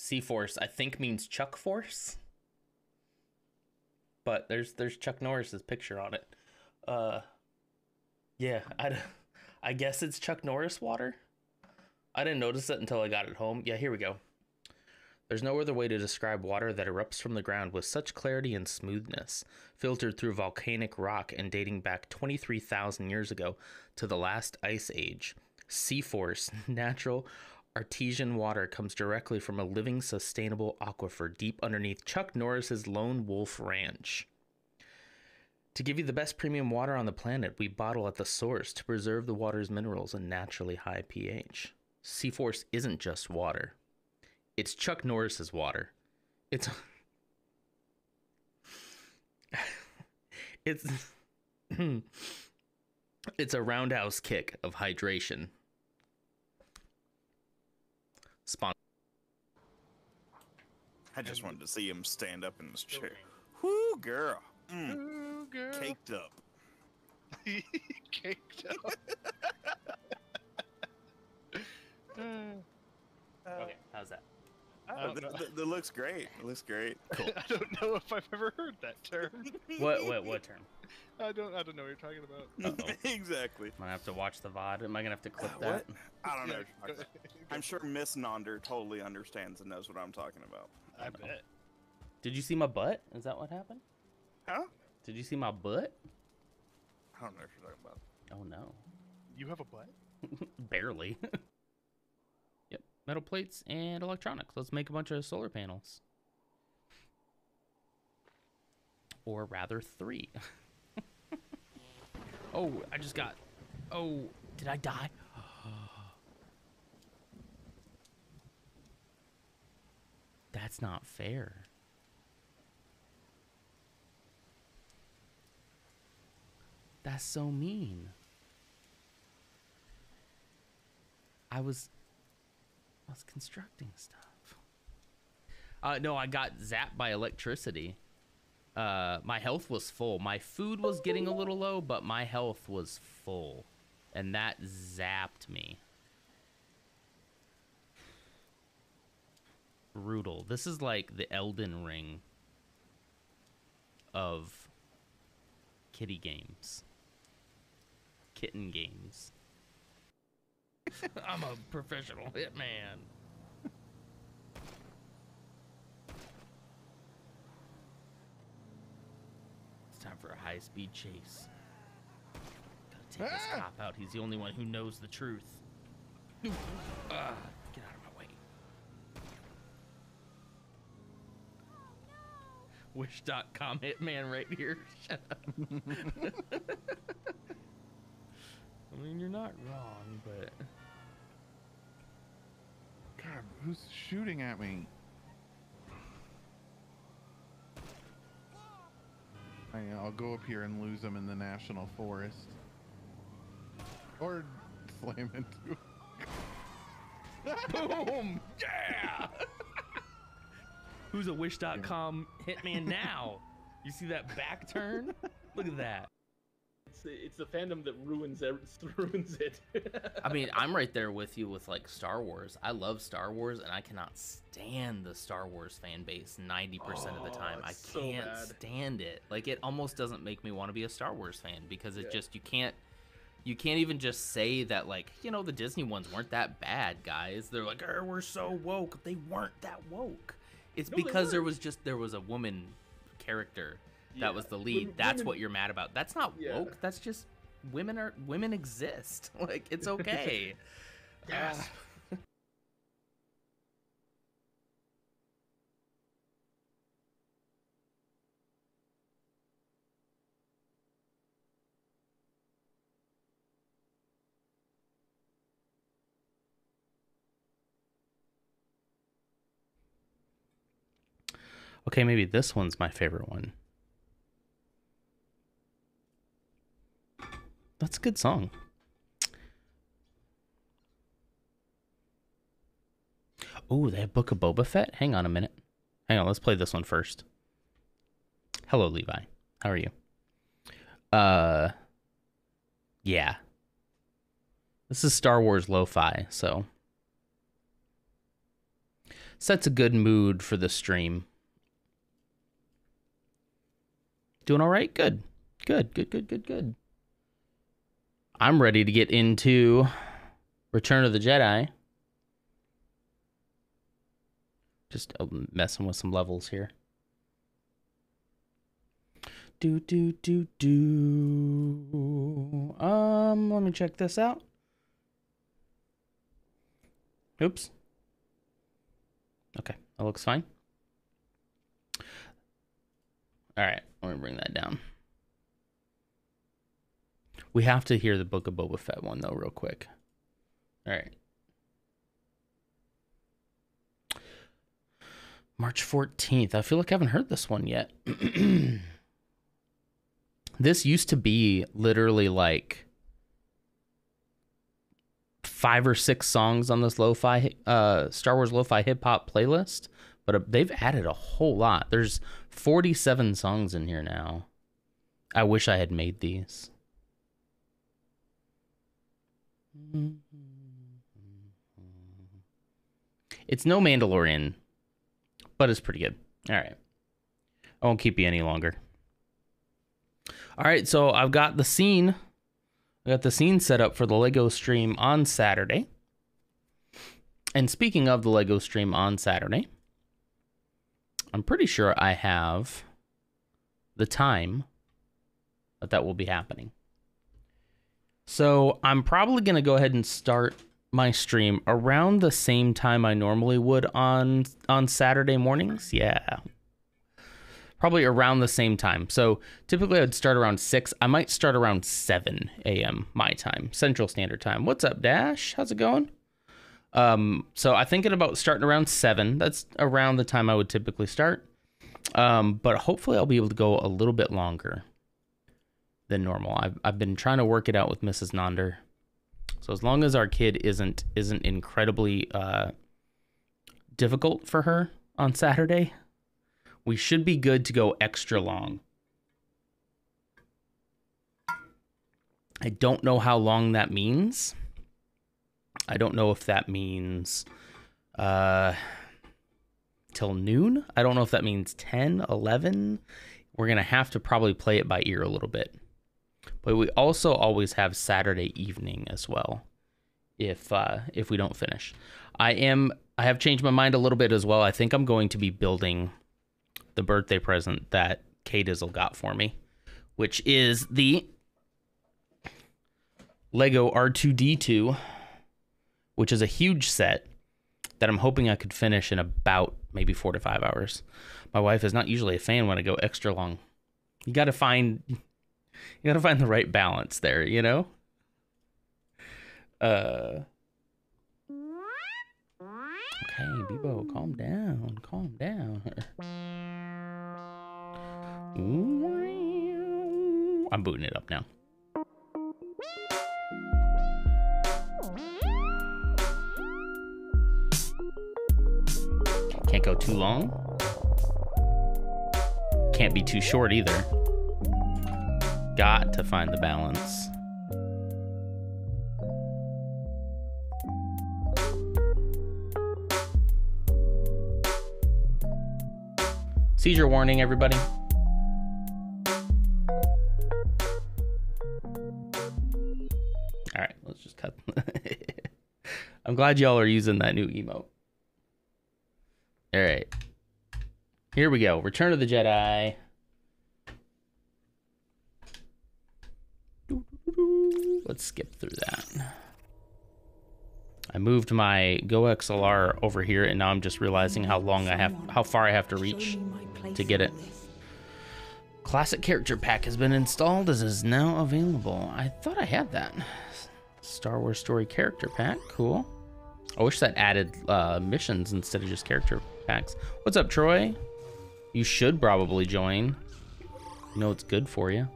C-Force, I think, means Chuck Force. But there's Chuck Norris's picture on it. Yeah, I guess it's Chuck Norris water. I didn't notice it until I got it home. Yeah, here we go. There's no other way to describe water that erupts from the ground with such clarity and smoothness, filtered through volcanic rock and dating back 23,000 years ago to the last ice age. C-Force, natural artesian water, comes directly from a living, sustainable aquifer deep underneath Chuck Norris's Lone Wolf Ranch. To give you the best premium water on the planet, we bottle at the source to preserve the water's minerals and naturally high pH. C-Force isn't just water. It's Chuck Norris's water. It's it's a roundhouse kick of hydration. I just wanted to see him stand up in his chair. Whoo, girl. Ooh, girl. Caked up. Caked up. Okay, how's that? I don't know. That looks great. It looks great. Cool. I don't know if I've ever heard that term. What term? I don't know what you're talking about. Uh-oh. Exactly. I'm gonna have to watch the VOD. Am I gonna have to clip What? that? I don't know. Yeah, what you're talking about. I'm sure Miss Nonder totally understands and knows what I'm talking about. I bet. Did you see my butt? Is that what happened? Huh? Did you see my butt? I don't know what you're talking about. Oh no. You have a butt? Barely. Yep. Metal plates and electronics. Let's make a bunch of solar panels. Or rather 3. Oh, I just got... Oh, did I die? That's not fair. That's so mean. I was constructing stuff. No, I got zapped by electricity. My health was full. My food was getting a little low, but my health was full. And that zapped me. Brutal. This is like the Elden Ring of kitty games. Kitten games. I'm a professional hitman. It's time for a high-speed chase. Gotta take this cop out. He's the only one who knows the truth. Get out of my way. Wish.com hitman right here. Shut up. I mean, you're not wrong, but... God, who's shooting at me? I'll go up here and lose them in the national forest. Or slam into Boom! Yeah! Who's a Wish.com hitman now? You see that back turn? Look at that. It's the fandom that ruins it. I mean, I'm right there with you with like Star Wars. I love Star Wars, and I cannot stand the Star Wars fan base 90% of the time. I it's so can't bad. stand it. Like, it almost doesn't make me want to be a Star Wars fan because it just you can't even just say that, like, you know, the Disney ones weren't that bad, guys. They're like, oh, we're so woke. They weren't that woke. It's because there was a woman character that was the lead. That's what you're mad about. That's not woke. That's just women exist. Like, it's okay. Yes. Okay, maybe this one's my favorite one. That's a good song. Oh, they have Book of Boba Fett? Hang on a minute. Hang on, let's play this one first. Hello, Levi. How are you? Yeah. This is Star Wars lo-fi, so. sets a good mood for the stream. Doing all right? Good. Good. I'm ready to get into Return of the Jedi. Just messing with some levels here. Let me check this out. Oops. Okay, that looks fine. All right, let me bring that down. We have to hear the Book of Boba Fett one, though, real quick. All right. March 14th. I feel like I haven't heard this one yet. This used to be literally like 5 or 6 songs on this lo-fi Star Wars lo-fi hip-hop playlist, but they've added a whole lot. There's 47 songs in here now. I wish I had made these. It's no Mandalorian, but it's pretty good. All right. I won't keep you any longer. All right, so I've got the scene. I got the scene set up for the LEGO stream on Saturday. And speaking of the LEGO stream on Saturday, I'm pretty sure I have the time that will be happening. So I'm probably going to go ahead and start my stream around the same time I normally would on Saturday mornings. Yeah. Probably around the same time. So typically I'd start around 6. I might start around 7 a.m. my time, Central Standard Time. What's up, Dash? How's it going? So I'm thinking about starting around 7. That's around the time I would typically start. But hopefully I'll be able to go a little bit longer than normal. I've been trying to work it out with Mrs. Nonder. So as long as our kid isn't incredibly difficult for her on Saturday, we should be good to go extra long. I don't know how long that means. I don't know if that means till noon. I don't know if that means 10, 11. We're going to have to probably play it by ear a little bit. But we also always have Saturday evening as well, if we don't finish. I have changed my mind a little bit as well. I think I'm going to be building the birthday present that K-Dizzle got for me, which is the Lego R2-D2, which is a huge set that I'm hoping I could finish in about maybe 4 to 5 hours. My wife is not usually a fan when I go extra long. You got to find the right balance there, you know? Okay, Bebo, calm down. Calm down. I'm booting it up now. Can't go too long. Can't be too short either. Got to find the balance. Seizure warning, everybody. All right, let's just cut. I'm glad y'all are using that new emote. All right. Here we go. Return of the Jedi. Let's skip through that. I moved my Go XLR over here, and now I'm just realizing how far I have to reach to get it. Classic character pack has been installed. This is now available. I thought I had that. Star Wars Story character pack. Cool. I wish that added missions instead of just character packs. What's up, Troy? You should probably join. You know it's good for you.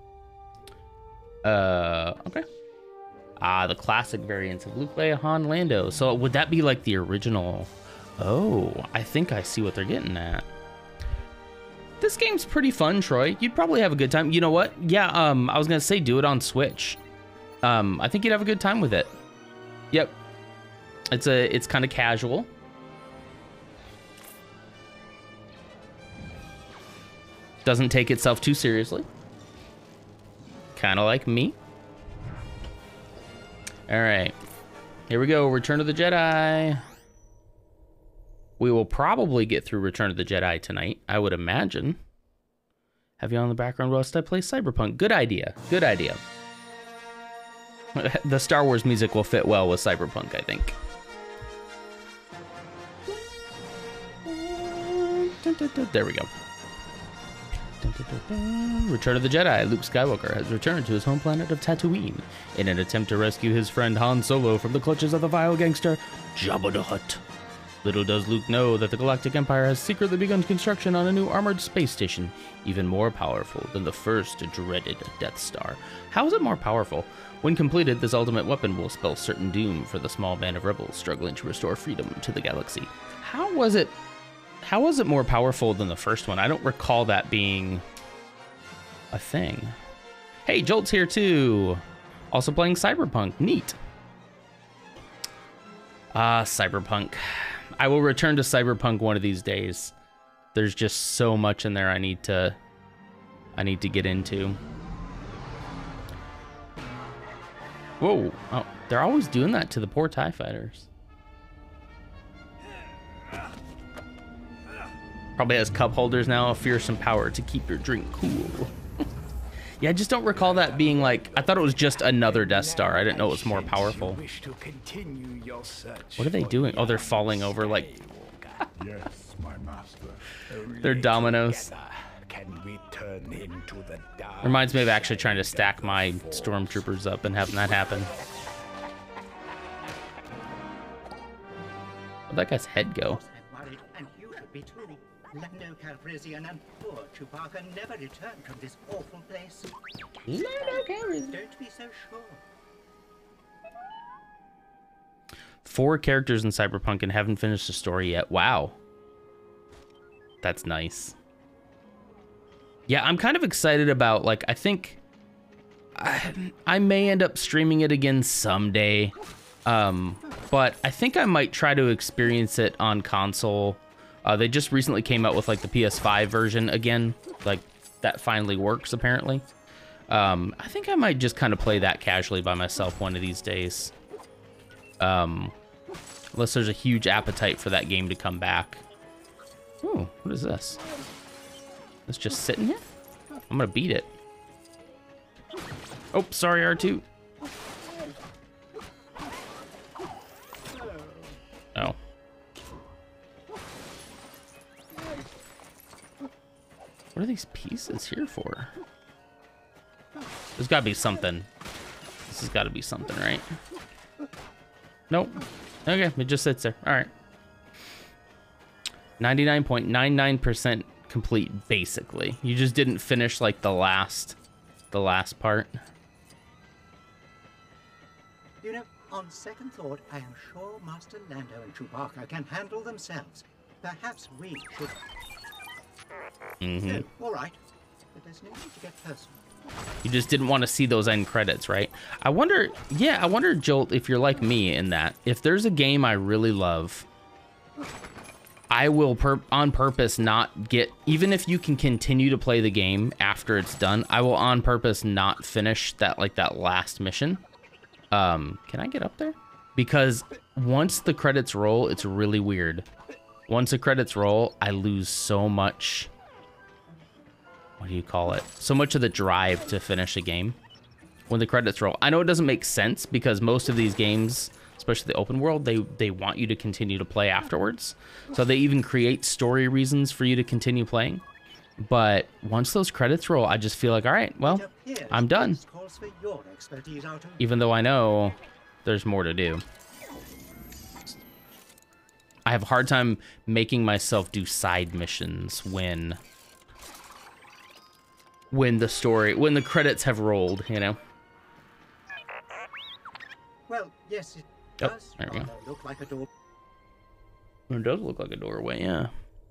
Okay. The classic variants of Luke, Leia, Han, Lando. So would that be like the original? Oh, I think I see what they're getting at. This game's pretty fun, Troy. You'd probably have a good time. You know what? Yeah, I was gonna say do it on Switch. I think you'd have a good time with it. Yep. It's kind of casual. Doesn't take itself too seriously. Kind of like me. All right. Here we go. Return of the Jedi. We will probably get through Return of the Jedi tonight, I would imagine. Have you on the background whilst I play Cyberpunk? Good idea. Good idea. The Star Wars music will fit well with Cyberpunk, I think. There we go. Return of the Jedi. Luke Skywalker has returned to his home planet of Tatooine in an attempt to rescue his friend Han Solo from the clutches of the vile gangster Jabba the Hutt. Little does Luke know that the Galactic Empire has secretly begun construction on a new armored space station, even more powerful than the first dreaded Death Star. How is it more powerful? When completed, this ultimate weapon will spell certain doom for the small band of rebels struggling to restore freedom to the galaxy. How was it more powerful than the first one? I don't recall that being a thing. Hey, Jolt's here too. Also playing Cyberpunk. Neat. Cyberpunk. I will return to Cyberpunk one of these days. There's just so much in there I need to get into. Whoa. Oh, they're always doing that to the poor TIE fighters. Probably has cup holders now, a fearsome power to keep your drink cool. Yeah, I just don't recall that being like, I thought it was just another Death Star. I didn't know it was more powerful. What are they doing? Oh, they're falling over like... Yes, my master. They're dominoes. Can we turn into the dark Reminds me of actually trying to stack my stormtroopers up and having that happen. Where'd that guy's head go? And you should be too. Lando Calrissian and poor Chewbacca never returned from this awful place. Lando Calrissian. Don't be so sure. 4 characters in Cyberpunk and haven't finished the story yet. Wow. That's nice. Yeah, I'm kind of excited about, like, I think I may end up streaming it again someday. But I think I might try to experience it on console. They just recently came out with like the PS5 version again. Like that finally works apparently. I think I might just kind of play that casually by myself one of these days. Unless there's a huge appetite for that game to come back. Ooh, what is this? It's just sitting here? I'm gonna beat it. Oh, sorry, R2. Oh. What are these pieces here for? There's gotta be something. This has gotta be something, right? Nope. Okay, it just sits there. All right. 99.99% complete, basically. You just didn't finish like the last part. You know, on second thought, I am sure Master Lando and Chewbacca can handle themselves. Perhaps we should... Mm-hmm. Oh, all right. But there's no need to get personal. You just didn't want to see those end credits, right? I wonder, Jolt, if you're like me in that. If there's a game I really love, I will on purpose not get, even if you can continue to play the game after it's done, I will on purpose not finish that, like that last mission. Can I get up there? Because once the credits roll, it's really weird. Once the credits roll, I lose so much, what do you call it? So much of the drive to finish a game when the credits roll. I know it doesn't make sense because most of these games, especially the open world, they want you to continue to play afterwards. So they even create story reasons for you to continue playing. But once those credits roll, I just feel like, all right, well, I'm done. Even though I know there's more to do. I have a hard time making myself do side missions when the credits have rolled, you know? Well, yes, it does there we go. look like a door. It does look like a doorway, yeah.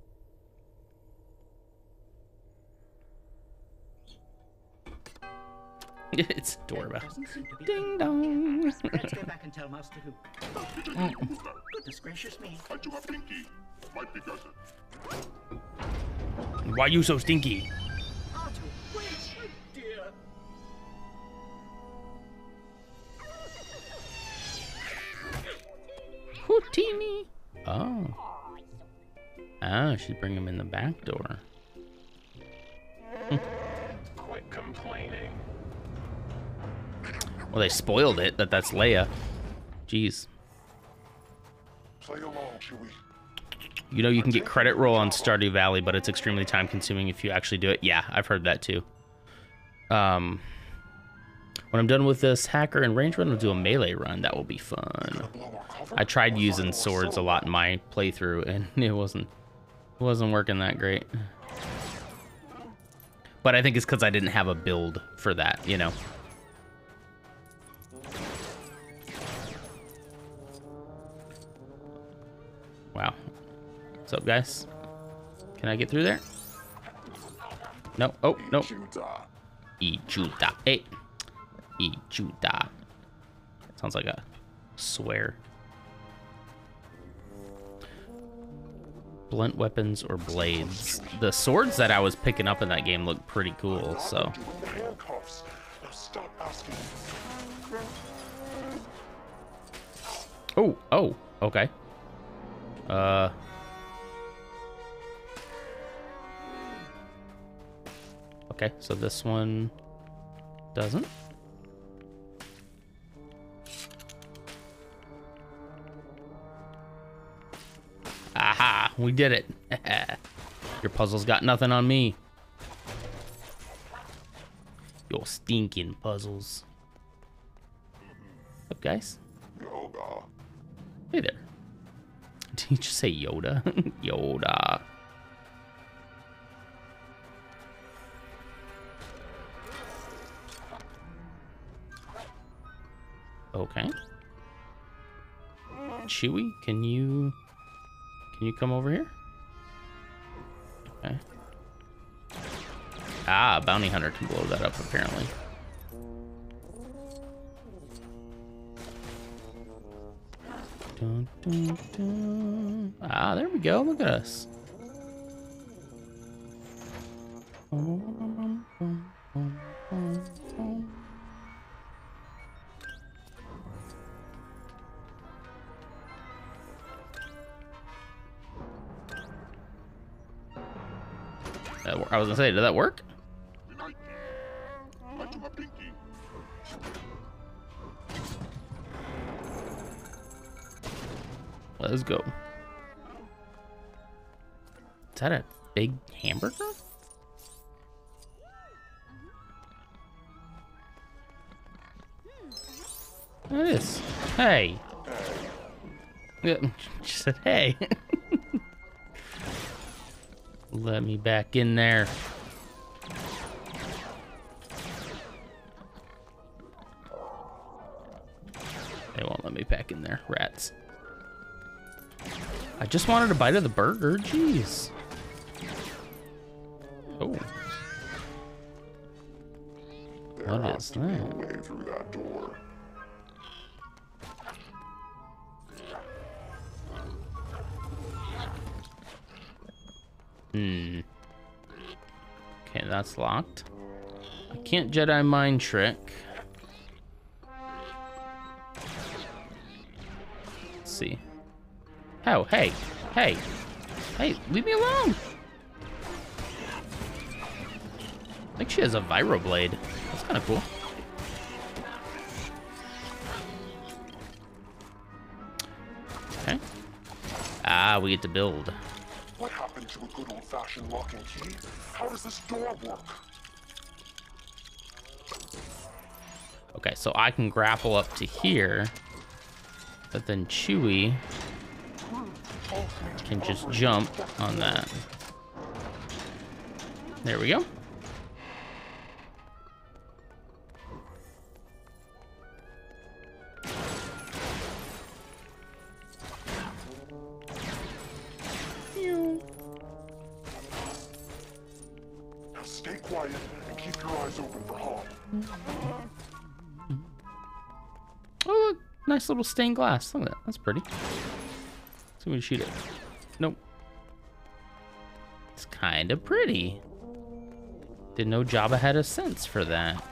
It's a doorbell. Ding dong. Let's go back and tell Master Luke. Goodness gracious me. Why you so stinky? Houdini. Oh. Oh, she'd bring him in the back door. Quit complaining. Well, they spoiled it that's Leia. Jeez. Play along, Chewie. You know, you can get credit roll on Stardew Valley, but it's extremely time consuming if you actually do it. Yeah, I've heard that too. When I'm done with this hacker and range run, I'll do a melee run. That will be fun. I tried using swords a lot in my playthrough, and it wasn't working that great. But I think it's because I didn't have a build for that, you know. Wow. What's up, guys? Can I get through there? No. Oh, no. Ijuda. Hey. Ijuda. Sounds like a swear. Blunt weapons or blades. The swords that I was picking up in that game look pretty cool, so. Oh, okay. Okay, so this one doesn't. Aha, we did it. Your puzzle's got nothing on me. Your stinking puzzles. What's up, guys? Yoda. Hey there. Did you just say Yoda? Yoda. Okay. Chewie, can you come over here? Okay. Ah, bounty hunter can blow that up apparently. Dun, dun, dun. Ah, there we go. Look at us. I was gonna say, did that work? Let's go. Is that a big hamburger? It is. Hey. Yeah, she said, hey. Let me back in there. They won't let me back in there, rats. I just wanted a bite of the burger, jeez. Oh. What is that? Way through that door. Okay, that's locked. I can't Jedi mind trick. Let's see. Oh, hey, hey, hey, leave me alone. I think she has a vibroblade. That's kind of cool. Okay. Ah, we get to build. What happened to a good old-fashioned lock and key? How does this door work? Okay, so I can grapple up to here, but then Chewie can just jump on that. There we go. Now stay quiet and keep your eyes open for harm. Oh, look, nice little stained glass. Look at that. That's pretty. So we shoot it. Nope. It's kind of pretty. Didn't know Jabba had a sense for that.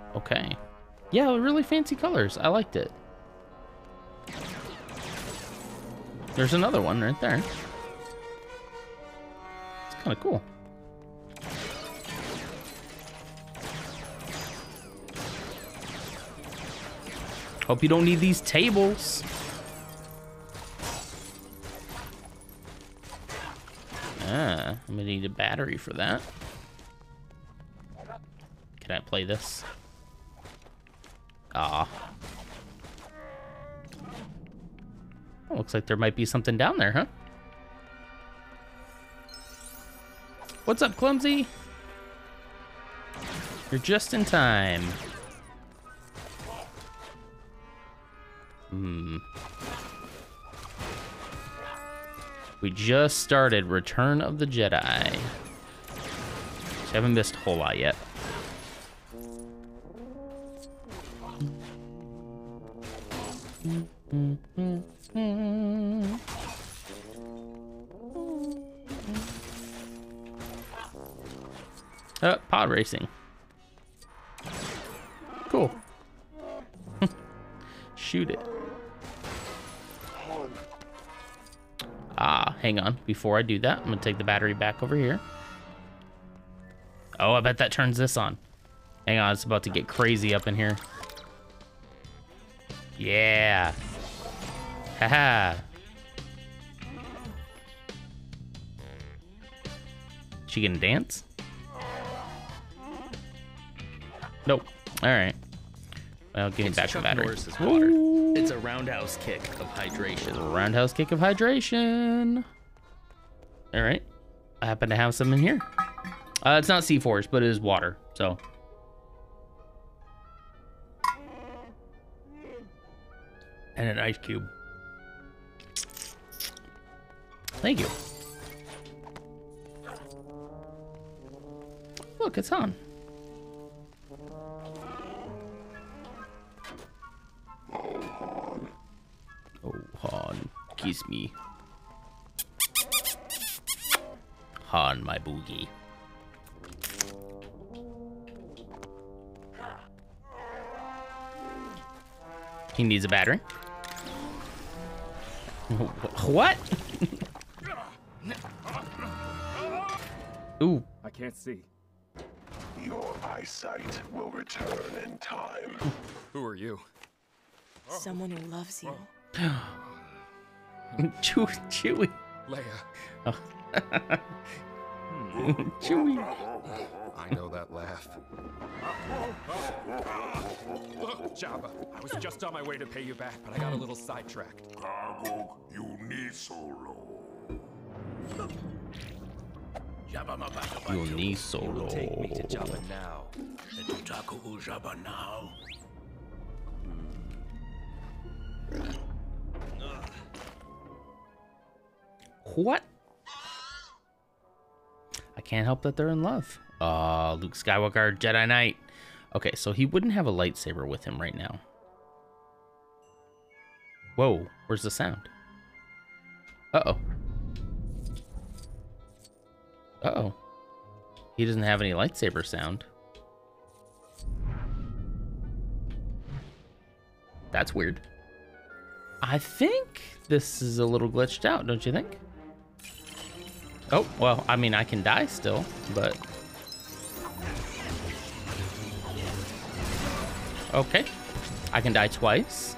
Okay. Yeah, really fancy colors. I liked it. There's another one right there. It's kind of cool. Hope you don't need these tables. Ah, I'm gonna need a battery for that. Can I play this? Ah. Oh, looks like there might be something down there, huh? What's up, Clumsy? You're just in time. We just started Return of the Jedi. So I haven't missed a whole lot yet. Pod racing. Cool. Shoot it. Hang on. Before I do that, I'm gonna take the battery back over here. Oh, I bet that turns this on. Hang on, it's about to get crazy up in here. Yeah. Haha. She gonna dance? Nope. All right. Well, give me back the battery. Water. It's a roundhouse kick of hydration. Roundhouse kick of hydration. All right. I happen to have some in here. It's not C4s, but it is water, so. And an ice cube. Thank you. Look, it's on. Oh, Han, kiss me. Han, my boogie. He needs a battery. What? Ooh. I can't see. Your eyesight will return in time. Who are you? Someone who loves you. Chewie. Leia. Oh. Chewie. I know that laugh. Look, Jabba, I was just on my way to pay you back, but I got a little sidetracked. Cargo, you need solo. You need solo. Take me to Jabba now. Jabba now. What? I can't help that they're in love. Luke Skywalker, Jedi Knight. Okay, so he wouldn't have a lightsaber with him right now. Whoa, where's the sound? Uh-oh. Uh-oh. He doesn't have any lightsaber sound. That's weird. I think this is a little glitched out, don't you think? Oh, well, I mean, I can die still, but... Okay. I can die twice.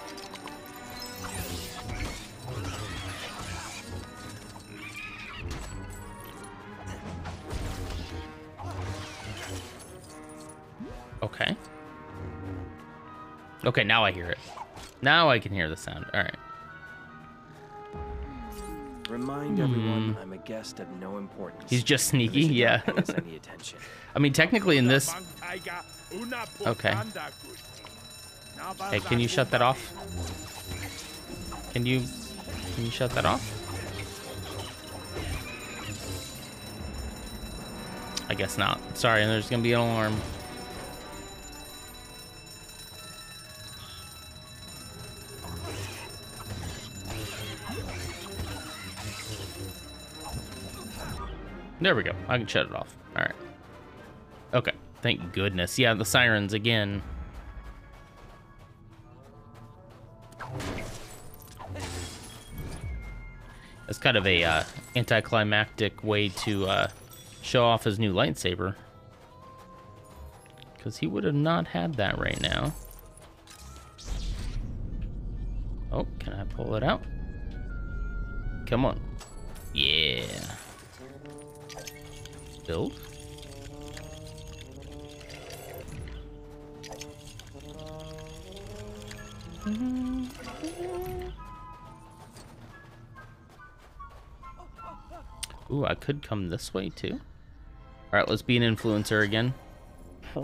Okay. Okay, now I hear it. Now I can hear the sound. All right. Remind everyone I'm a guest of no importance. He's just sneaky, yeah. Any attention. I mean, technically in this... Okay. Hey, can you shut that off? Can you shut that off? I guess not. Sorry, there's gonna be an alarm. There we go. I can shut it off. All right. Okay. Thank goodness. Yeah, the sirens again. It's kind of a anticlimactic way to show off his new lightsaber. Because he would have not had that right now. Oh, can I pull it out? Come on. Yeah. Build. Ooh, I could come this way too. All right, let's be an influencer again. I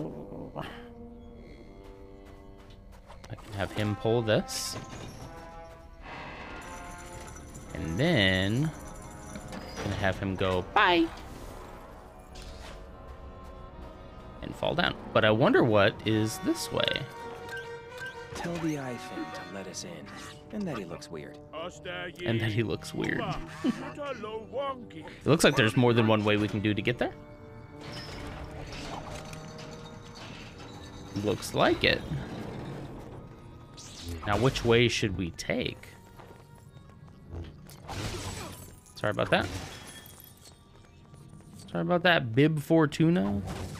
can have him pull this. And then I'm gonna have him go bye and fall down. But I wonder what is this way. Tell the eye thing to let us in, and that he looks weird. And that he looks weird. It looks like there's more than one way we can do to get there. Looks like it. Now, which way should we take? Sorry about that. Sorry about that, Bib Fortuna.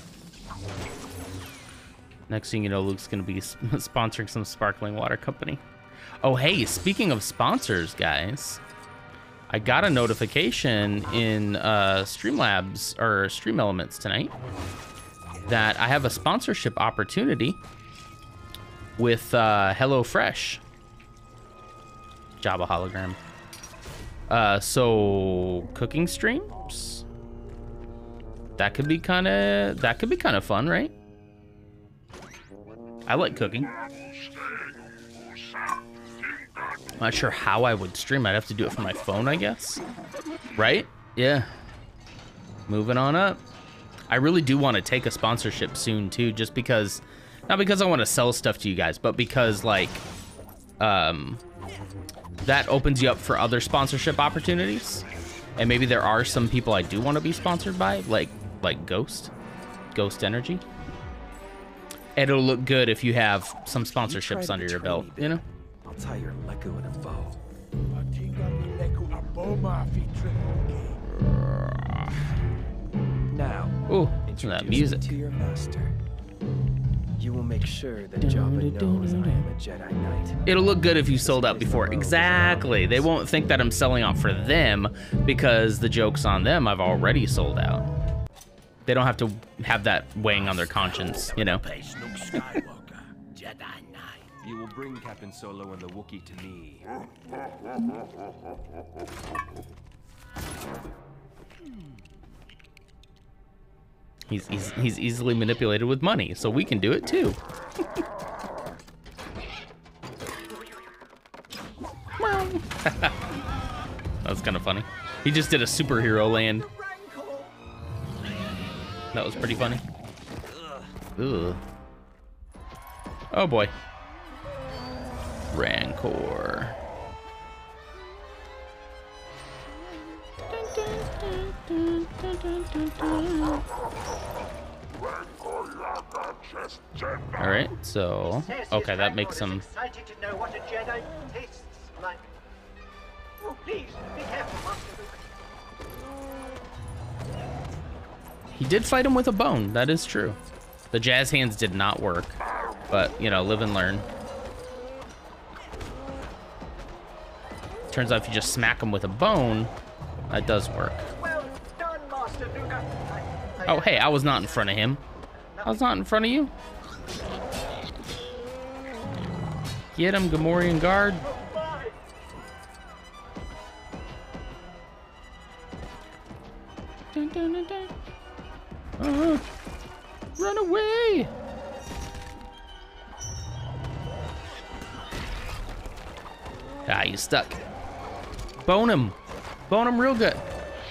Next thing you know, Luke's gonna be sponsoring some sparkling water company. Oh, hey, speaking of sponsors, guys, I got a notification in Streamlabs or Stream Elements tonight that I have a sponsorship opportunity with HelloFresh. Jabba hologram. So cooking streams. That could be kind of fun, right? I like cooking. Not sure how I would stream. I'd have to do it from my phone, I guess. Right? Yeah. Moving on up. I really do want to take a sponsorship soon too, just because, not because I want to sell stuff to you guys, but because like, that opens you up for other sponsorship opportunities. And maybe there are some people I do want to be sponsored by, like Ghost Energy. And it'll look good if you have some sponsorships under your belt, you know? I'll tie your Leku in a bow. Now, ooh, that music. To your master. You will make sure that Jabba knows I am a Jedi Knight. It'll look good if you sold out before. Exactly. They won't think that I'm selling out for them because the joke's on them. I've already sold out. They don't have to have that weighing on their conscience, you know? You will bring Captain Solo and the Wookiee to me. He's easily manipulated with money, so we can do it too. That's kind of funny. He just did a superhero land. That was pretty funny. Ugh. Oh boy. Rancor. All right, so okay, that makes some. Excited to know what a Jedi tastes like. Oh, please be careful, Master Luke. He did fight him with a bone. That is true. The jazz hands did not work, but you know, live and learn. Turns out if you just smack him with a bone, that does work. Well done, Master Luke. Oh, hey, I was not in front of him. I was not in front of you. Get him, Gamorrean guard. Dun, dun, dun, dun. Run away! Ah, you stuck. Bone him. Bone him real good.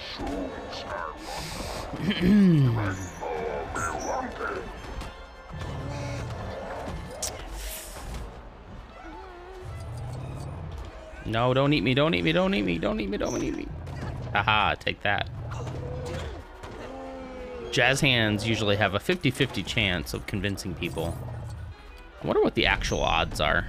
No, don't eat me, don't eat me, don't eat me, don't eat me, don't eat me. Haha, take that. jazz hands usually have a 50-50 chance of convincing people. I wonder what the actual odds are.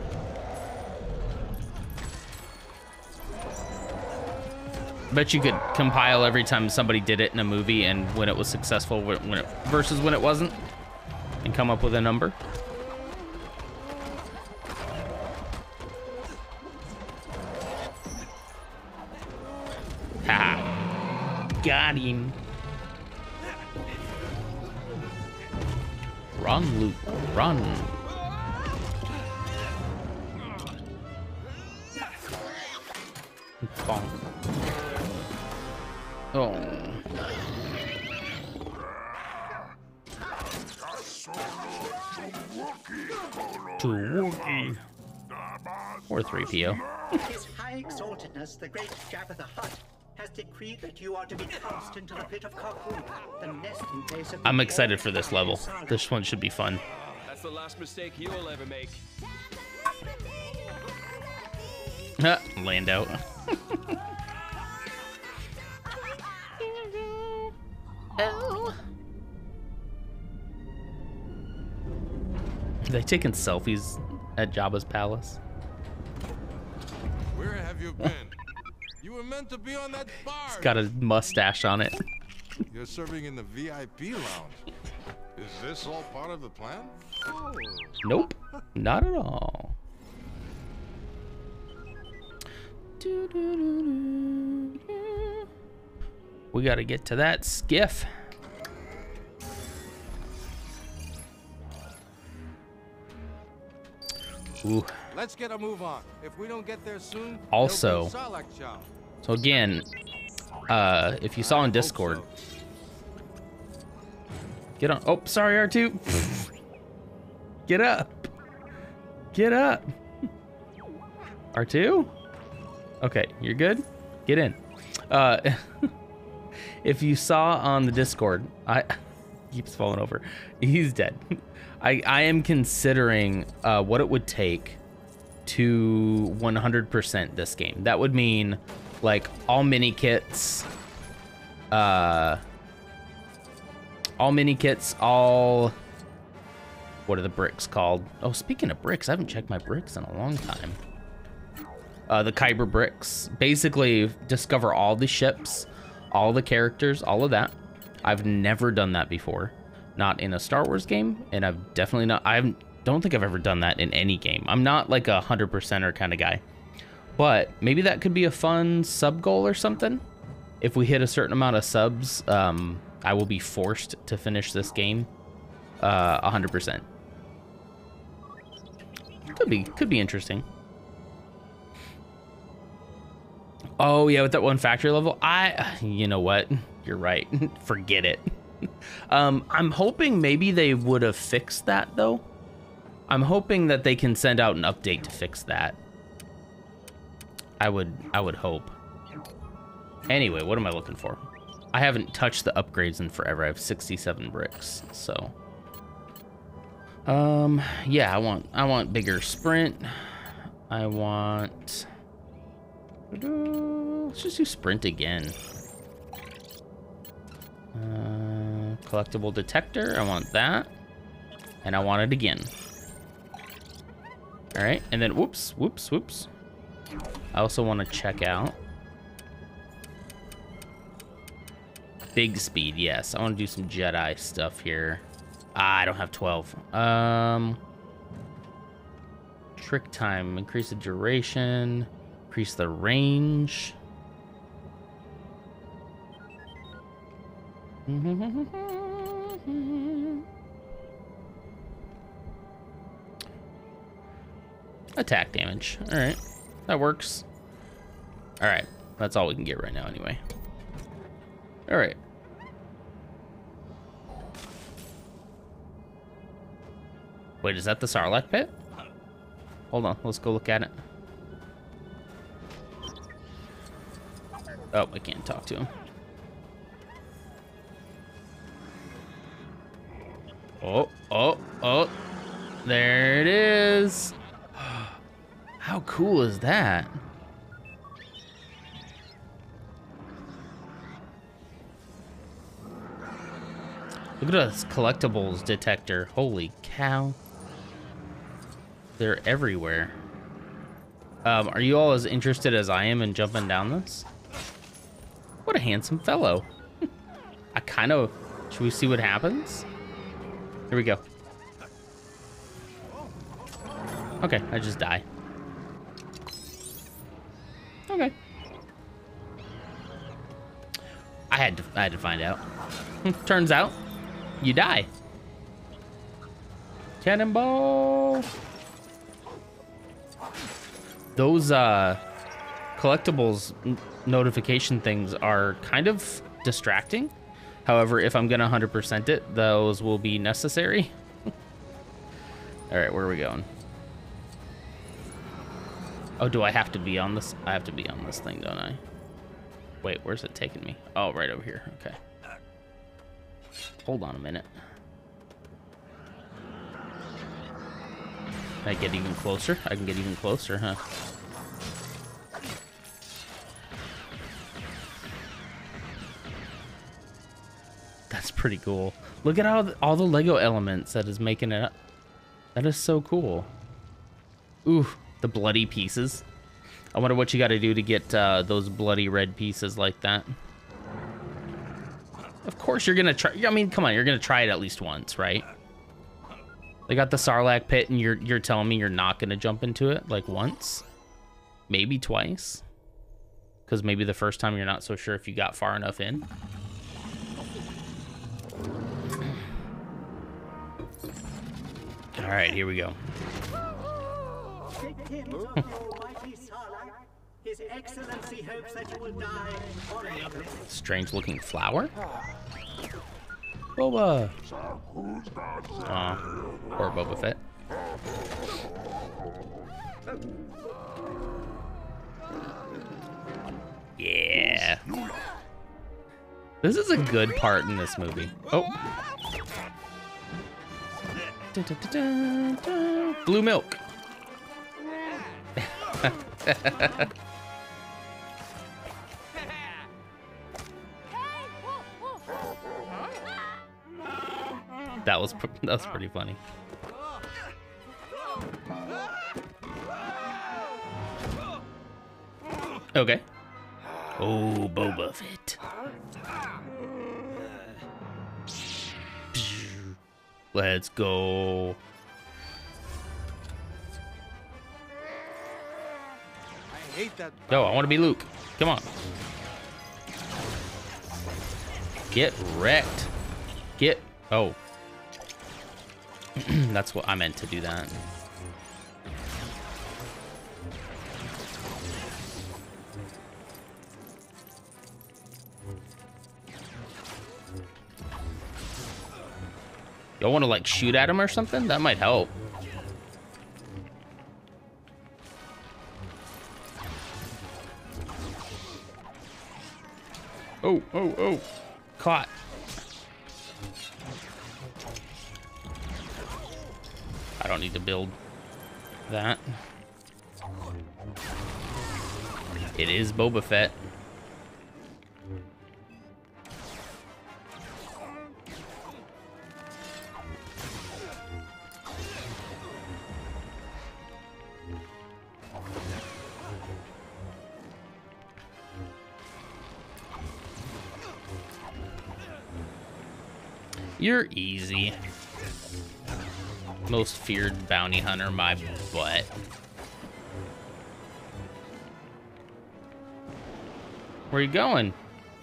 Bet you could compile every time somebody did it in a movie and when it was successful versus when it wasn't, and come up with a number. Ha! Got him. Run, Luke, run. Bonk. Oh. To Wookiee. Or 3PO. His High Exaltedness, the great Jabba the Hutt, has decreed that you are to be cast into the pit of Carcoon, the nesting place of... I'm excited for this level. This one should be fun. That's the last mistake you'll ever make. Lando. Oh. Are they taking selfies at Jabba's palace? Where have you been? You were meant to be on that bar. He's got a mustache on it. You're serving in the VIP lounge. Is this all part of the plan? Oh. Nope, not at all. We gotta get to that skiff. Ooh. Let's get a move on. If we don't get there soon, also, so again, if you saw on Discord, get on. Oh, sorry, R2. Get up. Get up. R2? Okay, you're good? Get in. If you saw on the Discord, keeps falling over. He's dead. I am considering what it would take to 100% this game. That would mean like all mini kits, all what are the bricks called? Oh, speaking of bricks, I haven't checked my bricks in a long time. The Kyber bricks, basically discover all the ships, all the characters, all of that. I've never done that before, not in a Star Wars game, and I've definitely not, don't think I've ever done that in any game. I'm not like a 100%er kind of guy, but maybe that could be a fun sub goal or something. If we hit a certain amount of subs, I will be forced to finish this game 100%. Could be interesting. Oh yeah, with that one factory level, you know what? You're right. Forget it. I'm hoping maybe they would have fixed that though. I'm hoping that they can send out an update to fix that. I would hope. Anyway, what am I looking for? I haven't touched the upgrades in forever. I have 67 bricks, so. Yeah, I want bigger sprint. I want. Let's just do sprint again. Collectible detector, I want that. And I want it again. All right, and then whoops. I also want to check out big speed. Yes, I want to do some Jedi stuff here. I don't have 12. Trick time, increase the duration, increase the range. Attack damage. All right, that works. All right, that's all we can get right now anyway. All right. Wait, is that the Sarlacc pit? Hold on, let's go look at it. Oh, I can't talk to him. Oh, there it is. How cool is that? Look at this collectibles detector. Holy cow. They're everywhere. Are you all as interested as I am in jumping down this? What a handsome fellow. I kind of... Should we see what happens? Here we go. Okay, I just die. Okay. I had to find out. Turns out, you die. Cannonball. Those collectibles notification things are kind of distracting. However, if I'm gonna 100% it, those will be necessary. All right, where are we going? Oh, do I have to be on this? I have to be on this thing, don't I? Wait, where's it taking me? Oh, right over here. Okay. Hold on a minute. Can I get even closer? I can get even closer, huh? That's pretty cool. Look at all the Lego elements that is making it up. That is so cool. Ooh, the bloody pieces. I wonder what you got to do to get those bloody red pieces like that. Of course you're gonna try. I mean, come on, you're gonna try it at least once, right? They got the Sarlacc pit, and you're telling me you're not gonna jump into it like once, maybe twice, because maybe the first time you're not so sure if you got far enough in. All right, here we go. His Excellency hopes that you will die in honor of this. Strange looking flower? Boba! Poor Boba Fett. Yeah. This is a good part in this movie. Oh. Dun, dun, dun, dun, dun. Blue milk. That was pretty funny. Okay. Oh, Boba Fett. Let's go. I hate that. Yo, I want to be Luke. Come on. Get wrecked. Get. Oh. That's what I meant to do that. Y'all want to like shoot at him or something? That might help. Oh, oh, oh. Caught. I don't need to build that. It is Boba Fett. You're easy. Most feared bounty hunter, my butt. Where are you going?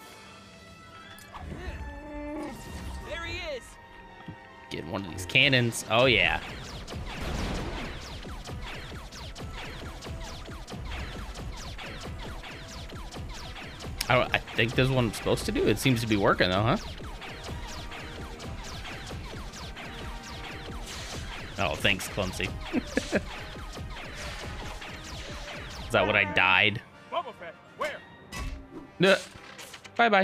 There he is. Getting one of these cannons. Oh yeah. I think this is what I'm supposed to do. It seems to be working though, huh? Oh, thanks, Clumsy. Is that what I died? Boba Fett, where? No. Bye-bye.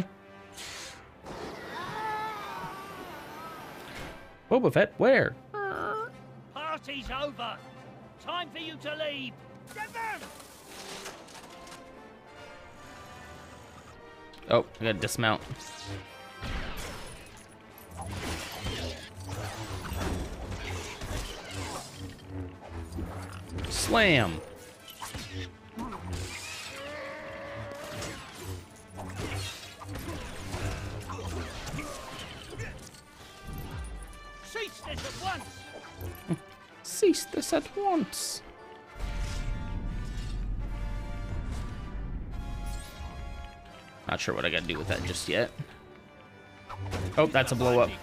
Boba Fett, where? Party's over. Time for you to leave. Get them! Oh, I gotta dismount. Slam. Cease this at once! Cease this at once. Not sure what I gotta do with that just yet. Oh, that's a blow up.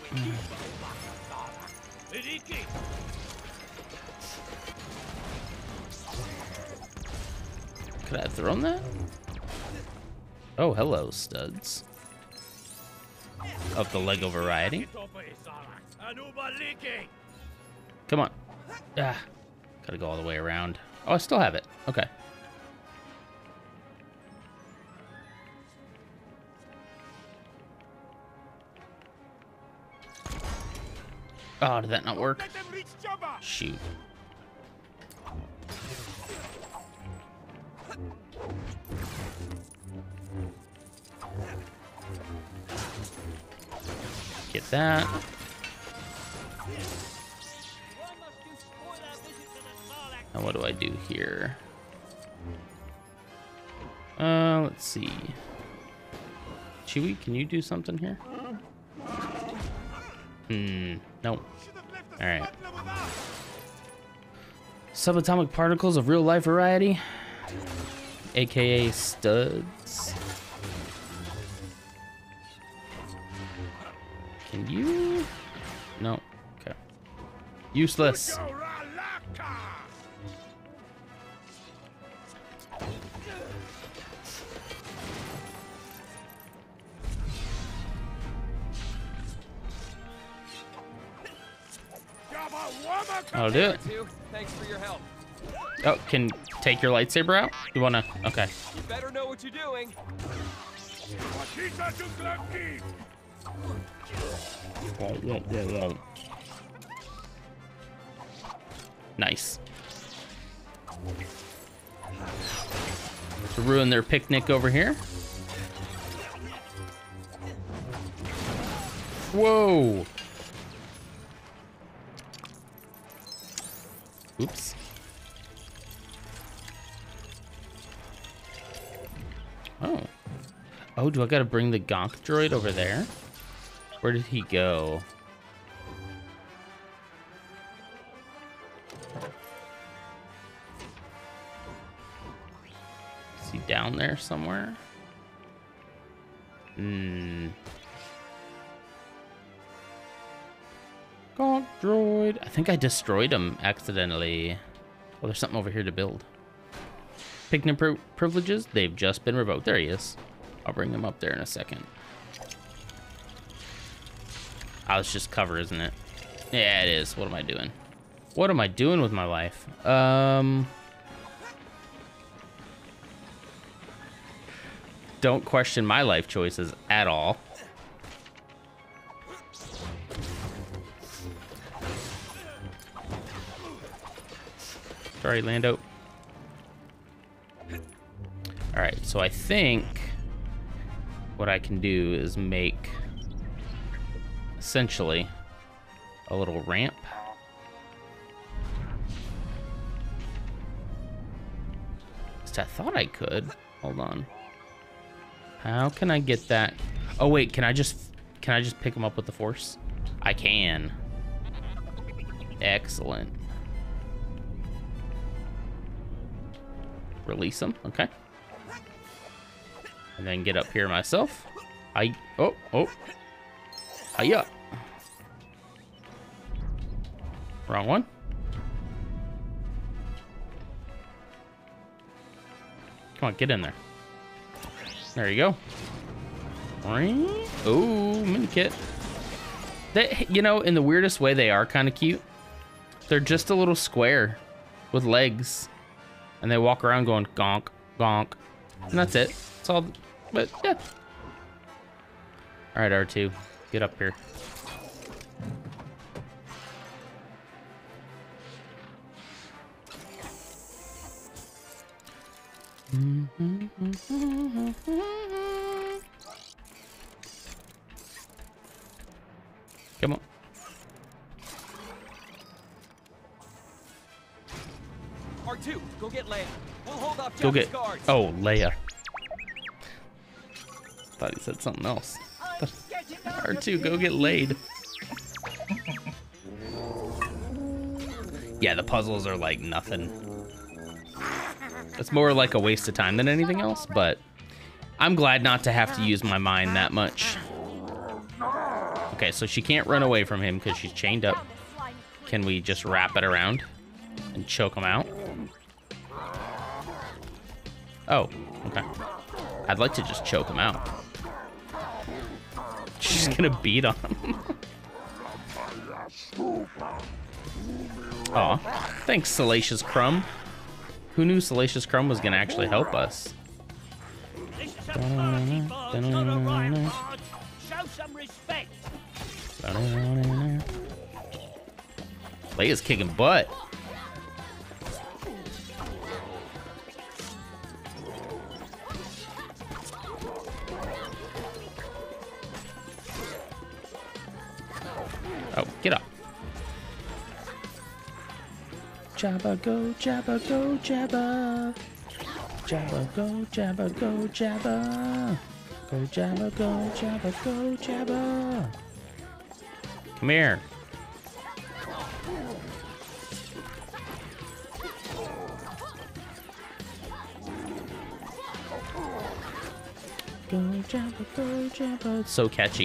Could I have thrown that? Oh, hello, studs. Of the Lego variety. Come on. Ah, gotta go all the way around. Oh, I still have it. Okay. Oh, did that not work? Shoot. Get that. Now what do I do here? Let's see. Chewie, can you do something here? Nope. Alright. Subatomic particles of real life variety, aka studs. Can you? No. Okay. Useless. I'll do it. Thanks for your help. Oh, can take your lightsaber out? You wanna? Okay. You better know what you're doing. Nice. To ruin their picnic over here. Whoa. Oops. Oh. Oh, do I gotta bring the Gonk droid over there? Where did he go? Is he down there somewhere? Gonk droid. I think I destroyed him accidentally. Oh, there's something over here to build. Picnic privileges, they've just been revoked. There he is. I'll bring him up there in a second. Oh, it's just cover, isn't it? Yeah, it is. What am I doing? What am I doing with my life? Don't question my life choices at all. Sorry, Lando. All right, so I think what I can do is make essentially a little ramp. I thought I could. Hold on. How can I get that? Oh wait, can I just pick them up with the Force? I can. Excellent. Release them. Okay. And then get up here myself. Oh. Hiya. Wrong one. Come on, get in there. There you go. Oh, mini kit. They, you know, in the weirdest way, they are kind of cute. They're just a little square with legs, and they walk around going gonk, gonk, and that's it. It's all. But yeah. All right, R2, get up here. R2, go get Leia. We'll hold off Go Jabba's get. guards. Oh, Leia. Thought he said something else. R2, go get laid. Yeah, the puzzles are like nothing. It's more like a waste of time than anything else, but I'm glad not to have to use my mind that much. Okay, so she can't run away from him because she's chained up. Can we just wrap it around and choke him out? Oh, okay. I'd like to just choke him out. She's gonna beat on him. Aw, thanks, Salacious Crumb. Who knew Salacious Crumb was gonna actually help us? Show some respect. Leia's kicking butt. Oh, get up. Jabba go, Jabba go, Jabba. Jabba go, Jabba go, Jabba. Go, Jabba go, Jabba go, Jabba. Come here. Go, Jabba, go, Jabba. It's so catchy.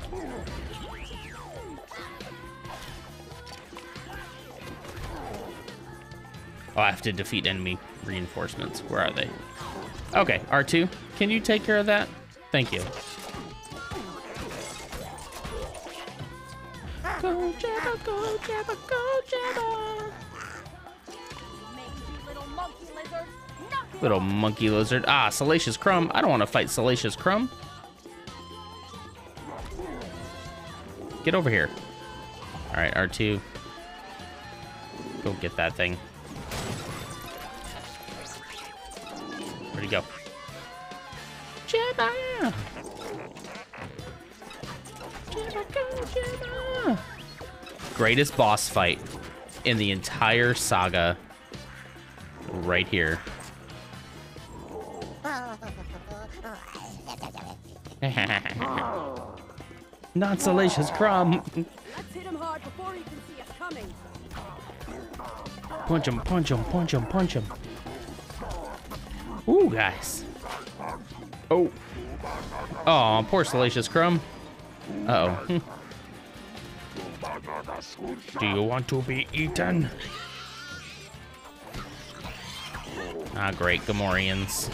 Oh, I have to defeat enemy reinforcements. Where are they? Okay, R2, can you take care of that? Thank you. Go, Jabba, go, Jabba, go, Jabba. Little monkey lizard. Ah, Salacious Crumb. I don't want to fight Salacious Crumb. Get over here. All right, R2. Go get that thing. Where'd he go? Jabba! Jabba, go, Jabba! Greatest boss fight in the entire saga. Right here. Not Salacious Crumb. Let's hit him hard before he can see us coming. Punch him, punch him, punch him, punch him. Ooh, guys. Oh. Oh, poor Salacious Crumb. Uh-oh. Do you want to be eaten? Ah, great, Gamorreans.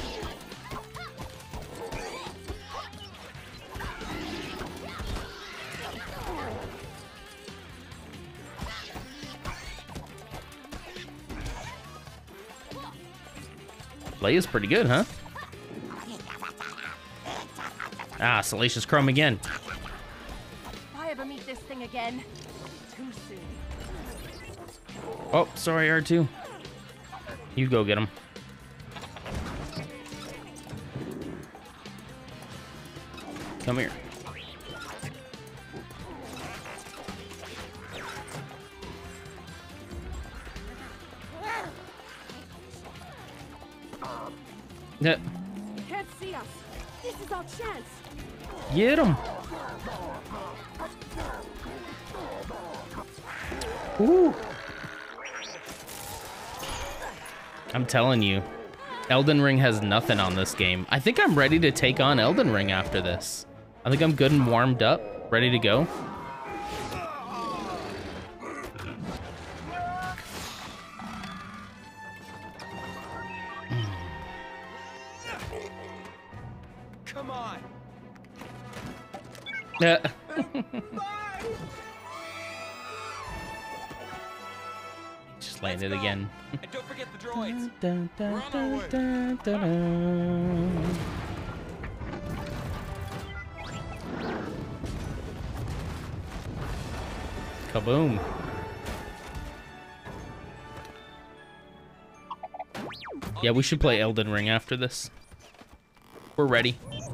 Leia's pretty good, huh? Ah, Salacious Crumb again. If I ever meet this thing again, too soon. Oh, sorry, R2. You go get him. Come here. Yeah. Can't see us. This is our chance. Get him. Ooh. I'm telling you, Elden Ring has nothing on this game. I think I'm ready to take on Elden Ring after this. I think I'm good and warmed up, ready to go. Come on. Yeah. Just landed again. And don't forget the droids. Dun, dun, We're on our way. dun, dun, dun. Kaboom. Yeah, we should play Elden Ring after this. We're ready.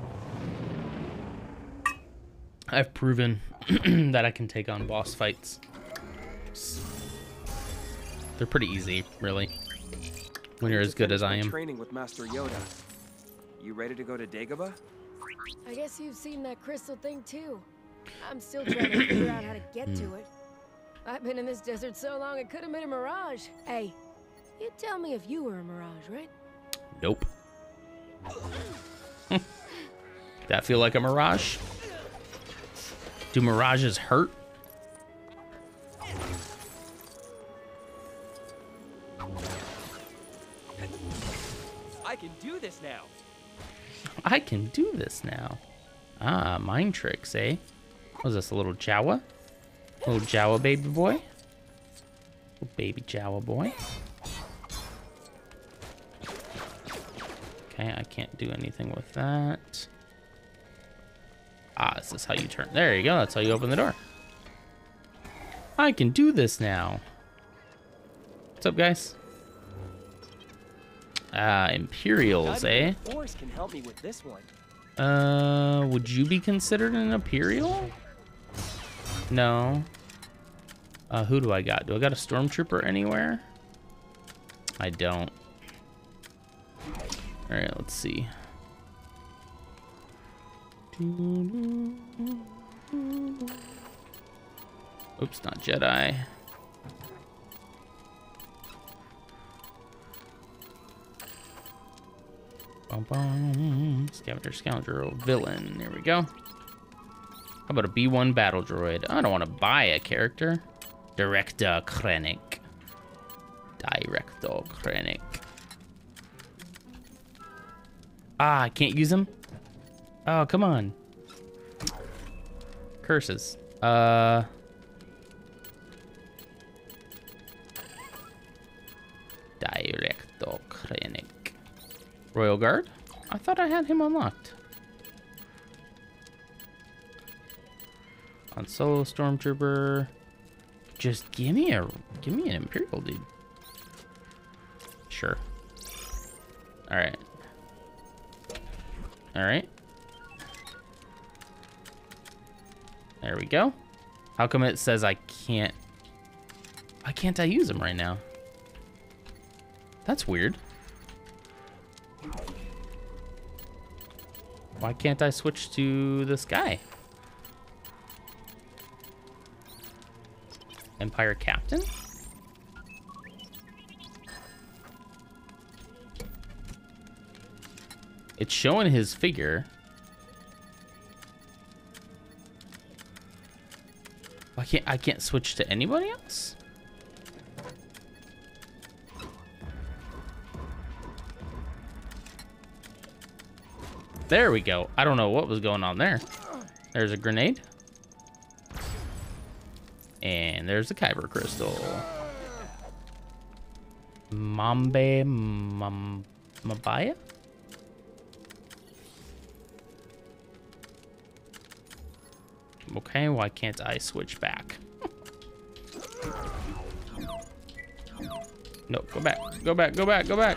I've proven that I can take on boss fights. They're pretty easy, really. When you're as good as I am. Training with Master Yoda. You ready to go to Dagobah? I guess you've seen that crystal thing too. I'm still trying to figure out how to get to it. I've been in this desert so long it could have been a mirage. Hey, you'd tell me if you were a mirage, right? Nope. That feel like a mirage? Do mirages hurt? I can do this now. I can do this now. Ah, mind tricks, eh? What was this, a little Jawa? Little Jawa baby boy? Little baby Jawa boy. Okay, I can't do anything with that. Ah, this is how you turn. There you go, that's how you open the door. I can do this now. What's up, guys? Imperials, eh? Force can help me with this one. Would you be considered an Imperial? No. Who do I got? Do I got a Stormtrooper anywhere? I don't. All right, let's see. Oops, not Jedi. Bum, bum. Scavenger, scoundrel, villain. There we go. How about a B1 battle droid? I don't want to buy a character. Director Krennic. Director Krennic. Ah, I can't use him? Oh, come on. Curses. Director Krennic. Royal Guard? I thought I had him unlocked. On Solo Stormtrooper. Just give me an Imperial dude. Sure. Alright. Alright. There we go. How come it says I can't? Why can't I use him right now? That's weird. Why can't I switch to this guy? Empire Captain? It's showing his figure. I can't switch to anybody else? There we go. I don't know what was going on there. There's a grenade. And there's a Kyber crystal. Mabaya? Okay, why can't I switch back? No, go back. Go back, go back, go back.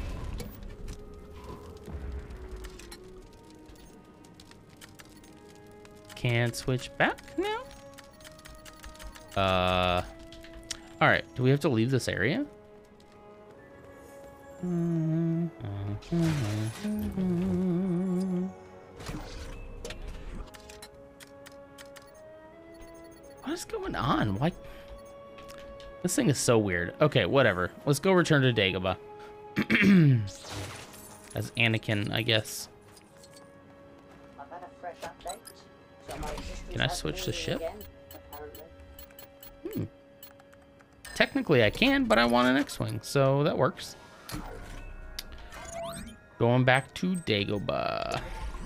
Can't switch back now? All right, do we have to leave this area? What is going on? Why? This thing is so weird. Okay, whatever. Let's go return to Dagobah. As Anakin, I guess. Can I switch the ship? Technically I can, but I want an X-Wing, so that works. Going back to Dagobah.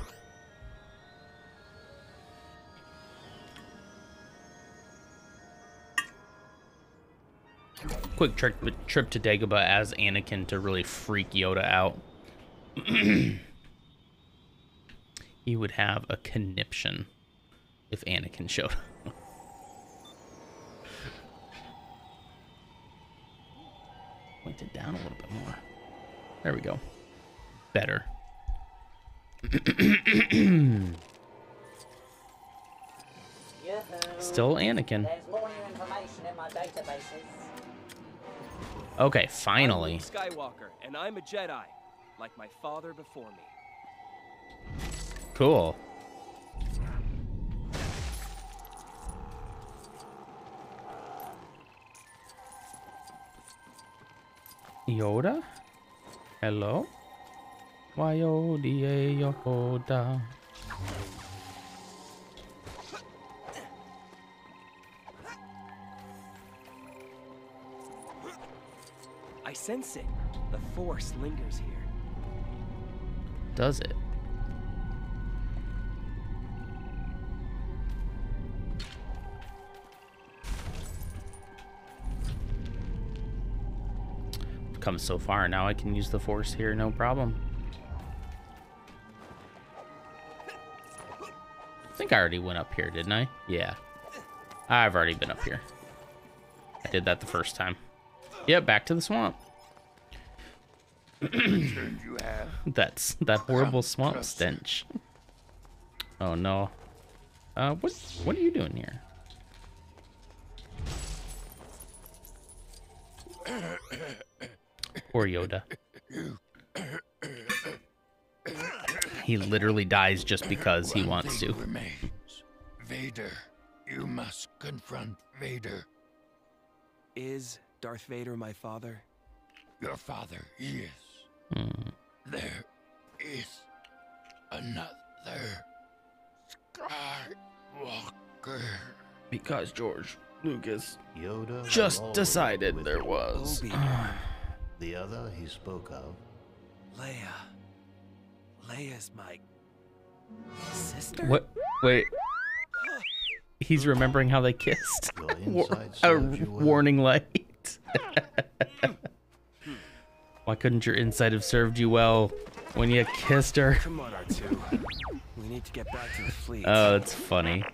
Quick trip to Dagobah as Anakin to really freak Yoda out. He would have a conniption if Anakin showed up. Point it down a little bit more. There we go. Better. Still Anakin. There's more new information in my databases. Okay, finally. I'm Luke Skywalker, and I'm a Jedi, like my father before me. Cool. Yoda? Hello? Why Yoda? I sense it. The Force lingers here. Does it? Come so far, now I can use the Force here, no problem. I think I already went up here, didn't I? Yeah. I've already been up here. I did that the first time. Yep, back to the swamp. That's that horrible swamp stench. Oh no. What are you doing here? Poor Yoda. He literally dies just because he wants to. Vader, you must confront Vader. Is Darth Vader my father? Your father, yes. There is another Skywalker. Because George Lucas Yoda just decided there was. The other he spoke of. Leia. Leia's my sister? What? Wait. He's remembering how they kissed. A warning light. Why couldn't your insight have served you well when you kissed her? Come on, R2. We need to get back to the fleet. Oh, it's funny.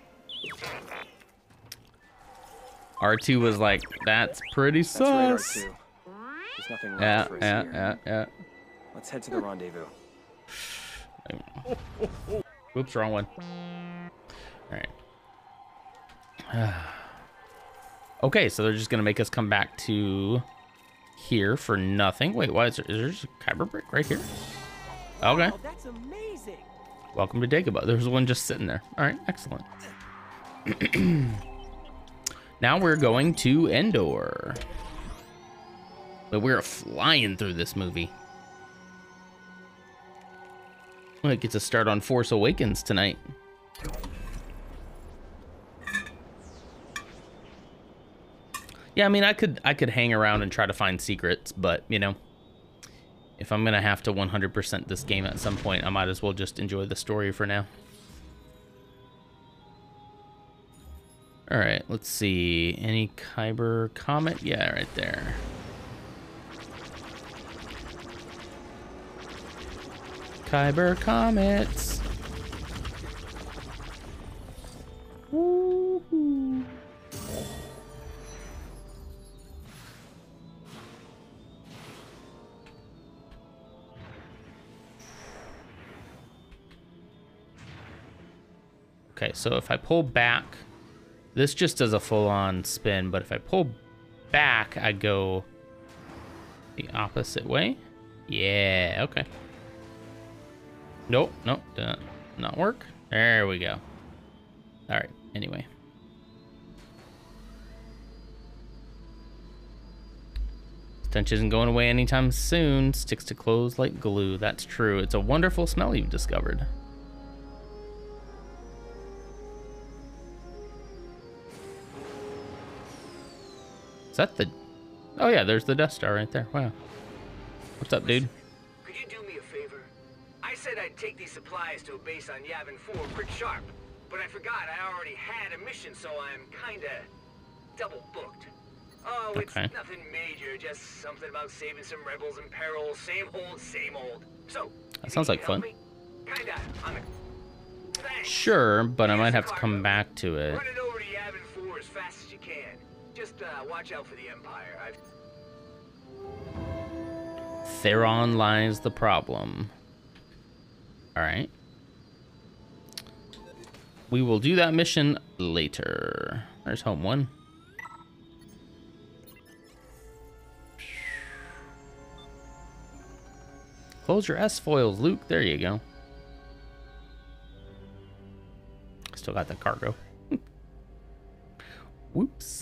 R2 was like, that's pretty sus. That's right, R2. There's nothing wrong for us here. Yeah. Let's head to the rendezvous. Oops, wrong one. All right. Okay, so they're just gonna make us come back to here for nothing. Wait, why is there just a kyber brick right here? Okay. Oh, that's amazing. Welcome to Dagobah. There's one just sitting there. All right, excellent. Now we're going to Endor. But we're flying through this movie. Well, it gets a start on Force Awakens tonight. Yeah, I mean, I could hang around and try to find secrets, but, you know, if I'm going to have to 100% this game at some point, I might as well just enjoy the story for now. All right, let's see. Any Kyber Comet? Yeah, right there. Kyber Comets. Woohoo. Okay, so if I pull back, this just does a full-on spin, but if I pull back, I go the opposite way. Yeah, okay. Nope, did not work. There we go. All right, anyway. Stench isn't going away anytime soon. Sticks to clothes like glue. That's true. It's a wonderful smell you've discovered. Is that the... Oh yeah, there's the Death Star right there. Wow. What's up, dude? Could you do me a favor? I said I'd take these supplies to a base on Yavin 4 pretty sharp, but I forgot I already had a mission, so I'm kinda double booked. Oh, it's Okay. nothing major, just something about saving some rebels in peril. Same old. So, That sounds like fun. Kinda on the... Thanks. Sure, but I might have to come back to it. Run it over to Yavin 4 as fast as you can. Just watch out for the Empire. Theron lies the problem. All right. We will do that mission later. There's home one. Close your S-foils, Luke. There you go. Still got the cargo. Whoops.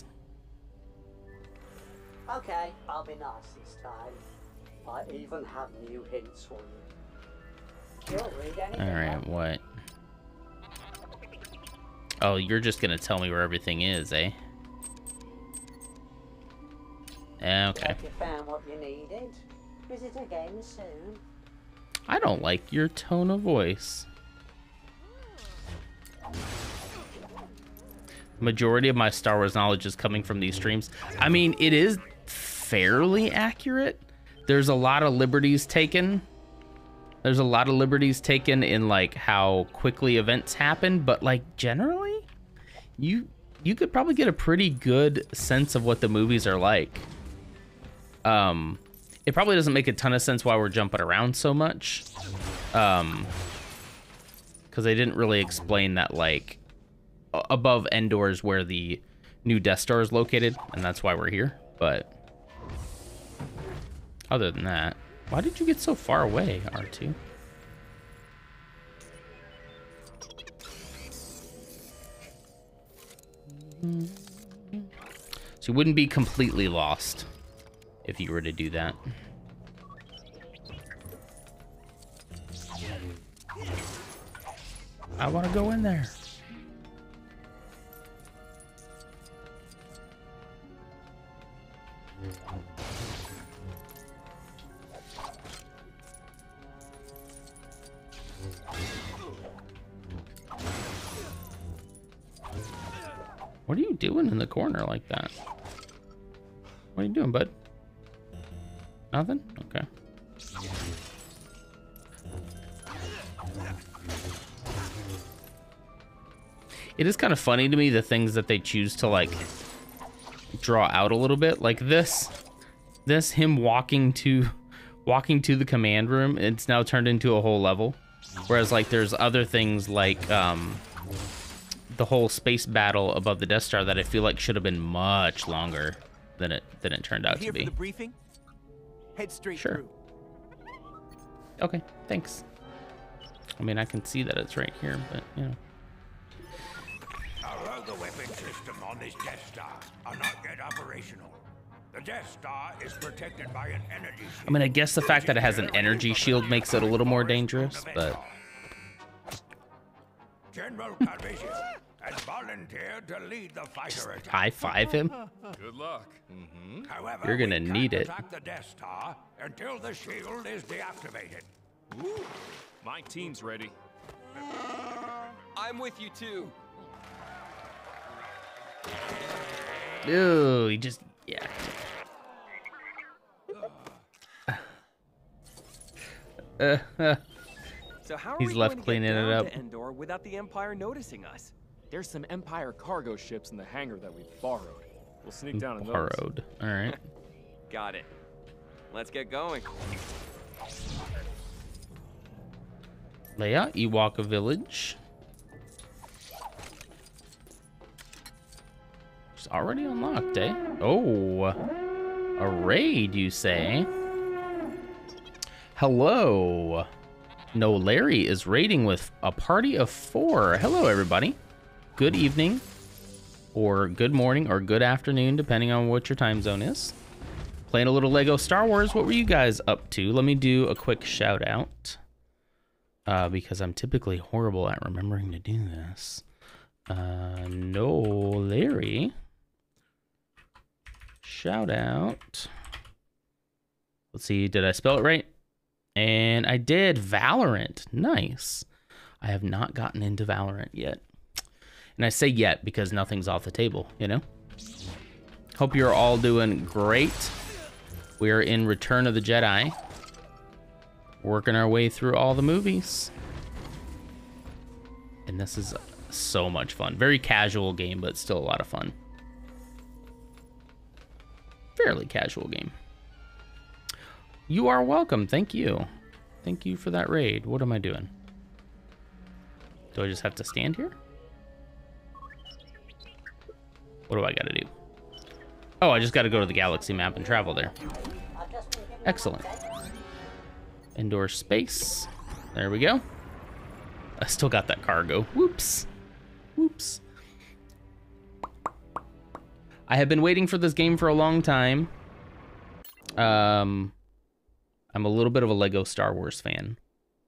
Okay, I'll be nice this time. I even have new hints for you. You'll read anything. Alright, what? Oh, you're just gonna tell me where everything is, eh? Okay. Have you found what you needed? Visit again soon. I don't like your tone of voice. Majority of my Star Wars knowledge is coming from these streams. I mean, it is fairly accurate. There's a lot of liberties taken. There's a lot of liberties taken in like how quickly events happen, but like generally, you could probably get a pretty good sense of what the movies are like. It probably doesn't make a ton of sense why we're jumping around so much. Because they didn't really explain that, like, above Endor is where the new Death Star is located, and that's why we're here. But other than that, why did you get so far away, R2? So you wouldn't be completely lost if you were to do that. I want to go in there. What are you doing in the corner like that? What are you doing, bud? Nothing? Okay. It is kind of funny to me, the things that they choose to like draw out a little bit. Like this him walking to the command room, it's now turned into a whole level. Whereas like there's other things like the whole space battle above the Death Star that I feel like should have been much longer than it turned out to be. For the briefing? Head straight Sure. through. Okay, thanks. I mean, I can see that it's right here, but you know. Although the weapon system on this Death Star are not yet operational, the Death Star is protected by an energy shield. I mean, I guess the fact that it has an energy shield makes it a little more dangerous, but General Calrissian has volunteered to lead the fighter attack. high five him. Good luck. However, You're gonna we can't need it. attack the Death Star until the shield is deactivated. Ooh, my team's ready. I'm with you too. Ew, he just, yeah. So how are He's we left going to cleaning get it down up. to Endor without the Empire noticing us? There's some Empire cargo ships in the hangar that we borrowed. We'll sneak down in those. Borrowed. All right. Got it. Let's get going. Leia, Ewok Village. It's already unlocked, eh? Oh, a raid, you say? Hello. No, Larry is raiding with a party of 4. Hello, everybody. Good evening, or good morning, or good afternoon, depending on what your time zone is. Playing a little Lego Star Wars. What were you guys up to? Let me do a quick shout out. Because I'm typically horrible at remembering to do this. No, Larry. Shout out. Let's see, did I spell it right? And I did. Valorant. Nice. I have not gotten into Valorant yet. And I say yet because nothing's off the table, you know? Hope you're all doing great. We are in Return of the Jedi. Working our way through all the movies. And this is so much fun. Very casual game, but still a lot of fun. Fairly casual game. You are welcome. Thank you. Thank you for that raid. What am I doing? Do I just have to stand here? What do I gotta do? Oh, I just gotta go to the galaxy map and travel there. Excellent. Indoor space. There we go. I still got that cargo. Whoops. Whoops. I have been waiting for this game for a long time. I'm a little bit of a Lego Star Wars fan.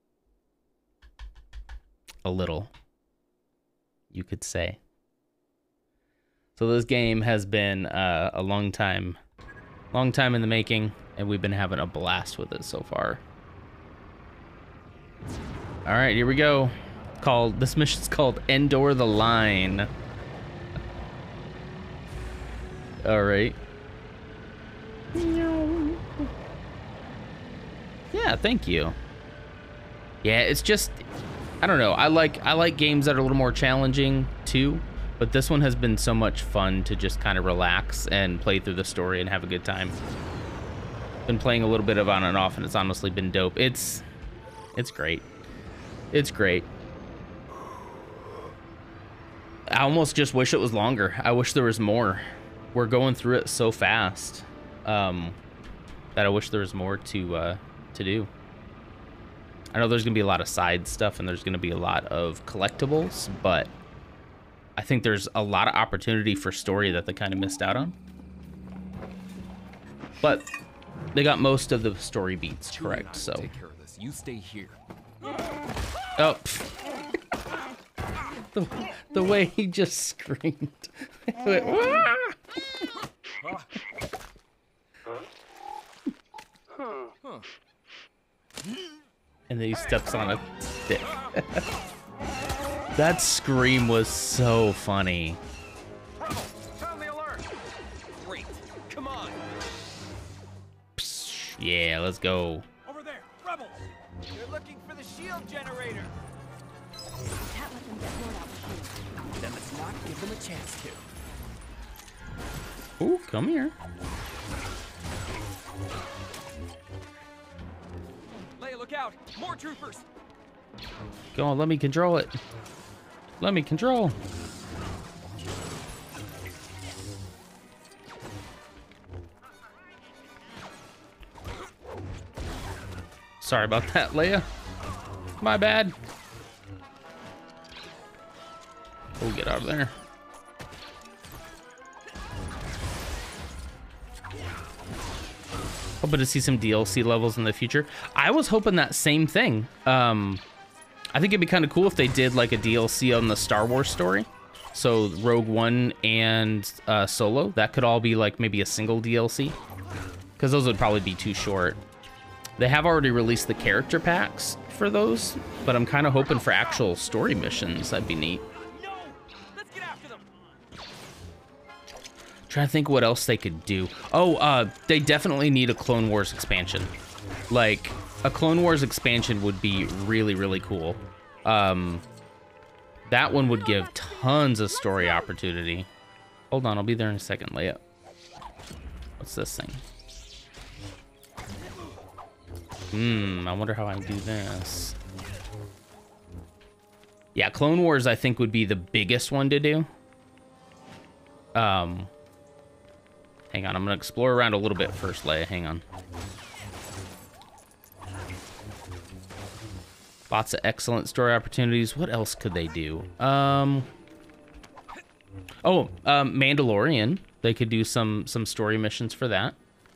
A little, you could say. So this game has been a long time in the making, and we've been having a blast with it so far. All right, here we go. This mission's called Endor the Line. All right. Yeah, thank you. Yeah, it's just, I don't know. I like games that are a little more challenging too, but this one has been so much fun to just kind of relax and play through the story and have a good time. Been playing a little bit of on and off, and it's honestly been dope. It's great. It's great. I almost just wish it was longer. I wish there was more. We're going through it so fast that I wish there was more to do. I know there's gonna be a lot of side stuff and there's gonna be a lot of collectibles, but I think there's a lot of opportunity for story that they kind of missed out on. But they got most of the story beats correct, so. Take care of this. You stay here. Oh. The way he just screamed. Went, and then he steps on a stick. That scream was so funny. Sound the alert. Great. Come on. Yeah, let's go. Over there, rebels. They're looking for the shield generator. Can't let them get more out with you. Then let's not give them a chance to. Ooh, come here. Leia, look out! More troopers! Go on, let me control it. Let me control. Sorry about that, Leia. My bad. We'll get out of there. Hoping to see some DLC levels in the future. I was hoping that same thing. I think it'd be kind of cool if they did like a DLC on the Star Wars story. So Rogue One and Solo, that could all be like maybe a single DLC, because those would probably be too short. They have already released the character packs for those, but I'm kind of hoping for actual story missions. That'd be neat. Trying to think what else they could do. Oh, they definitely need a Clone Wars expansion. Like, a Clone Wars expansion would be really, really cool. That one would give tons of story opportunity. Hold on, I'll be there in a second, Leia. What's this thing? I wonder how I do this. Yeah, Clone Wars, I think, would be the biggest one to do. Hang on, I'm gonna explore around a little bit first, Leia. Hang on. Lots of excellent story opportunities. What else could they do? Mandalorian. They could do some story missions for that.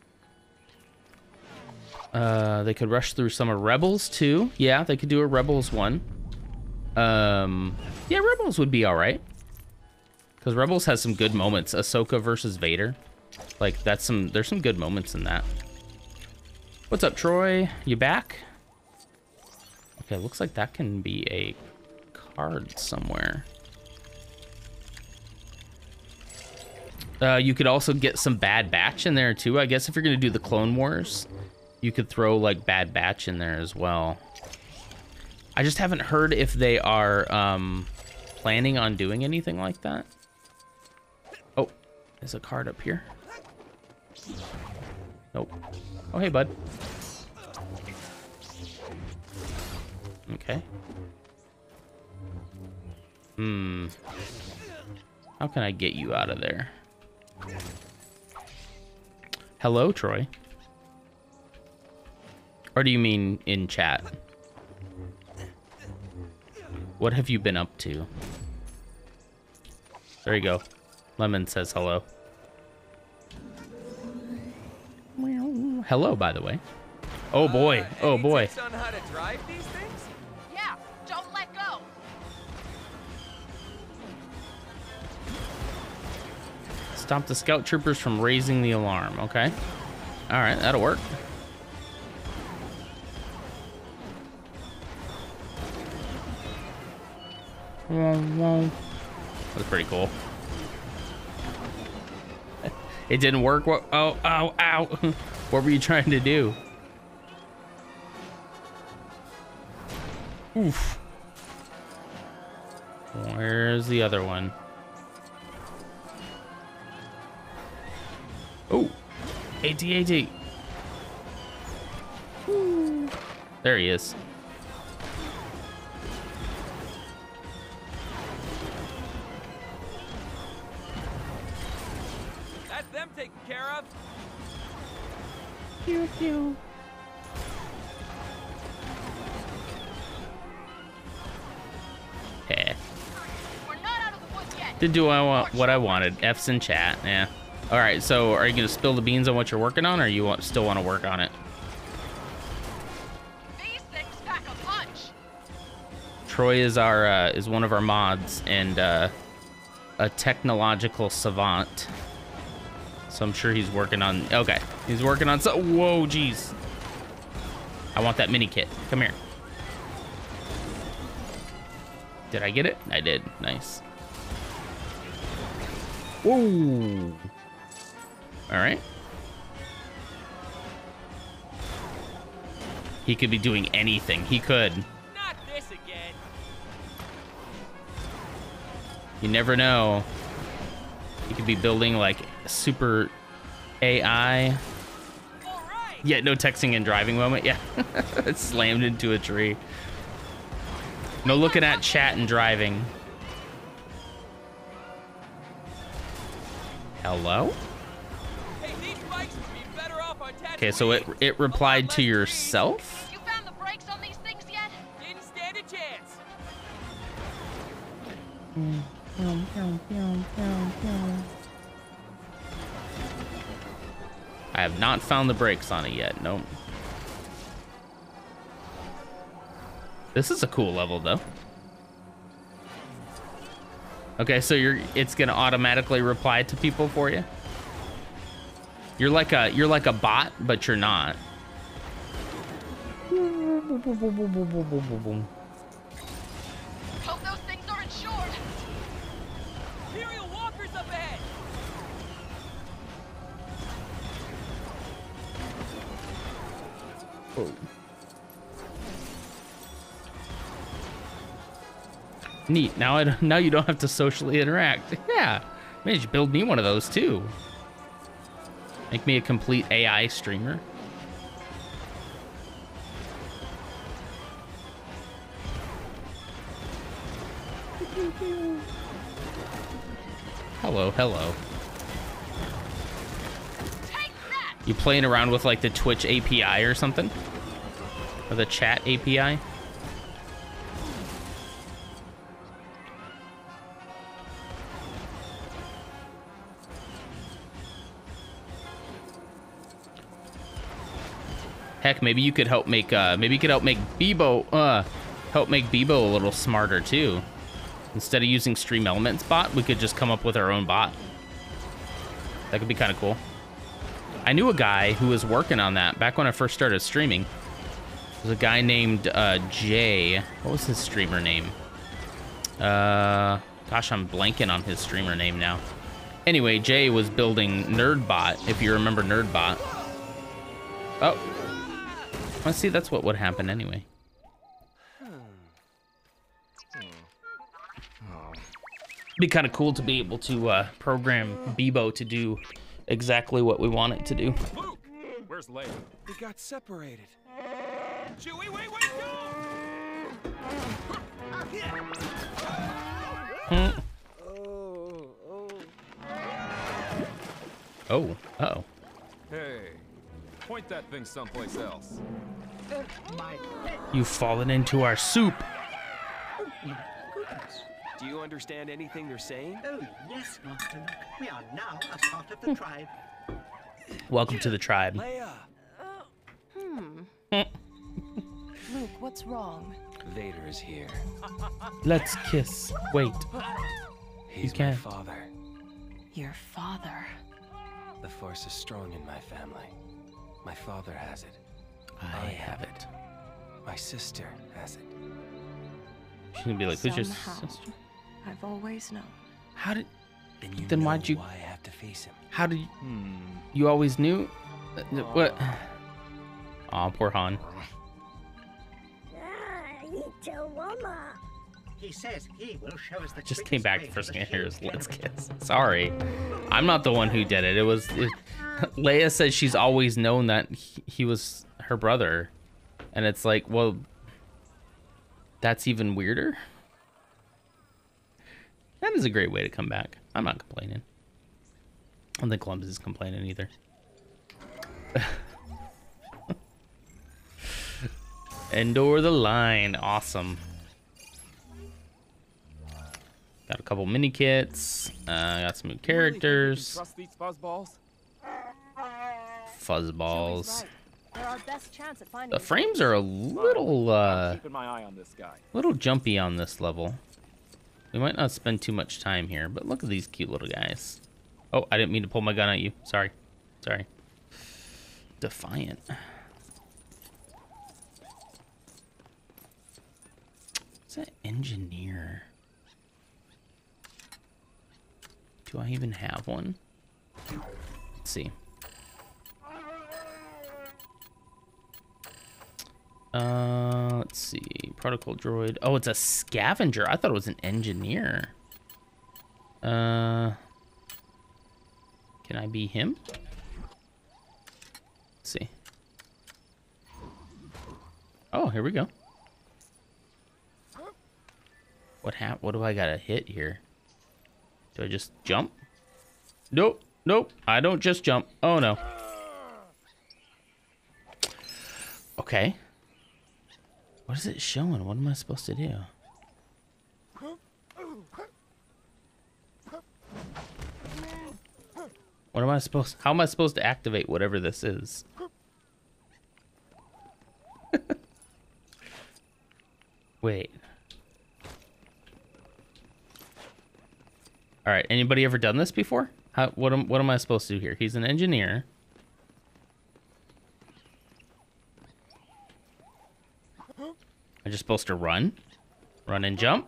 They could rush through some of Rebels too. Yeah, they could do a Rebels one. Yeah, Rebels would be all right. Because Rebels has some good moments. Ahsoka versus Vader. Like, there's some good moments in that. What's up, Troy? You back? Okay, looks like that can be a card somewhere. You could also get some Bad Batch in there too. I guess if you're gonna do the Clone Wars, you could throw like Bad Batch in there as well. I just haven't heard if they are planning on doing anything like that. Oh, there's a card up here. Nope. Oh, hey, bud. Okay. How can I get you out of there? Hello, Troy. Or do you mean in chat? What have you been up to? There you go. Lemon says hello. Hello, by the way. Oh boy. Oh boy. Tips on how to drive these things? Yeah, don't let go. Stop the scout troopers from raising the alarm. Okay. All right, that'll work. That's pretty cool. It didn't work. What? Oh, ow, ow. What were you trying to do? Oof. Where's the other one? Oh, AT-AT. There he is. That's them taken care of. Pew, pew. Yeah. We're not out of the woods yet. Did do what I wanted. F's in chat. Yeah. All right. So, are you gonna spill the beans on what you're working on, or you still want to work on it? These things pack a punch. Troy is our is one of our mods and a technological savant. So I'm sure he's working on. Okay, he's working on. So whoa, geez. I want that mini kit. Come here. Did I get it? I did. Nice. Whoa. All right. He could be doing anything. He could. Not this again. You never know. He could be building like super AI. Yeah, no texting and driving moment. Yeah. It slammed into a tree. No looking at chat and driving. Hello? Hey, these bikes would be better off on Tatooine. Okay, so it replied to yourself? You found the brakes on these things yet? Didn't stand a chance. I have not found the brakes on it yet. Nope. This is a cool level though. Okay, so it's gonna automatically reply to people for you. You're like a bot, but you're not. Hope those things aren't short. Imperial walkers up ahead. Oh. Neat. Now you don't have to socially interact. Yeah. Man, you should build me one of those too. Make me a complete AI streamer. Hello, hello. You playing around with like the Twitch API or something? Or the chat API? Heck, maybe you could help make Bebo help make Bebo a little smarter too. Instead of using Stream Elements bot, we could just come up with our own bot. That could be kind of cool. I knew a guy who was working on that back when I first started streaming. There's a guy named Jay. What was his streamer name? Gosh, I'm blanking on his streamer name now. Anyway, Jay was building NerdBot, if you remember NerdBot. Oh. Let's see, that's what would happen anyway. Be kind of cool to be able to program Bebo to do exactly what we want it to do. Luke, where's Leia? They got separated. Chewie, wait, Hmm. Oh, uh-oh. Hey, point that thing someplace else. You've fallen into our soup. Oh, my goodness. Do you understand anything they're saying? Oh, yes, Master Luke. We are now a part of the tribe. Welcome to the tribe. Leia! Luke, what's wrong? Vader is here. Let's kiss. Wait. He's You can't. my father. Your father. The Force is strong in my family. My father has it. I have it. My sister has it. She's gonna be like, who's your Somehow, sister? I've always known. How did? Then Then why'd you? Why I have to face him? How did? You always knew? What? Aw, poor Han. He says he will show us the Just came quickest back. way The to first the thing I hear is shield "Let's canopy. kiss." Sorry, I'm not the one who did it. It was. Leia says she's always known that he was her brother, and it's like, well, that's even weirder. That is a great way to come back. I'm not complaining. I don't think Columbus is complaining either. Endure the line. Awesome. Got a couple mini kits. Got some new characters. Trust these fuzzballs? Fuzzballs. They're our best chance at finding The frames are a little Keeping my eye on this guy. little jumpy on this level. We might not spend too much time here, but look at these cute little guys. Oh, I didn't mean to pull my gun at you. Sorry. Sorry. Defiant. What's that engineer? Do I even have one? Let's see. Let's see. Protocol droid. Oh, it's a scavenger. I thought it was an engineer. Can I be him? Let's see. Oh, here we go. What do I gotta hit here? Do I just jump? Nope. Nope. I don't just jump. Oh, no. Okay. What is it showing? What am I supposed to do? What am I supposed? How am I supposed to activate whatever this is? Wait. All right. Anybody ever done this before? What am I supposed to do here? He's an engineer. I'm just supposed to run and jump.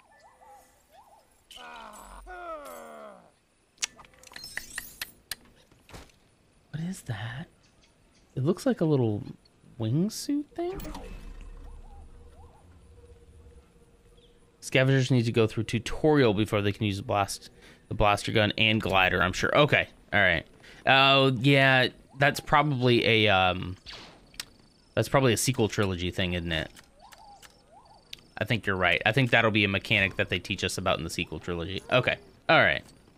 What is that? It looks like a little wingsuit thing. Scavengers need to go through tutorial before they can use the blaster gun and glider, I'm sure. Okay, all right. Oh yeah, that's probably a sequel trilogy thing, isn't it? I think you're right. I think that'll be a mechanic that they teach us about in the sequel trilogy. Okay, all right.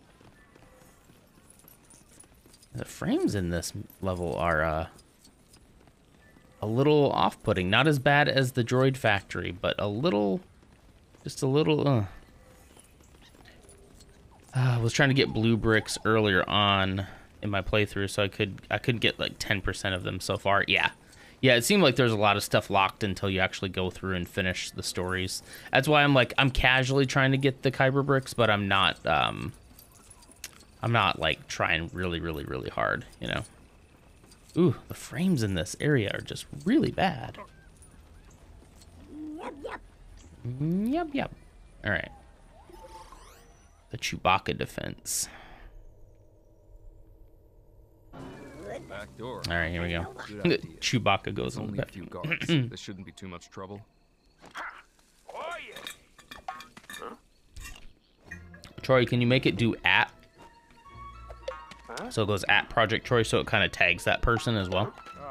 The frames in this level are a little off-putting. Not as bad as the Droid Factory, but a little, just a little. I was trying to get blue bricks earlier on in my playthrough, so I could get like 10% of them so far. Yeah, it seemed like there's a lot of stuff locked until you actually go through and finish the stories. That's why I'm casually trying to get the Kyber bricks, but I'm not like trying really, really, really hard, you know. Ooh, the frames in this area are just really bad. Yep. All right. The Chewbacca defense. Back door. All right, here we go. Chewbacca goes on the Only a back. few guards. This shouldn't be too much trouble. Troy, can you make it do at? So it goes at Project Troy, so it kind of tags that person as well.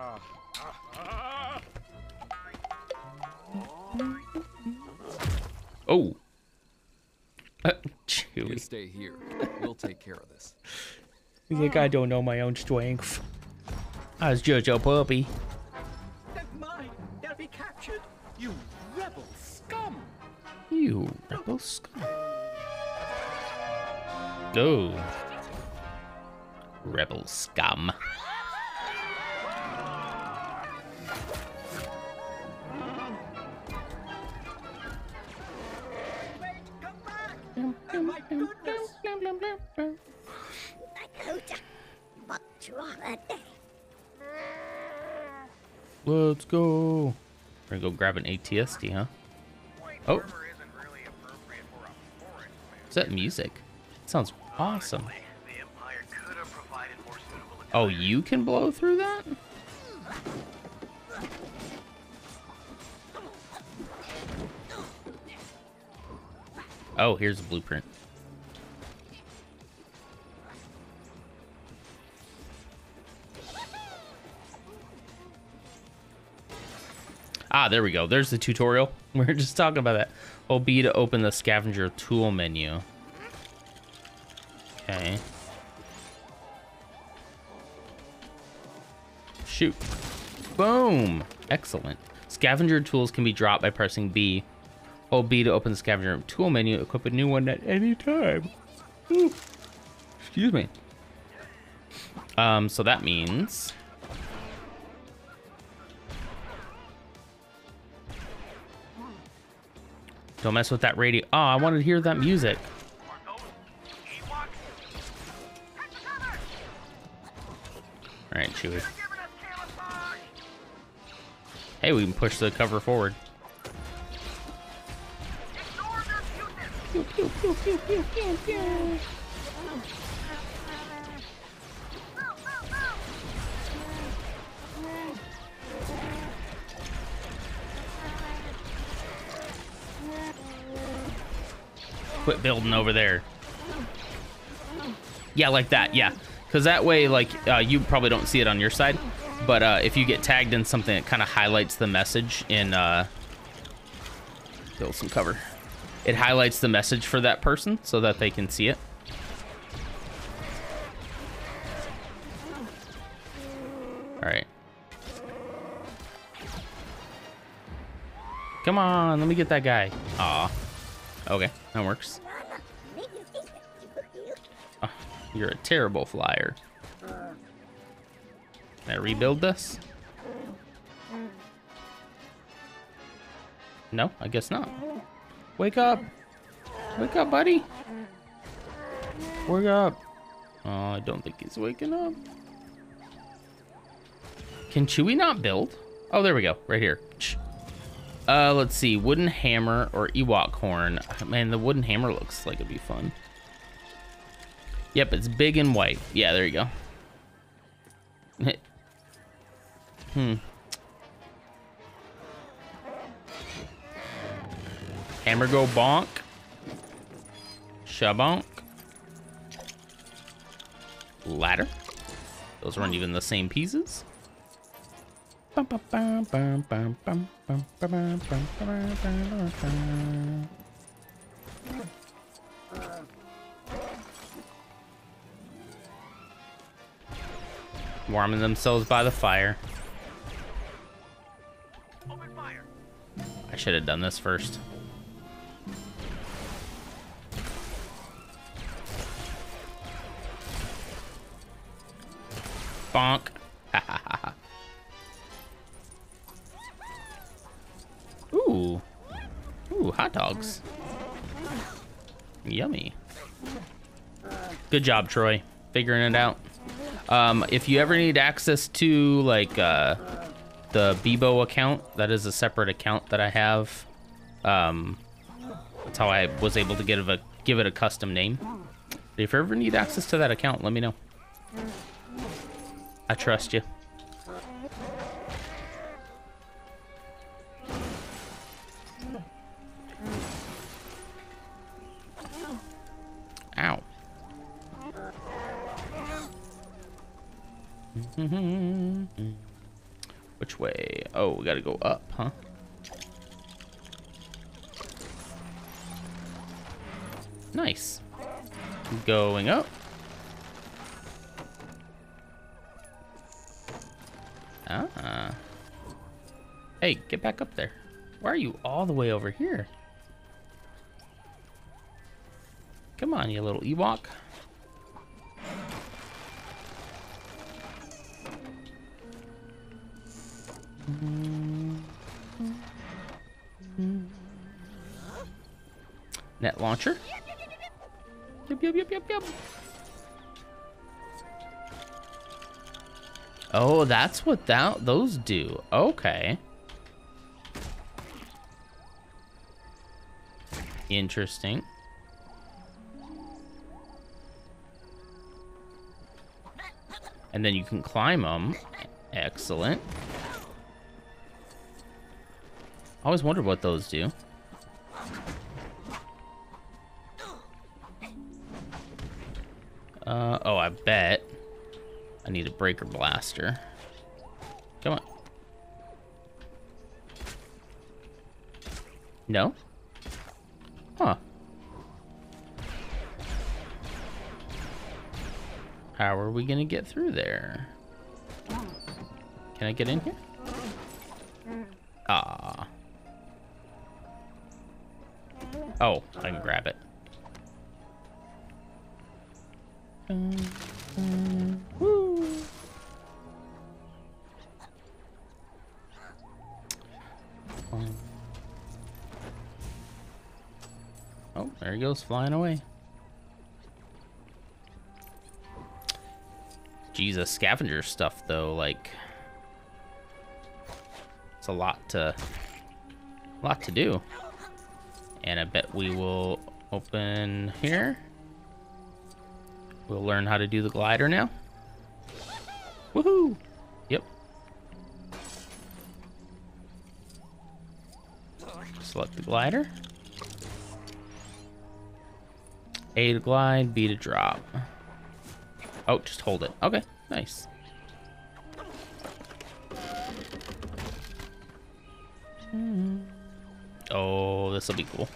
Oh. Chewie. You stay here. We'll take care of this. He's like, I don't know my own strength. I was just a puppy. to be captured. You rebel scum! You rebel scum. Go. Rebel scum. Let's go. We're gonna go grab an ATSD, huh? Oh. Is that music? It sounds awesome. Oh, you can blow through that? Oh, here's a blueprint. Ah, there we go. There's the tutorial. We were just talking about that. Hold B to open the scavenger tool menu. Okay. Shoot. Boom. Excellent. Scavenger tools can be dropped by pressing B. Hold B to open the scavenger tool menu. Equip a new one at any time. Ooh. Excuse me. So that means... Don't mess with that radio. Oh, I wanted to hear that music. All right, Chewie. Hey, we can push the cover forward. Quit building over there. Yeah, like that. Yeah, because that way, like, you probably don't see it on your side, but if you get tagged in something, it kind of highlights the message in build some cover. It highlights the message for that person so that they can see it. All right. Come on, let me get that guy. Aw. Okay, that works. Oh, you're a terrible flyer. Can I rebuild this? No, I guess not. Wake up! Wake up, buddy! Wake up! Oh, I don't think he's waking up. Can Chewie not build? Oh, there we go. Right here. Let's see. Wooden hammer or Ewok horn. Man, the wooden hammer looks like it'd be fun. Yep, it's big and white. Yeah, there you go. Hammer go bonk. Shabonk. Ladder. Those aren't even the same pieces. Warming themselves by the fire. I should have done this first. Bonk. Ooh. Ooh, hot dogs. Yummy. Good job, Troy. Figuring it out. If you ever need access to, like, the Bebo account, that is a separate account that I have. That's how I was able to give it a custom name. But if you ever need access to that account, let me know. I trust you. Ow. Which way? Oh, we gotta go up, huh? Nice. Going up. Ah. Hey, get back up there. Why are you all the way over here? Come on, you little Ewok. Net launcher. Yep, yep, yep, yep, yep. Oh, that's what those do. Okay. Interesting. And then you can climb them. Excellent. I always wondered what those do. Oh, I bet I need a breaker blaster. Come on. No? Huh. How are we gonna get through there? Can I get in here? Ah. Oh, I can grab it. Woo. Oh, there he goes, flying away. Jesus, scavenger stuff though, like it's a lot to do. And I bet we will open here. We'll learn how to do the glider now. Woohoo! Yep. Select the glider. A to glide, B to drop. Oh, just hold it. Okay, nice. Oh, this will be cool.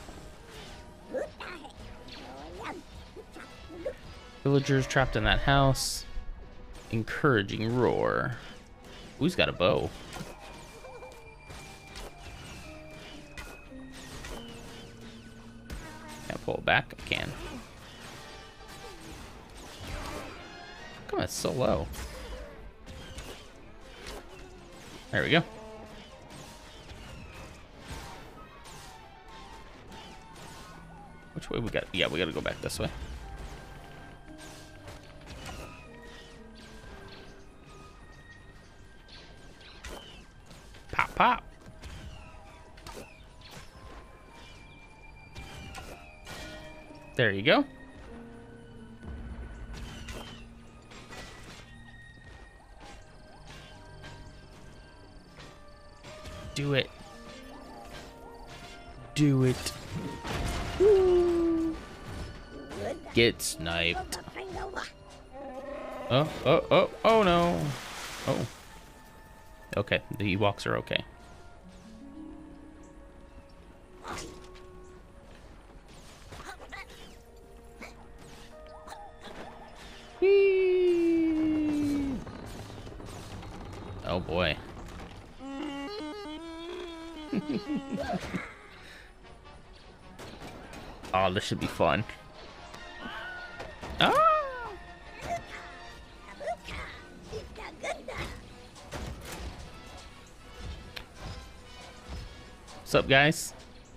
Villagers trapped in that house. Encouraging roar. Ooh, he's got a bow. Can't pull it back. I can. Come on, it's so low. There we go. Which way we got? Yeah, we got to go back this way. Pop, pop. There you go. Do it. Do it. Woo. Get sniped. Oh, oh, oh, oh no. Oh. Okay, the Ewoks are okay. Whee! Oh boy. Oh, this should be fun. Ah! What's up, guys?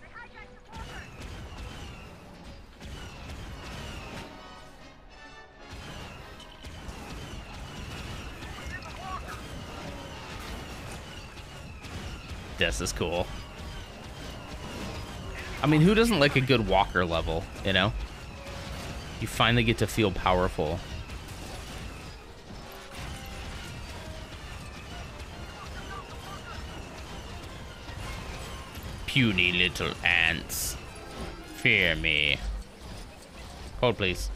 This is cool. I mean, who doesn't like a good walker level, you know? You finally get to feel powerful. Puny little ants. Fear me. Hold, please.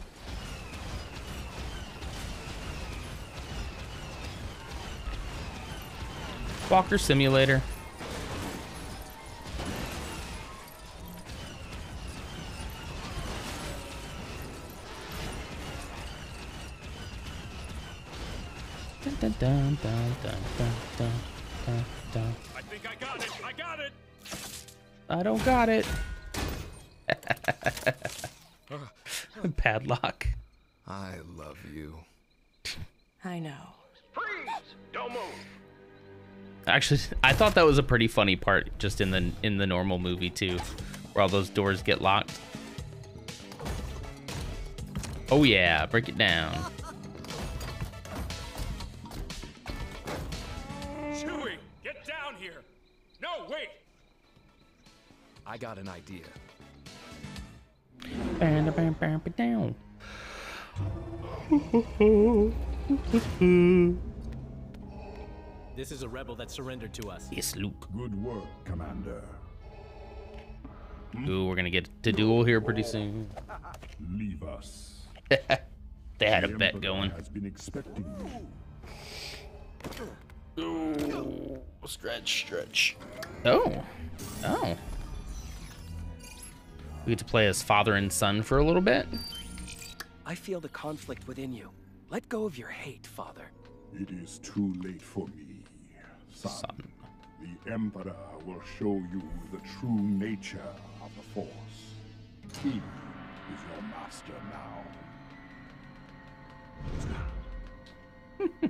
Walker simulator. Dun, dun, dun, dun, dun, dun. I think I got it. I got it. I don't got it. Padlock. I love you. I know. Freeze! Don't move. Actually, I thought that was a pretty funny part just in the normal movie too, where all those doors get locked. Oh yeah, break it down. Chewie, get down here. No, wait. I got an idea. Down. This is a rebel that surrendered to us. Yes, Luke. Good work, Commander. Ooh, we're gonna get to duel here pretty soon. Leave us. They had a bet going. Has been expecting you. Ooh, stretch. Oh. We get to play as father and son for a little bit. I feel the conflict within you. Let go of your hate, Father. It is too late for me, son. The Emperor will show you the true nature of the Force. He is your master now.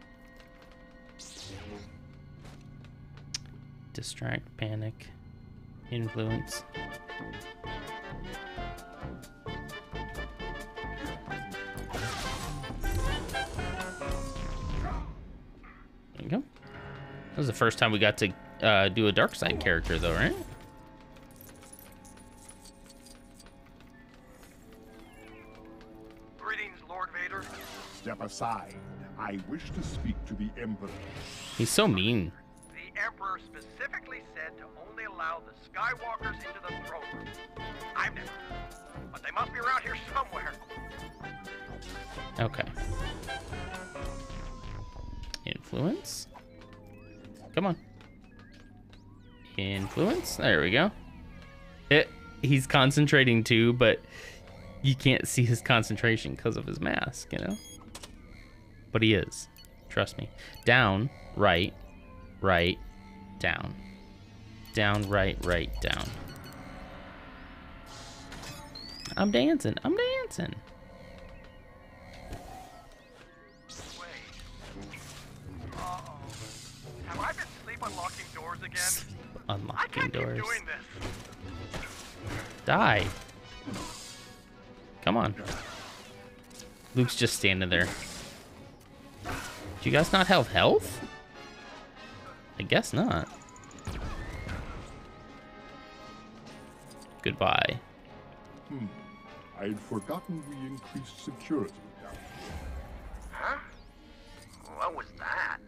Distract, panic, influence. There you go. That was the first time we got to do a dark side character though, right? Greetings, Lord Vader. Step aside. I wish to speak to the Emperor. He's so mean. The Emperor specifically said to only allow the Skywalkers into the throne room. I've never heard, but they must be around here somewhere. Okay. Influence. Come on. Influence. There we go. He's concentrating too, but you can't see his concentration because of his mask, you know? But he is. Trust me. Down, right, down. Down, right, down. I'm dancing. Have I been sleep unlocking doors again? Unlocking I can't doors. keep doing this. Die. Come on. Luke's just standing there. Do you guys not have health? I guess not. Goodbye. I'd forgotten we increased security down here. Huh? What was that?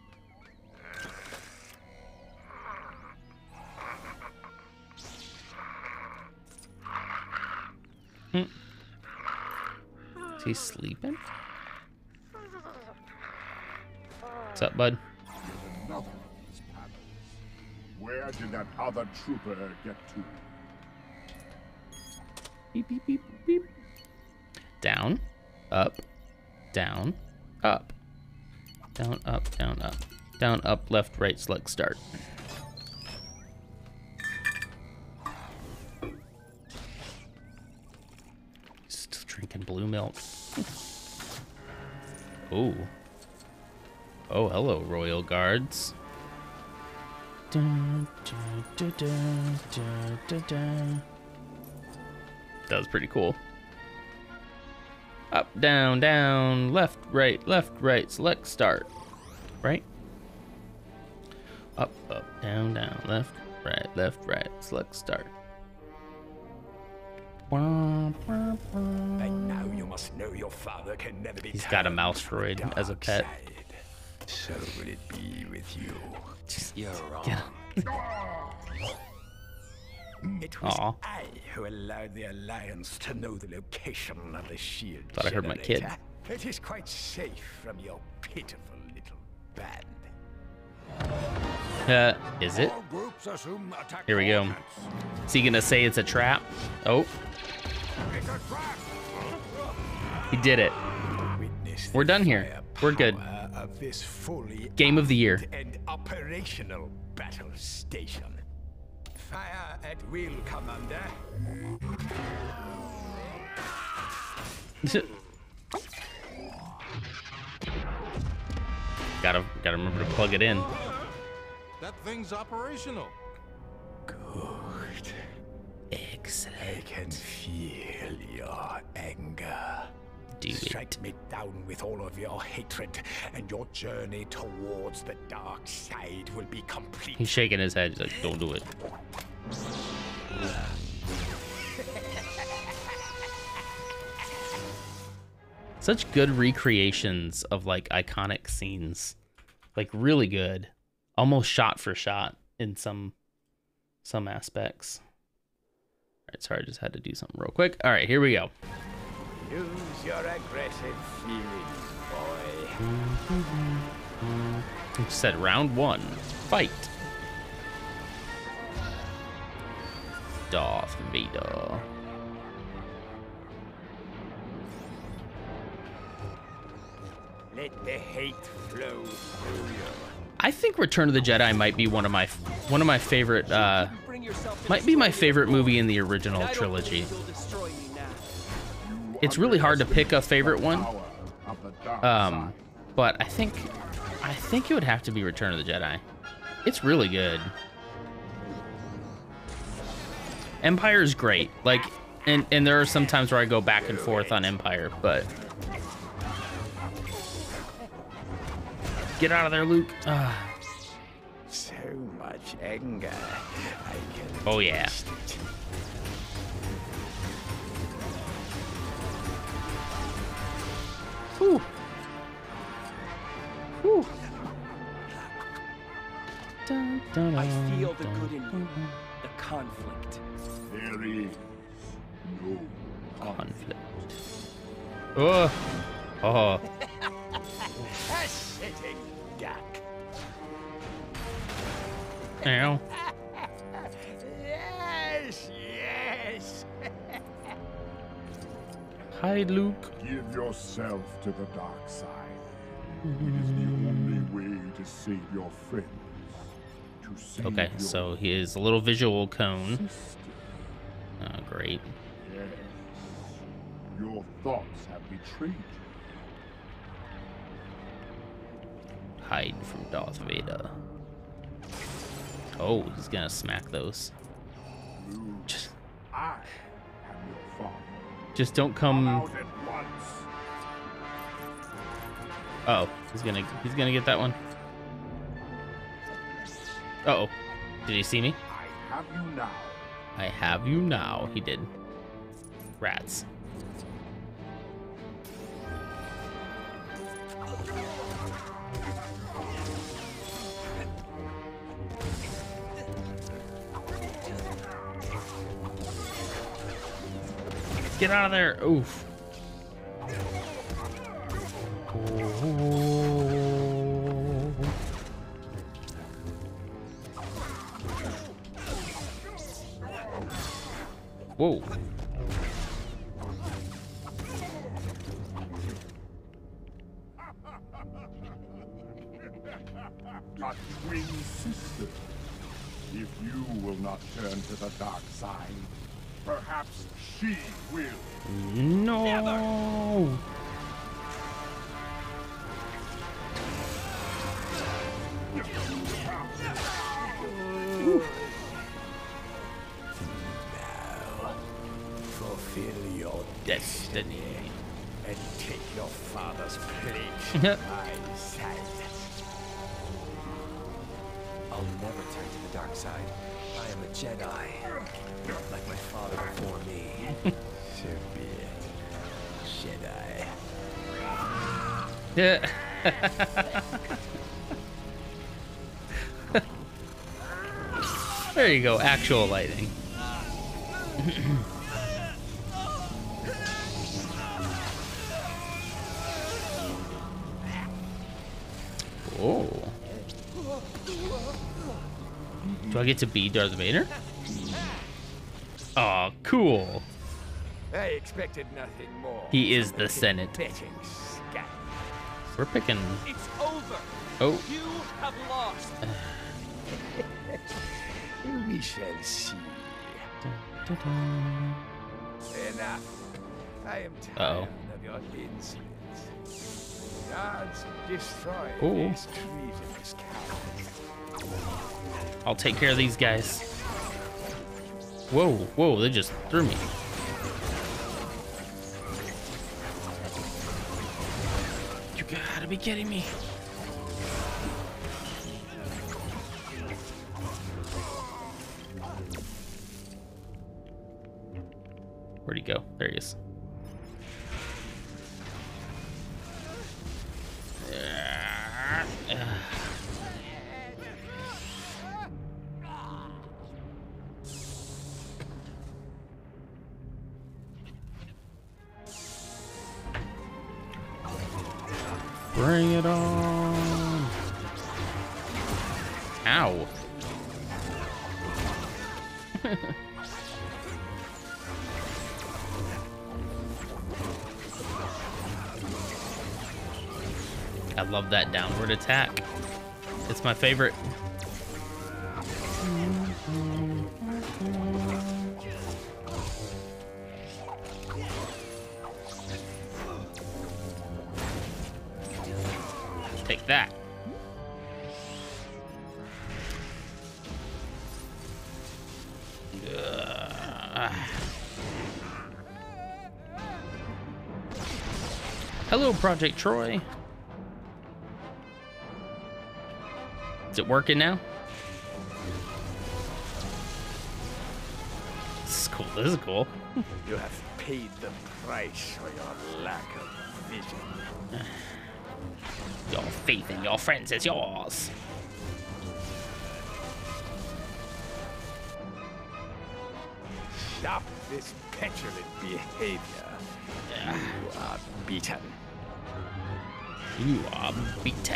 Is he sleeping? What's up, bud? Another of these panels. Where did that other trooper get to? Beep, beep, beep, beep. Down, up, down, up. Down, up, down, up. Down, up, left, right, select, start. Still drinking blue milk. Oh. Oh, hello, Royal Guards. Dun, dun, dun, dun, dun, dun, dun. That was pretty cool. Up, down, down, left, right, select, start. Right? Up, down, left, right, select, start. But now you must know your father can never be. He's got a mouse droid as a pet. So will it be with you? You're wrong. It was I who allowed the Alliance to know the location of the shield. Thought I heard my kid. It is quite safe from your pitiful little band. Is it? Here we go. Is he gonna say it's a trap? Oh. He did it. witness We're done here. We're good. of this fully Game of the year. armed and operational battle station. Fire at will, Commander. Gotta remember to plug it in. That thing's operational. Good. Excellent. I can feel your anger. Strike me down with all of your hatred, and your journey towards the dark side will be complete. He's shaking his head. He's like, don't do it. Such good recreations of like iconic scenes. Like really good. Almost shot for shot in some aspects. All right, sorry, I just had to do something real quick. All right, here we go. Use your aggressive feelings, boy. It said round 1. Fight. Darth Vader. Let the hate flow through you. I think Return of the Jedi might be one of my favorite might be my favorite movie in the original trilogy. It's really hard to pick a favorite one. But I think it would have to be Return of the Jedi. It's really good. Empire is great. Like and there are some times where I go back and forth on Empire, but get out of there, Luke. So much anger. I can oh yeah. Whew. Whew. I feel the good in you. The conflict. There is no conflict. Oh. Oh. A sitting duck. Ow. Yes, yes. Hi, Luke. Give yourself to the dark side. It is the only way to save your friends. To save Okay, your so he is a little visual cone. Oh, great. Yes. Your thoughts have betrayed you. Hide from Darth Vader. Oh, he's gonna smack those. I am your father. Just don't come. Out at once. Oh, he's gonna get that one. Uh oh, did he see me? I have you now. I have you now. He did. Rats. Get out of there. Oof. Whoa. But twin sister, if you will not turn to the dark side, perhaps she will. No. Never. Now, fulfill your destiny and take your father's place at my side. I'll never turn to the dark side. I am a Jedi, like my father before me. So be it, Jedi. Yeah. There you go, actual lighting. Oh. Do I get to be Darth Vader? Oh, cool. I expected nothing more. He is the Senate. Betting scat. We're picking. It's over. Oh. You have lost. We shall see. Enough. I am tired of your insolence. Guards, destroy these treasonous cowards. I'll take care of these guys. Whoa, whoa, they just threw me. You gotta be kidding me. Where'd he go? There he is. Bring it on. Ow. I love that downward attack. It's my favorite. Take that. Hello, Project Troy. Is it working now? This is cool. This is cool. You have paid the price for your lack of vision. Your faith in your friends is yours. Stop this petulant behavior. You are beaten. You are beaten.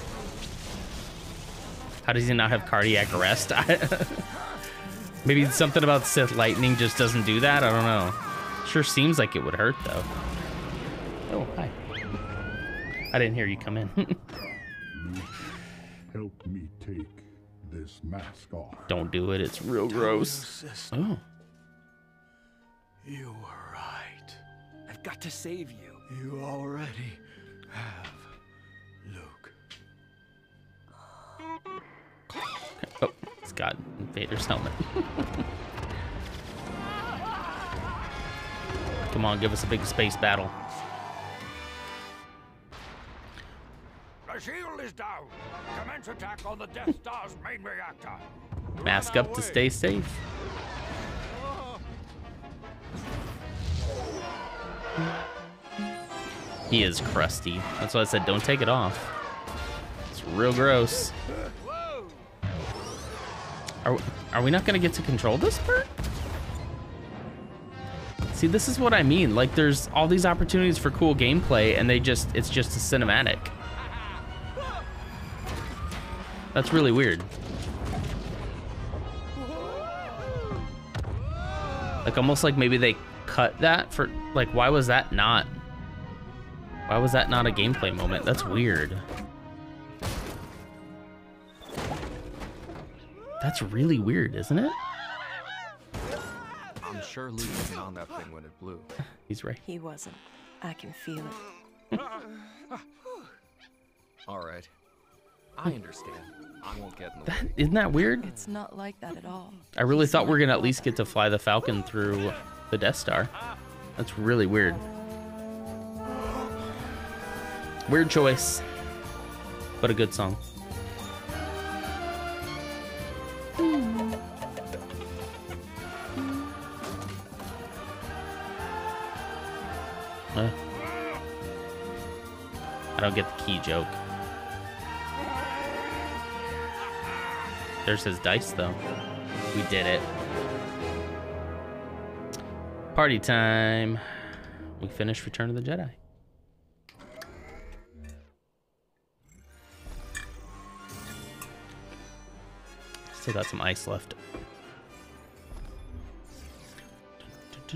How does he not have cardiac arrest? Maybe something about Sith lightning just doesn't do that. I don't know. Sure seems like it would hurt though. Oh, hi. I didn't hear you come in. Help me take this mask off. Don't do it. It's real gross. Oh. You were right. I've got to save you. You already have, Luke. Oh, it's got Vader's helmet. Come on, give us a big space battle. The shield is down. Commence attack on the Death Star's main reactor. Mask up to stay safe. He is crusty. That's why I said don't take it off. It's real gross. Are we not gonna get to control this part? See, this is what I mean. Like, there's all these opportunities for cool gameplay, and it's just a cinematic. That's really weird. Like, almost like maybe they cut that for, like, why was that not a gameplay moment? That's weird. That's really weird, isn't it? I'm sure Luke wasn't on that thing when it blew. He's right. He wasn't. I can feel it. All right. I understand. I won't get in the way. Isn't that weird? It's not like that at all. I really thought we were gonna at least get to fly the Falcon through the Death Star. That's really weird. Weird choice, but a good song. I don't get the key joke. There's his dice, though. We did it. Party time. We finished Return of the Jedi. Still got some ice left.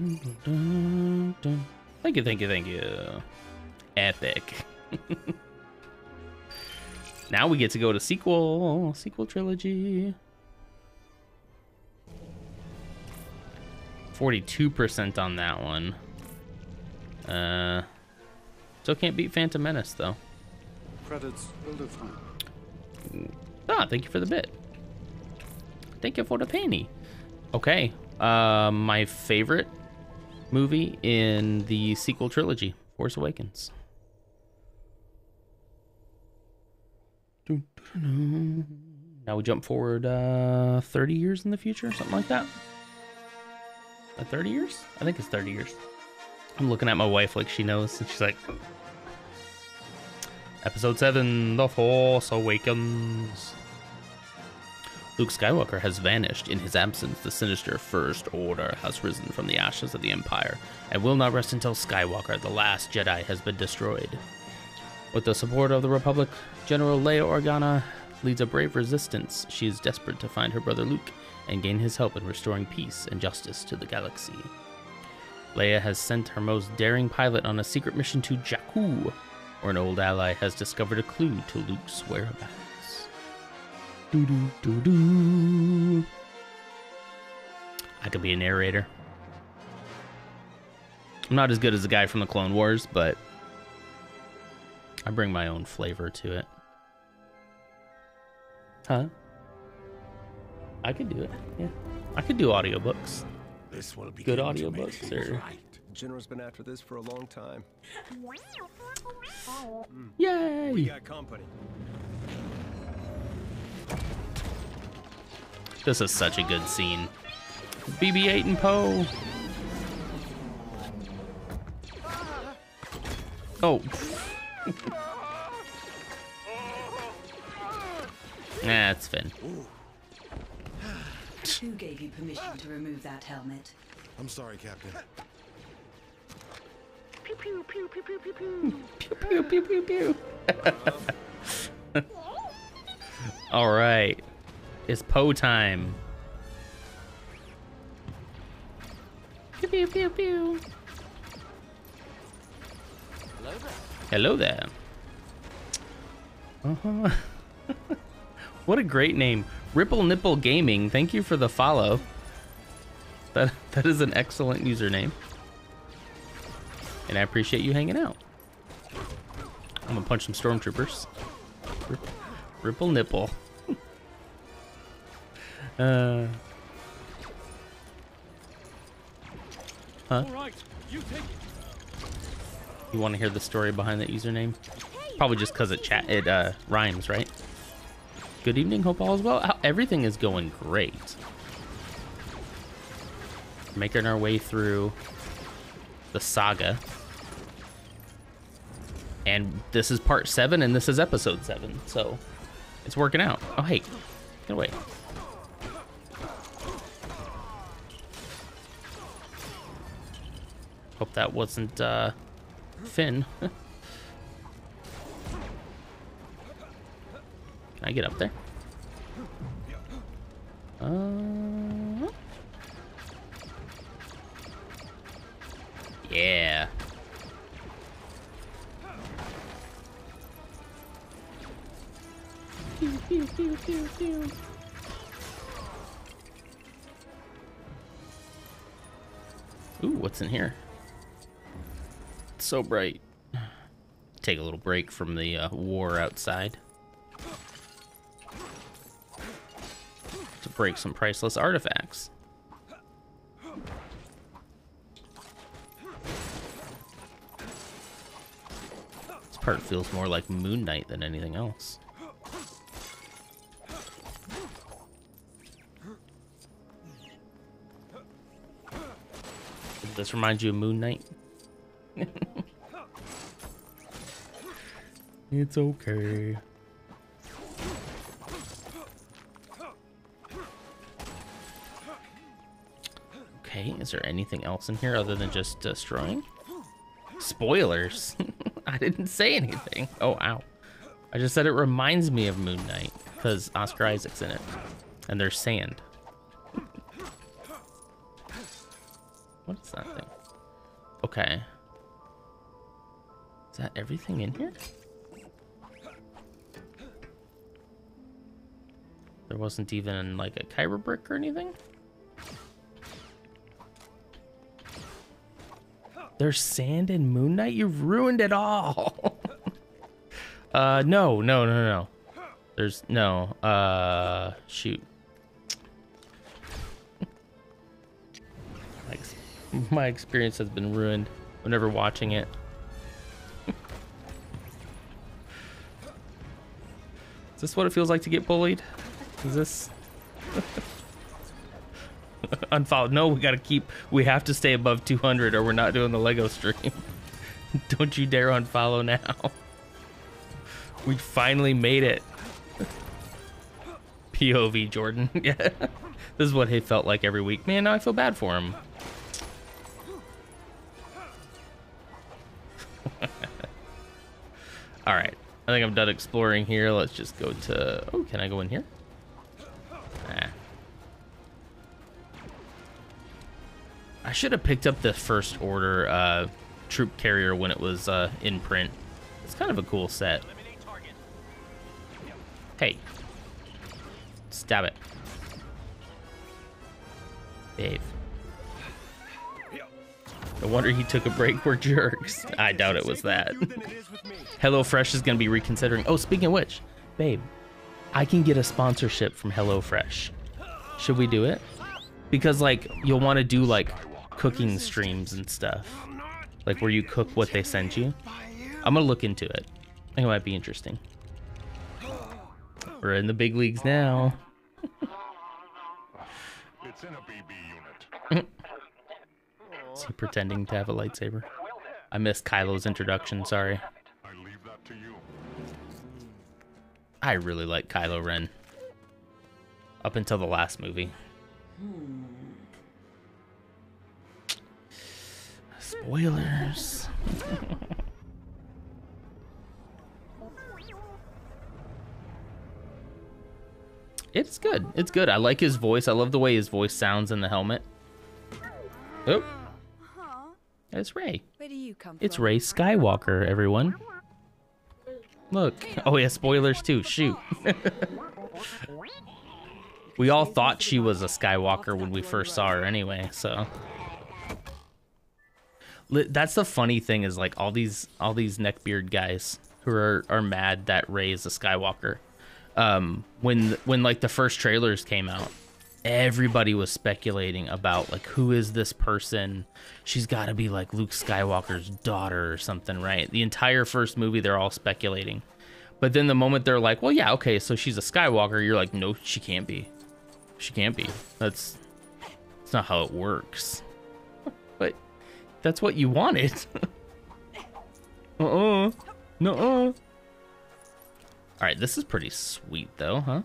Thank you, thank you, thank you. Epic. Now we get to go to sequel trilogy. 42% on that one. Still can't beat Phantom Menace though. Credits will do fine. Ah, thank you for the bit. Thank you for the penny. Okay, my favorite movie in the sequel trilogy, Force Awakens. Now we jump forward 30 years in the future, something like that. 30 years? I think it's 30 years. I'm looking at my wife like she knows, and she's like, Episode 7, The Force Awakens. Luke Skywalker has vanished. In his absence, the sinister First Order has risen from the ashes of the Empire and will not rest until Skywalker, the last Jedi, has been destroyed. With the support of the Republic, General Leia Organa leads a brave resistance. She is desperate to find her brother Luke and gain his help in restoring peace and justice to the galaxy. Leia has sent her most daring pilot on a secret mission to Jakku, where an old ally has discovered a clue to Luke's whereabouts. Doo-doo-doo-doo. I could be a narrator. I'm not as good as the guy from the Clone Wars, but I bring my own flavor to it. Huh? I could do it, yeah. I could do audiobooks. This will be good audiobooks, or... Jinra's been after this for a long time. Yay! We got company. This is such a good scene. BB-8 and Poe. Oh. Nah, it's Finn. Who gave you permission to remove that helmet? I'm sorry, Captain. Pew pew pew pew pew pew pew. Pew pew pew pew pew. All right, it's Poe time. Pew pew pew pew. Hello there. Uh-huh. What a great name. Ripple Nipple Gaming, thank you for the follow. That is an excellent username. And I appreciate you hanging out. I'm gonna punch some stormtroopers. Ripple Nipple. Huh? You want to hear the story behind that username? Probably just because it rhymes, right? Good evening, hope all is well. Everything is going great. Making our way through the saga. And this is part 7 and this is episode 7, so it's working out. Oh, hey, get away. Hope that wasn't Finn. Can I get up there? Yeah. Pew, pew, pew, pew, pew. Ooh, what's in here? It's so bright. Take a little break from the war outside to break some priceless artifacts. This part feels more like Moon Knight than anything else. Does this remind you of Moon Knight? It's okay. Okay, is there anything else in here other than just destroying? Spoilers! I didn't say anything. Oh, ow. I just said it reminds me of Moon Knight because Oscar Isaac's in it. And there's sand. What is that thing? Okay. Is that everything in here? There wasn't even like a Kyber brick or anything. There's sand in Moon Knight? You've ruined it all. No. There's no, shoot. My experience has been ruined whenever watching it. Is this what it feels like to get bullied? Is this... Unfollow. No, we have to stay above 200 or we're not doing the Lego stream. Don't you dare unfollow now. We finally made it. POV Jordan. Yeah. This is what he felt like every week. Man, now I feel bad for him. All right. I think I'm done exploring here. Let's just go to... Oh, can I go in here? Nah. I should have picked up the First Order troop carrier when it was in print. It's kind of a cool set. Hey. Stab it. Dave. No wonder he took a break. We're jerks. I doubt it was that. HelloFresh is going to be reconsidering. Oh, speaking of which, babe, I can get a sponsorship from HelloFresh. Should we do it? Because, like, you'll want to do, like, cooking streams and stuff. Like, where you cook what they send you. I'm going to look into it. I think it might be interesting. We're in the big leagues now. It's in a BB unit. Is he pretending to have a lightsaber? I missed Kylo's introduction, sorry. I leave that to you. I really like Kylo Ren. Up until the last movie. Spoilers. It's good. It's good. I like his voice. I love the way his voice sounds in the helmet. Oh. It's Rey. Where do you come It's from? Rey Skywalker, everyone. Look. Oh yeah, spoilers too. Shoot. We all thought she was a Skywalker when we first saw her anyway, so. That's the funny thing is like all these neckbeard guys who are mad that Rey is a Skywalker. When like the first trailers came out, everybody was speculating about like who is this person? She's got to be like Luke Skywalker's daughter or something, right? The entire first movie they're all speculating. But then the moment they're like, well, yeah, okay, so she's a Skywalker, you're like, no, she can't be. She can't be. That's not how it works. But that's what you wanted. Nuh-uh. Nuh-uh. All right, this is pretty sweet though, huh?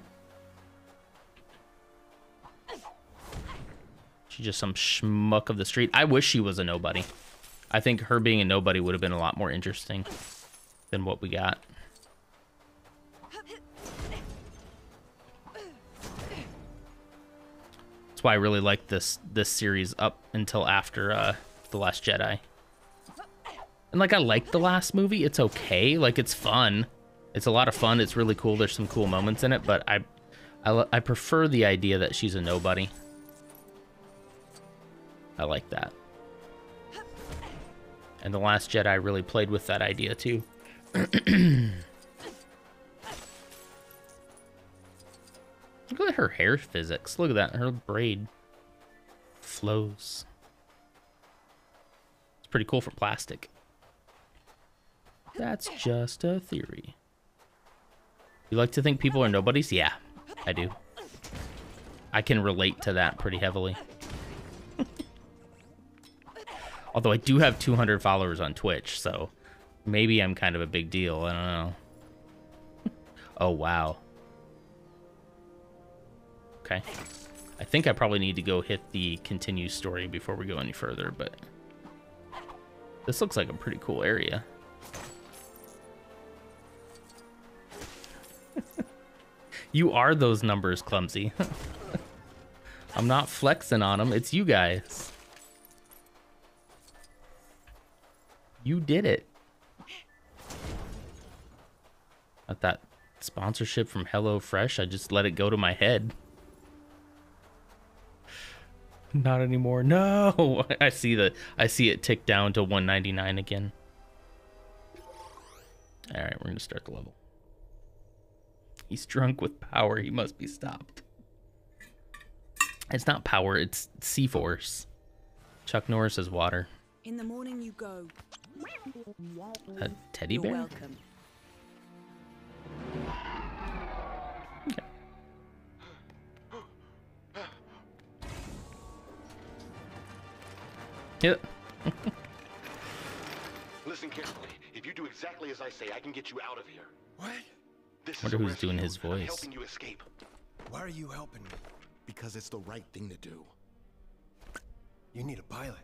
She's just some schmuck of the street. I wish she was a nobody. I think her being a nobody would have been a lot more interesting than what we got. That's why I really like this series up until after The Last Jedi. And like I like the last movie. It's okay. Like it's fun. It's a lot of fun. It's really cool. There's some cool moments in it, but I prefer the idea that she's a nobody. I like that. And The Last Jedi really played with that idea too. Look at her hair physics. Look at that. Her braid flows. It's pretty cool for plastic. That's just a theory. You like to think people are nobodies? Yeah, I do. I can relate to that pretty heavily. Although I do have 200 followers on Twitch, so maybe I'm kind of a big deal. I don't know. Oh, wow. Okay. I think I probably need to go hit the continue story before we go any further, but this looks like a pretty cool area. You are those numbers, Clumsy. I'm not flexing on them. It's you guys. You did it. Not that Sponsorship from HelloFresh. I just let it go to my head. Not anymore. No. I see it tick down to $1.99 again. All right, we're gonna start the level. He's drunk with power. He must be stopped. It's not power. It's C-Force. Chuck Norris is water. In the morning you go. A teddy bear? You're welcome. Okay. Yep. Listen carefully. If you do exactly as I say, I can get you out of here. What? This Wonder is a who's doing rescue. his I'm voice. helping you escape. Why are you helping me? Because it's the right thing to do. You need a pilot.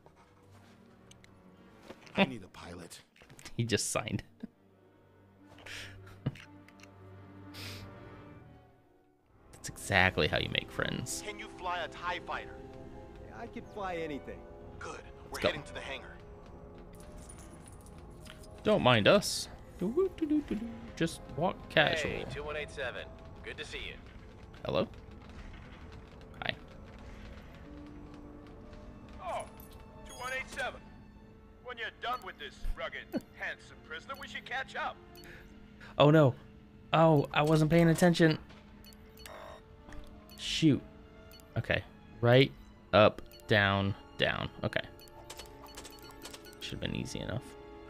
I need a pilot. He just signed. That's exactly how you make friends. Can you fly a TIE fighter? I could fly anything. Good. We're go. heading to the hangar. Don't mind us. Just walk casual. Hey, 2187. Good to see you. Hello? Hi. Oh, 2187. When you're done with this rugged, handsome prisoner, we should catch up. Oh no. Oh, I wasn't paying attention. Shoot. Okay. Right, up, down, down. Okay. Should have been easy enough.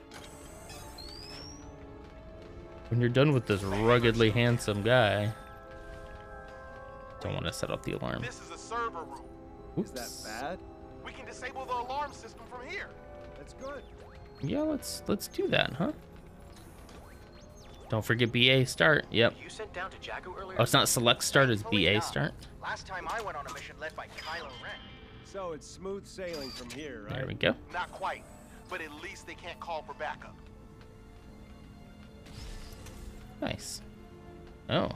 When you're done with this ruggedly handsome guy. Don't want to set off the alarm. This is a server room. Oops. Is that bad? We can disable the alarm system from here. That's good. Yeah, let's do that, huh? Don't forget BA start. Yep. You sent down to Jakku earlier? Oh, it's not select start, it's BA start. Last time I went on a mission led by Kylo Ren. So it's smooth sailing from here, right? There we go. Not quite, but at least they can't call for backup. Nice. Oh.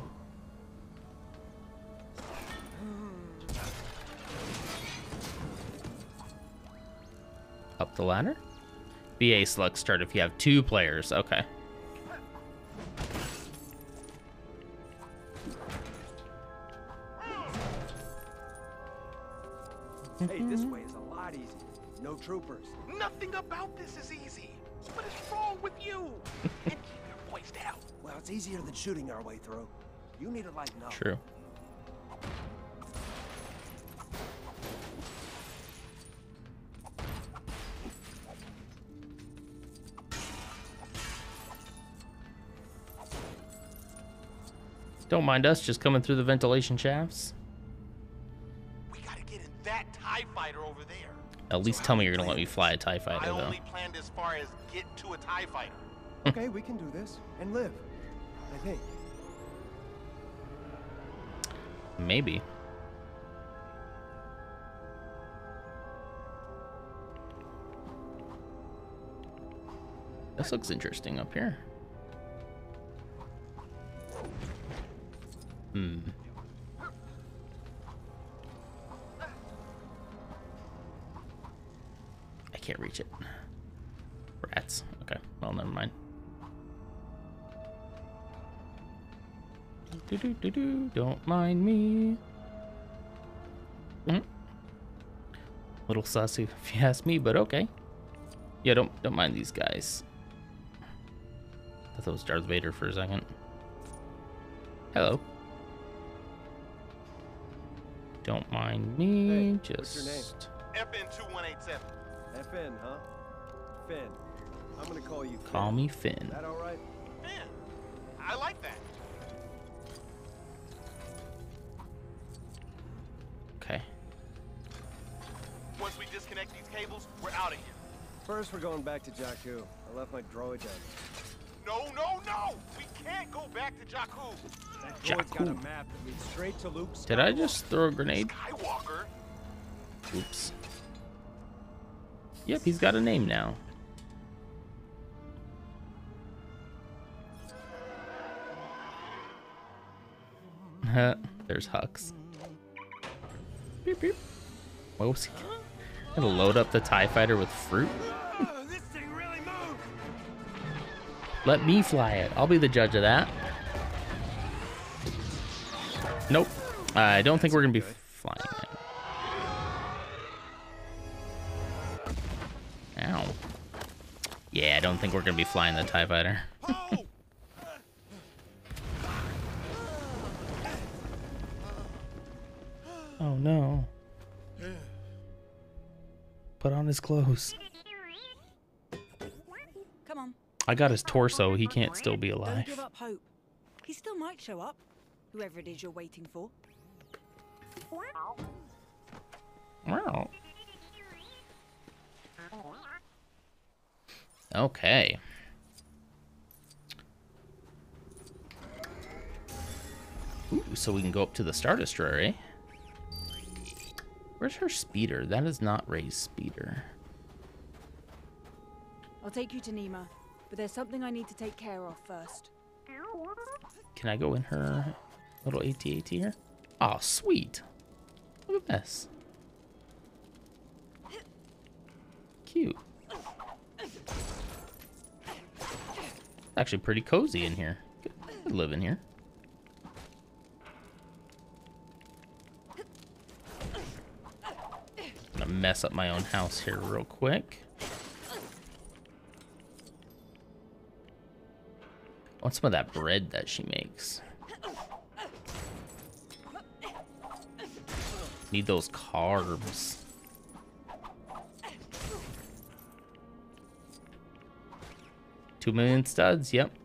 Up the ladder? BA select start if you have 2 players. Okay. Hey, this way is a lot easier. No troopers. Nothing about this is easy. What is wrong with you? And keep your voice down. Well, it's easier than shooting our way through. You need to lighten up. True. Don't mind us just coming through the ventilation shafts. We gotta get in that TIE fighter over there. At least tell me you're gonna let me fly a TIE I fighter, though. only planned as far as get to a TIE fighter. Okay, we can do this and live. I think. Maybe. This looks interesting up here. Hmm. I can't reach it. Rats. Okay, well, never mind. Don't mind me. Little sussy, if you ask me, but okay. Yeah, don't mind these guys. I thought it was Darth Vader for a second. Hello. Don't mind me. Hey, just. what's your name? FN2187. FN, huh? Finn. I'm gonna call you Finn. Call me Finn. Is that all right? Finn. I like that. Okay. Once we disconnect these cables, we're out of here. First, we're going back to Jakku. I left my droid down. No, no, no! We can't go back to Jakku. That droid's got a map that leads straight to Luke Skywalker. Did I just throw a grenade? Skywalker? Oops. Yep, he's got a name now. There's Hux. Beep, beep. What was he gonna load up the TIE fighter with fruit? This thing really moved. Let me fly it. I'll be the judge of that. Nope. I don't think we're gonna be flying it. Ow. Yeah, I don't think we're gonna be flying the TIE Fighter. Oh no. Put on his clothes. Come on. I got his torso. He can't still be Don't alive. give up hope. He still might show up. Whoever it is you're waiting for. Wow. Okay. Ooh, so we can go up to the Star Destroyer, eh? Where's her speeder? That is not Rey's speeder. I'll take you to Nima, but there's something I need to take care of first. Can I go in her little AT-AT here? Oh, sweet. Look at this. Cute. Actually pretty cozy in here. Could live in here. I'm gonna mess up my own house here real quick. I want some of that bread that she makes. Need those carbs. $2 million studs, yep.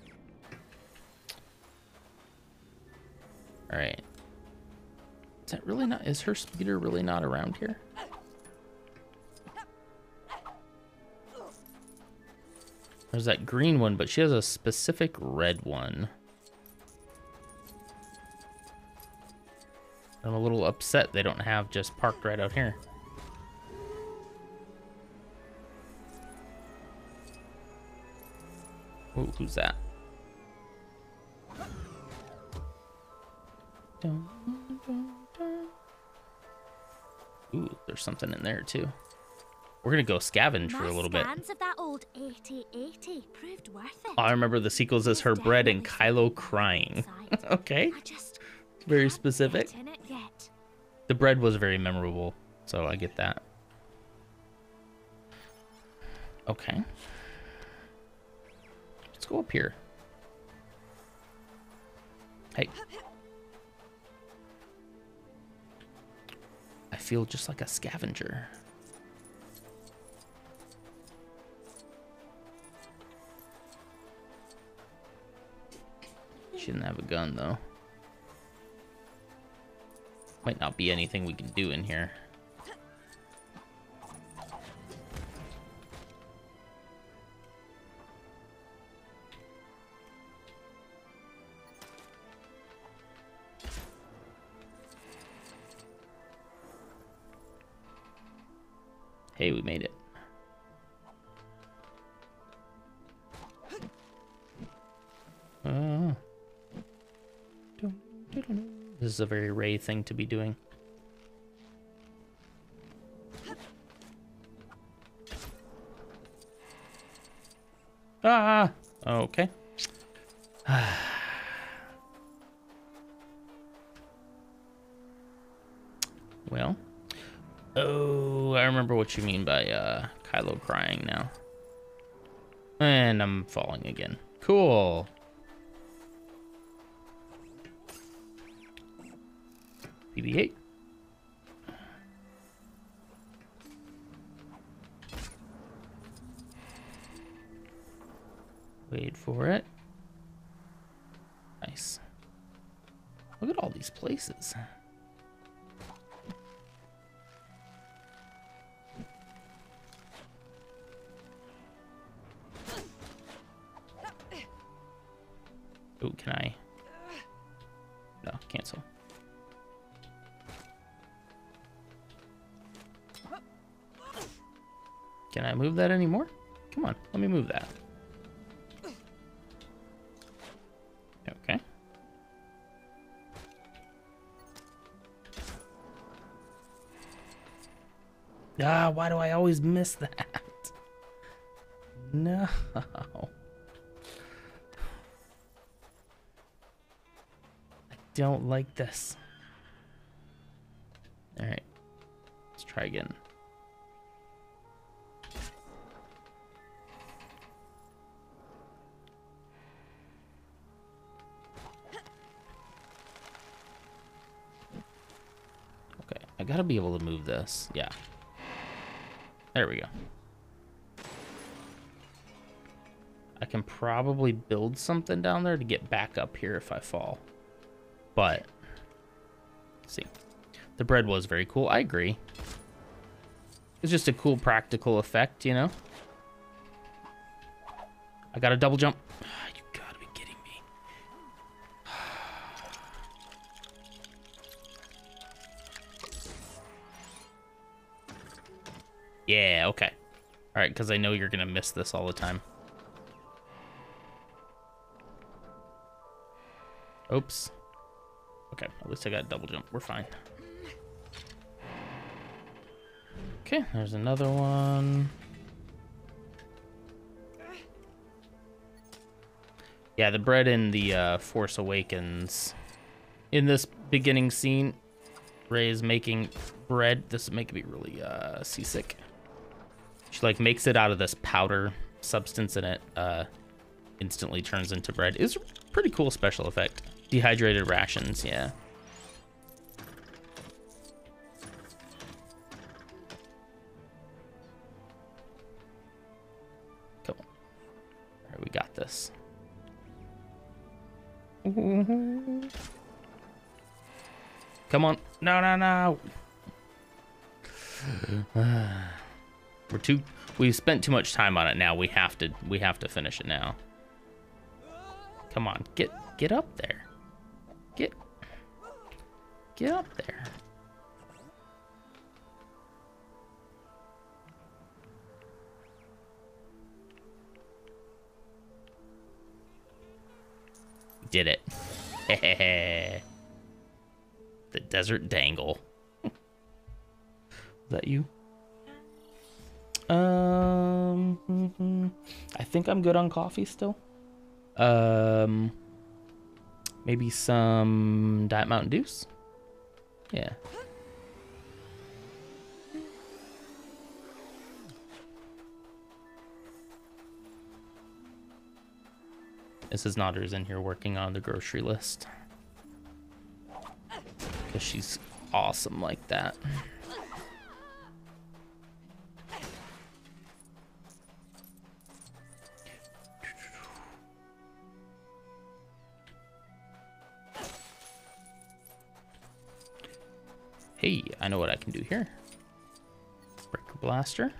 Alright. Is that really not, is her speeder really not around here? There's that green one, but she has a specific red one. I'm a little upset they don't have just parked right out here. Ooh, who's that? Ooh, there's something in there too. We're gonna go scavenge for a little bit. Scans of that old 8080 proved worth it. I remember the sequels as her bread and Kylo crying. Okay. Very specific. The bread was very memorable, so I get that. Okay. Let's go up here. Hey. I feel just like a scavenger. She didn't have a gun, though. Might not be anything we can do in here. Hey, we made it. This is a very Rey thing to be doing. Ah, okay. Well, oh, I remember what you mean by Kylo crying now. And I'm falling again. Cool. BB-8. Wait for it. Nice. Look at all these places. Oh, can I? No, cancel. Can I move that anymore? Come on, let me move that. Okay. Ah, why do I always miss that? No. I don't like this. All right, let's try again. Okay, I gotta be able to move this. Yeah. There we go. I can probably build something down there to get back up here if I fall. But, let's see. The bread was very cool. I agree. It's just a cool practical effect, you know? I got a double jump. You gotta be kidding me. Yeah, okay. All right, because I know you're gonna miss this all the time. Oops. Okay, at least I got a double jump. We're fine. Okay, there's another one. Yeah, the bread in the Force Awakens. In this beginning scene, Rey is making bread. This is making me really seasick. She like makes it out of this powder substance, and it instantly turns into bread. It's a pretty cool special effect. Dehydrated rations, yeah. Come on. All right, we got this. Come on. No, no, no. We spent too much time on it now. We have to finish it now. Come on, get up there. Get up there. Did it. The desert dangle. Is that you? I think I'm good on coffee still. Maybe some Diet Mountain Dews? Yeah. Mrs. Nodder's in here working on the grocery list. Because she's awesome like that. Hey, I know what I can do here. Breaker blaster.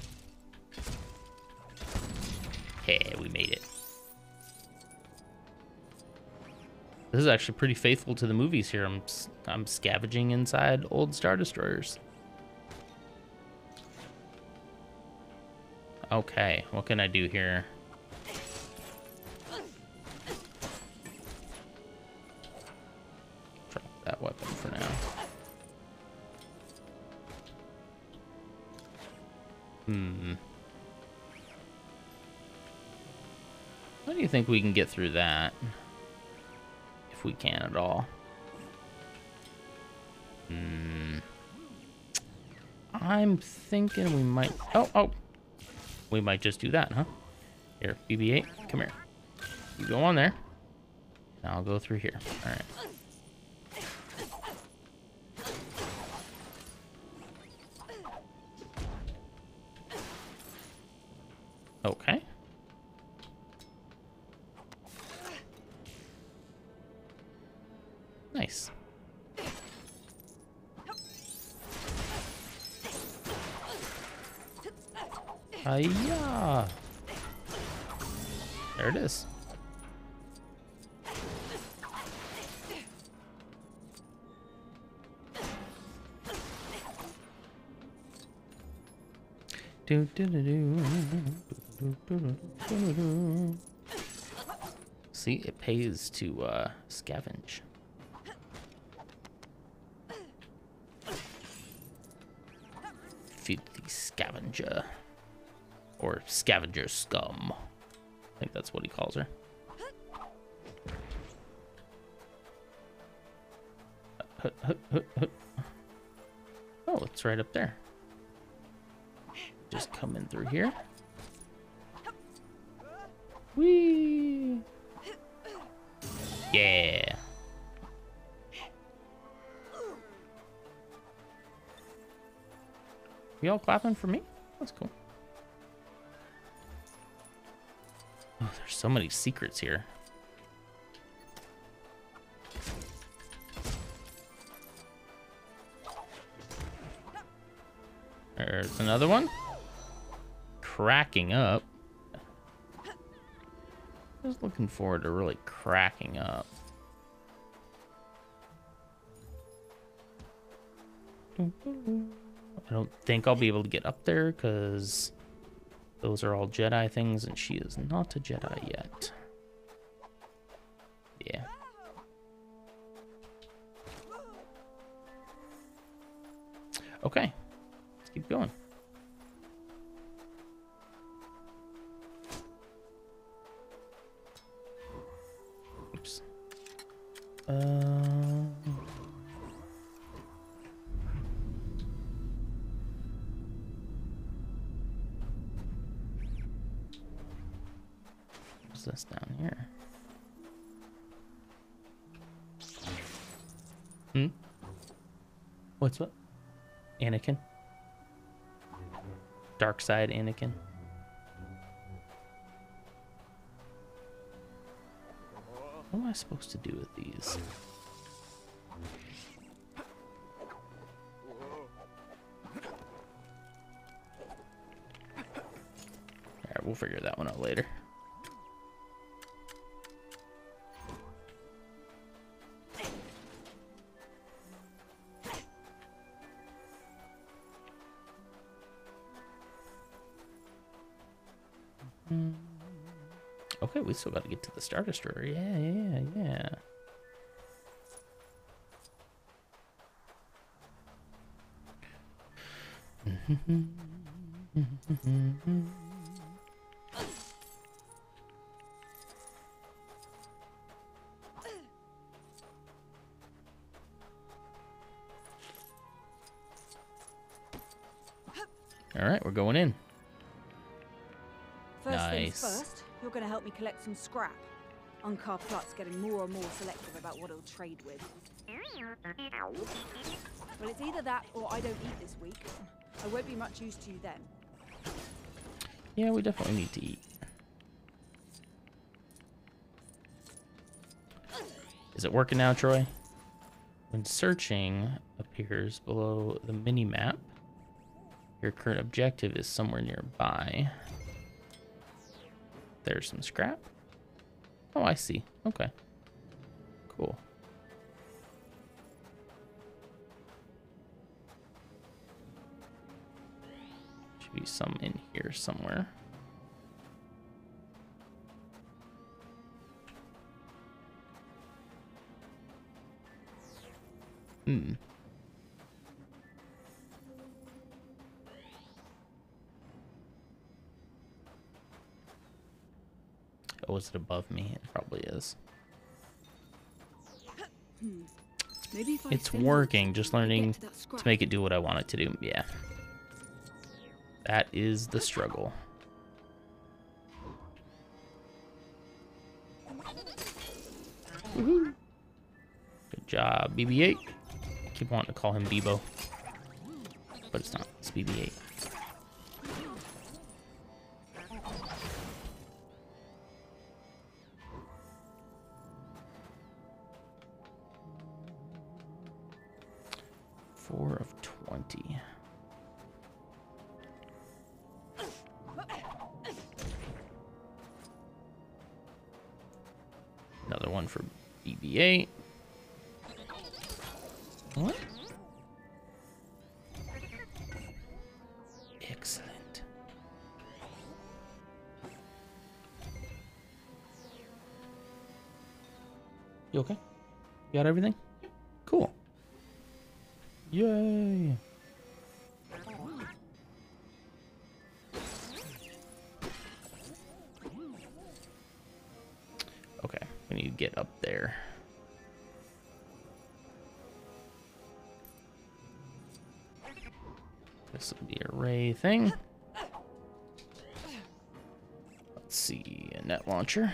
Hey, we made it. This is actually pretty faithful to the movies here. I'm scavenging inside old Star Destroyers. Okay, what can I do here? Drop that weapon for now. How do you think we can get through that? If we can at all. I'm thinking we might... Oh! We might just do that, huh? Here, BB-8, come here. You go on there. And I'll go through here. All right. Okay. Nice. Hiya! There it is. See, it pays to scavenge. Feed the scavenger. Or scavenger scum. I think that's what he calls her. Oh, it's right up there. Just come in through here. Whee! Yeah. You all clapping for me? That's cool. Oh, there's so many secrets here. There's another one. Cracking up. I was looking forward to really cracking up. I don't think I'll be able to get up there because those are all Jedi things and she is not a Jedi yet. Yeah. Okay. Let's keep going. Oops. What's this down here? What's what? Anakin? Dark side Anakin? What am I supposed to do with these? Alright, we'll figure that one out later. Okay, we still got to get to the Star Destroyer. Yeah. All right, we're going in. First things first, you're going to help me collect some scrap. Unkar Plutt's getting more and more selective about what he'll trade with. Well, it's either that or I don't eat this week. I won't be much use to you then. Yeah, we definitely need to eat. Is it working now, Troy? When searching appears below the mini-map, your current objective is somewhere nearby. There's some scrap. Oh, I see. Okay. Cool. Should be some in here somewhere. Oh, is it above me? It probably is. Maybe if It's working, just learning to make it do what I want it to do. Yeah. That is the struggle. Woohoo. Good job, BB-8. I keep wanting to call him Bebo, but it's not. It's BB-8. Of 20. Another one for BB-8. What? Excellent. You okay? You got everything? Cool. Yay! Okay, we need to get up there. This would be a ray thing. Let's see, a net launcher.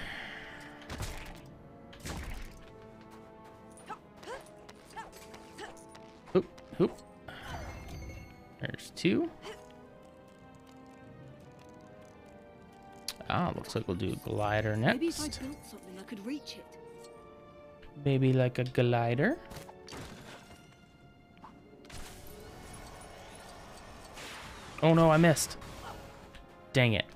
Oop, oop. There's 2. Ah, looks like we'll do a glider next. Maybe if I built something, I could reach it. Maybe like a glider. Oh no, I missed. Dang it.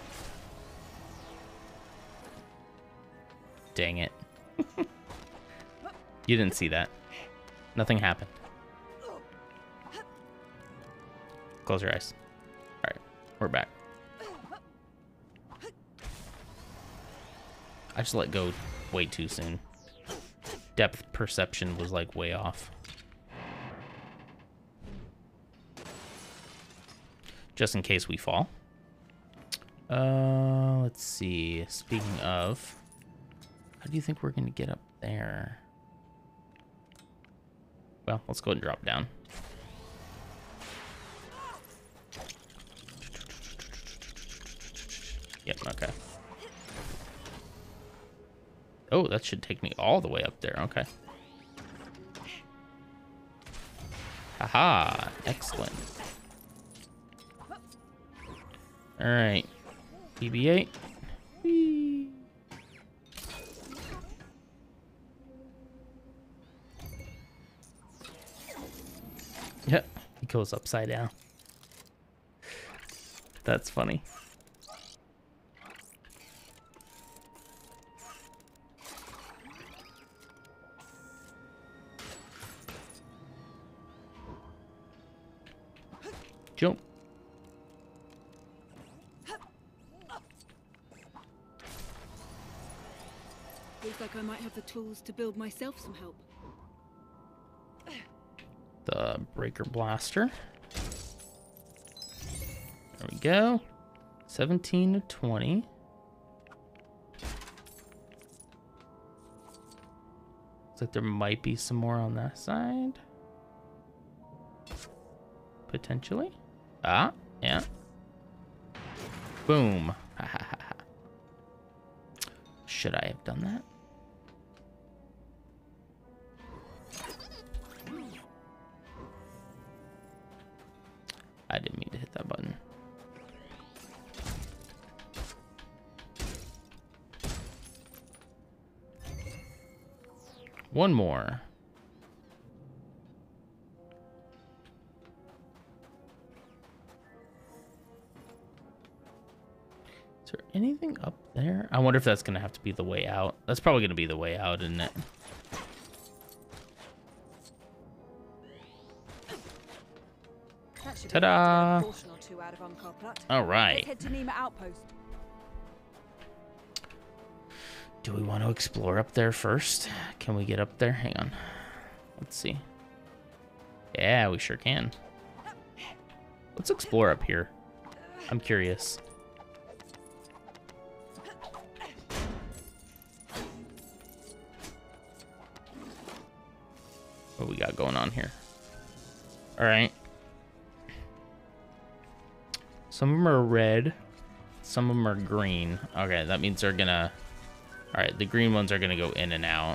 Dang it. You didn't see that. Nothing happened. Close your eyes. All right, we're back. I just let go way too soon. Depth perception was like way off. Just in case we fall. Let's see. Speaking of, how do you think we're gonna get up there? Well, let's go ahead and drop down. Yep, okay. Oh, that should take me all the way up there. Okay. Haha, excellent. All right, BB-8. Whee. Yep, he goes upside down. That's funny. Jump. Looks like I might have the tools to build myself some help. The breaker blaster. There we go. 17 to 20. Looks like there might be some more on that side. Potentially. Ah, yeah. Boom. Ha ha ha ha. Should I have done that? I didn't mean to hit that button. One more. Is there anything up there? I wonder if that's going to have to be the way out. That's probably going to be the way out, isn't it? Ta-da! All right. Let's head to Nima Outpost. Do we want to explore up there first? Can we get up there? Hang on. Let's see. Yeah, we sure can. Let's explore up here. I'm curious. What we got going on here? All right. Some of them are red. Some of them are green. Okay, that means they're gonna... All right, the green ones are gonna go in and out.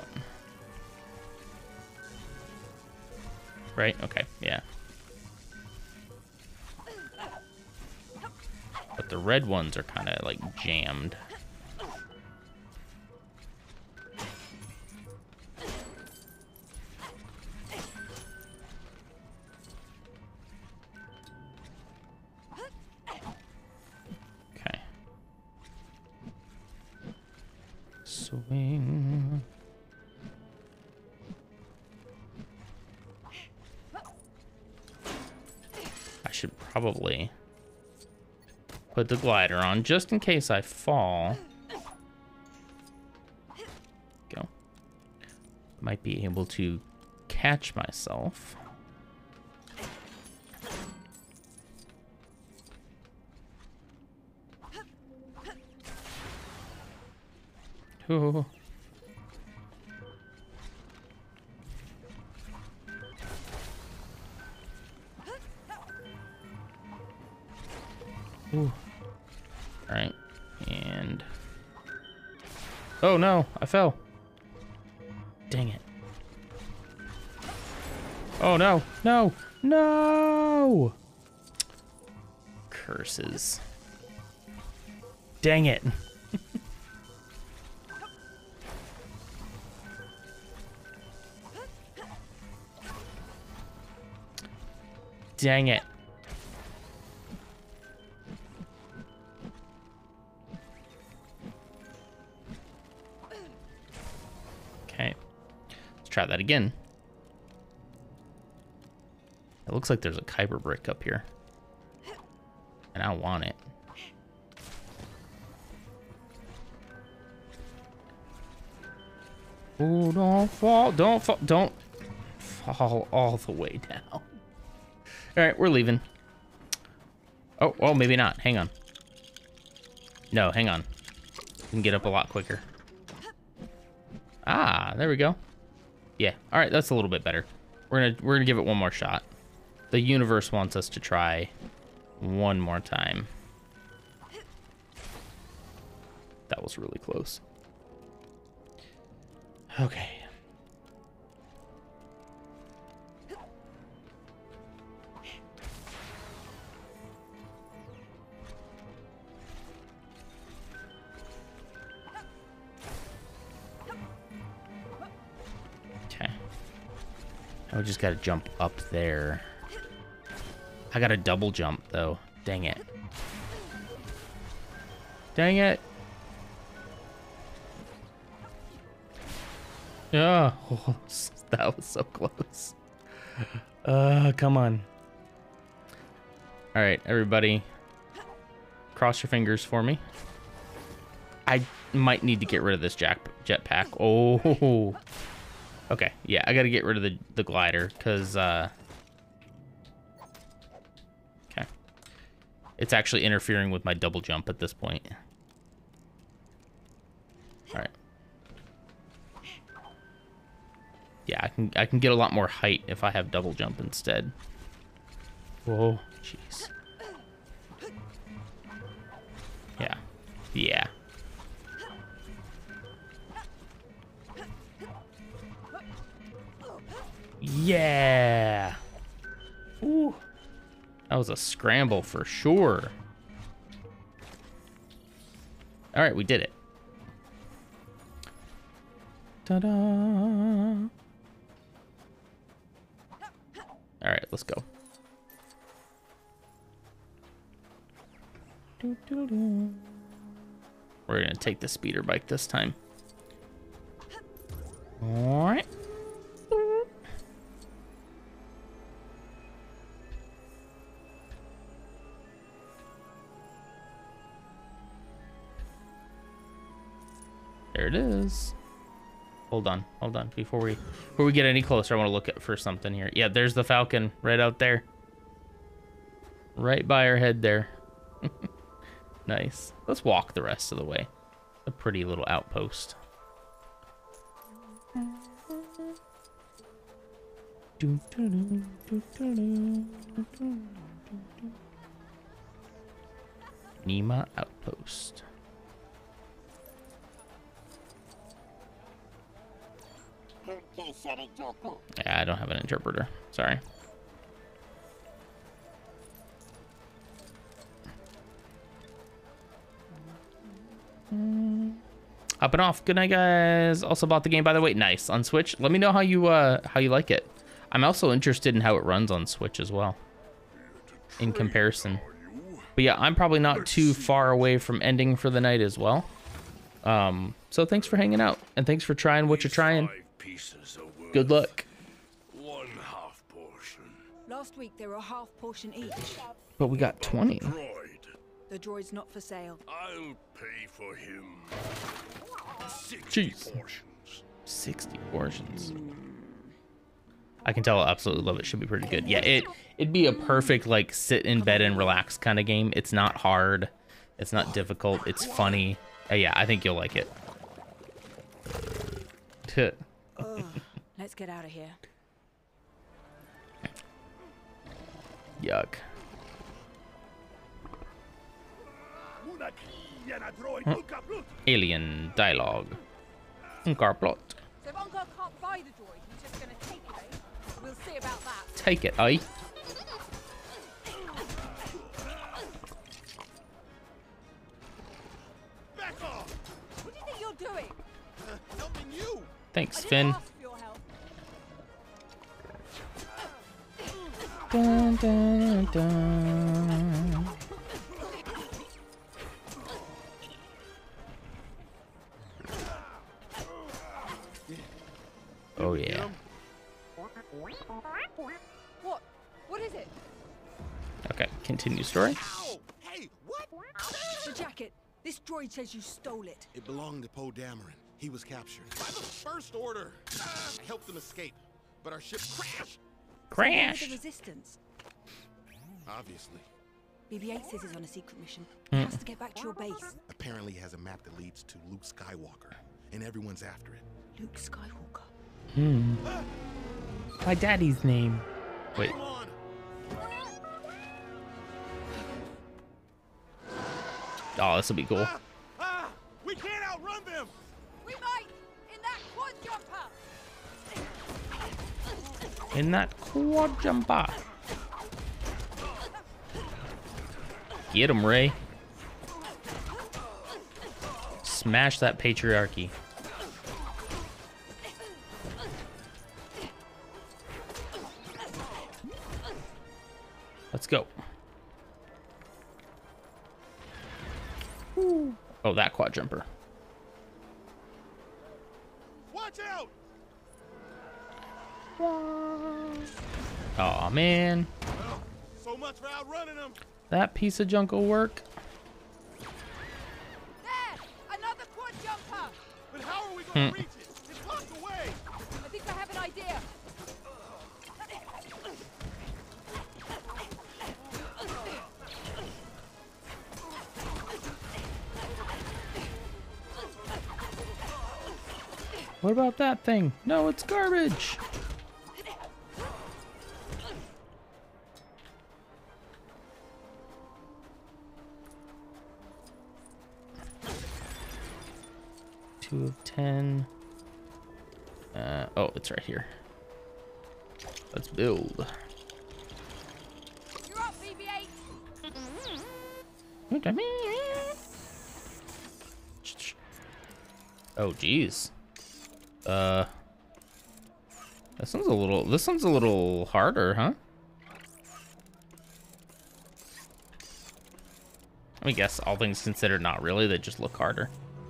Right? Okay, yeah. But the red ones are kind of like jammed. Okay. Swing. I should probably put the glider on just in case I fall. Go. Might be able to catch myself. Ooh. Ooh. All right, and oh no, I fell. Dang it. Oh no, no, no! Curses. Dang it. Dang it. Okay. Let's try that again. It looks like there's a Kyber brick up here. And I want it. Oh, don't fall, don't fall all the way down. All right, we're leaving. Oh, well, maybe not. Hang on. No, hang on. We can get up a lot quicker. Ah, there we go. Yeah, all right, that's a little bit better. We're gonna give it one more shot. The universe wants us to try one more time. That was really close. Okay. Okay. I just gotta jump up there. I got a double jump though. Dang it. Dang it. Yeah, oh, that was so close. Come on. All right, everybody. Cross your fingers for me. I might need to get rid of this jetpack. Oh. Okay, yeah, I gotta get rid of the glider, because, okay. It's actually interfering with my double jump at this point. All right. Yeah, I can get a lot more height if I have double jump instead. Whoa, jeez. Yeah. Yeah. Yeah. Ooh. That was a scramble for sure. All right, we did it. Ta-da. All right, let's go. We're gonna take the speeder bike this time. All right. There it is. Hold on. Before we get any closer, I want to look at for something here. Yeah, there's the Falcon right out there. Right by our head there. Nice. Let's walk the rest of the way. A pretty little outpost. Nima Outpost. Yeah, I don't have an interpreter. Sorry. Up and off. Good night, guys. Also bought the game, by the way. Nice. On Switch. Let me know how you like it. I'm also interested in how it runs on Switch as well, in comparison. But yeah, I'm probably not too far away from ending for the night as well. So thanks for hanging out, and thanks for trying what you're trying. Good luck. One half portion. Last week they were a half portion each. But we got 20. The droid's not for sale. I'll pay for him. 60 portions. 60 portions. I can tell I absolutely love it. Should be pretty good. Yeah, it'd be a perfect like sit in bed and relax kind of game. It's not hard. It's not difficult. It's funny. Yeah, I think you'll like it. Let's get out of here. Yuck. Alien dialogue. Unkar plot. So if Unkar can't buy the droid, he's just gonna take it, eh? We'll see about that. Take it, eh? Back off! What do you think you're doing? Helping you! Thanks, Finn. Ask for your help. Dun, dun, dun. Oh yeah. What? What is it? Okay, continue story. Hey, what? The jacket. This droid says you stole it. It belonged to Poe Dameron. He was captured by the First Order. I helped them escape, but our ship crashed. Crashed. The Resistance. Obviously. BB-8 says he's on a secret mission. He has to get back to your base. Apparently he has a map that leads to Luke Skywalker, and everyone's after it. Luke Skywalker. My daddy's name. Wait. Oh, this will be cool. We can't outrun them. We might in that quad jumper. In that quad jumper. Get him, Ray. Smash that patriarchy. Let's go. Ooh. Oh, that quad jumper. Watch out! Aw, man. Well, so much for outrunning them. That piece of junk will work. There! Another quad jumper! But how are we going to reach it? It's locked away! I think I have an idea. What about that thing? No, it's garbage. Two of 10. Oh, it's right here. Let's build. You're up, BB-8. Oh, geez. This one's a little harder, huh? I guess all things considered, not really. They just look harder.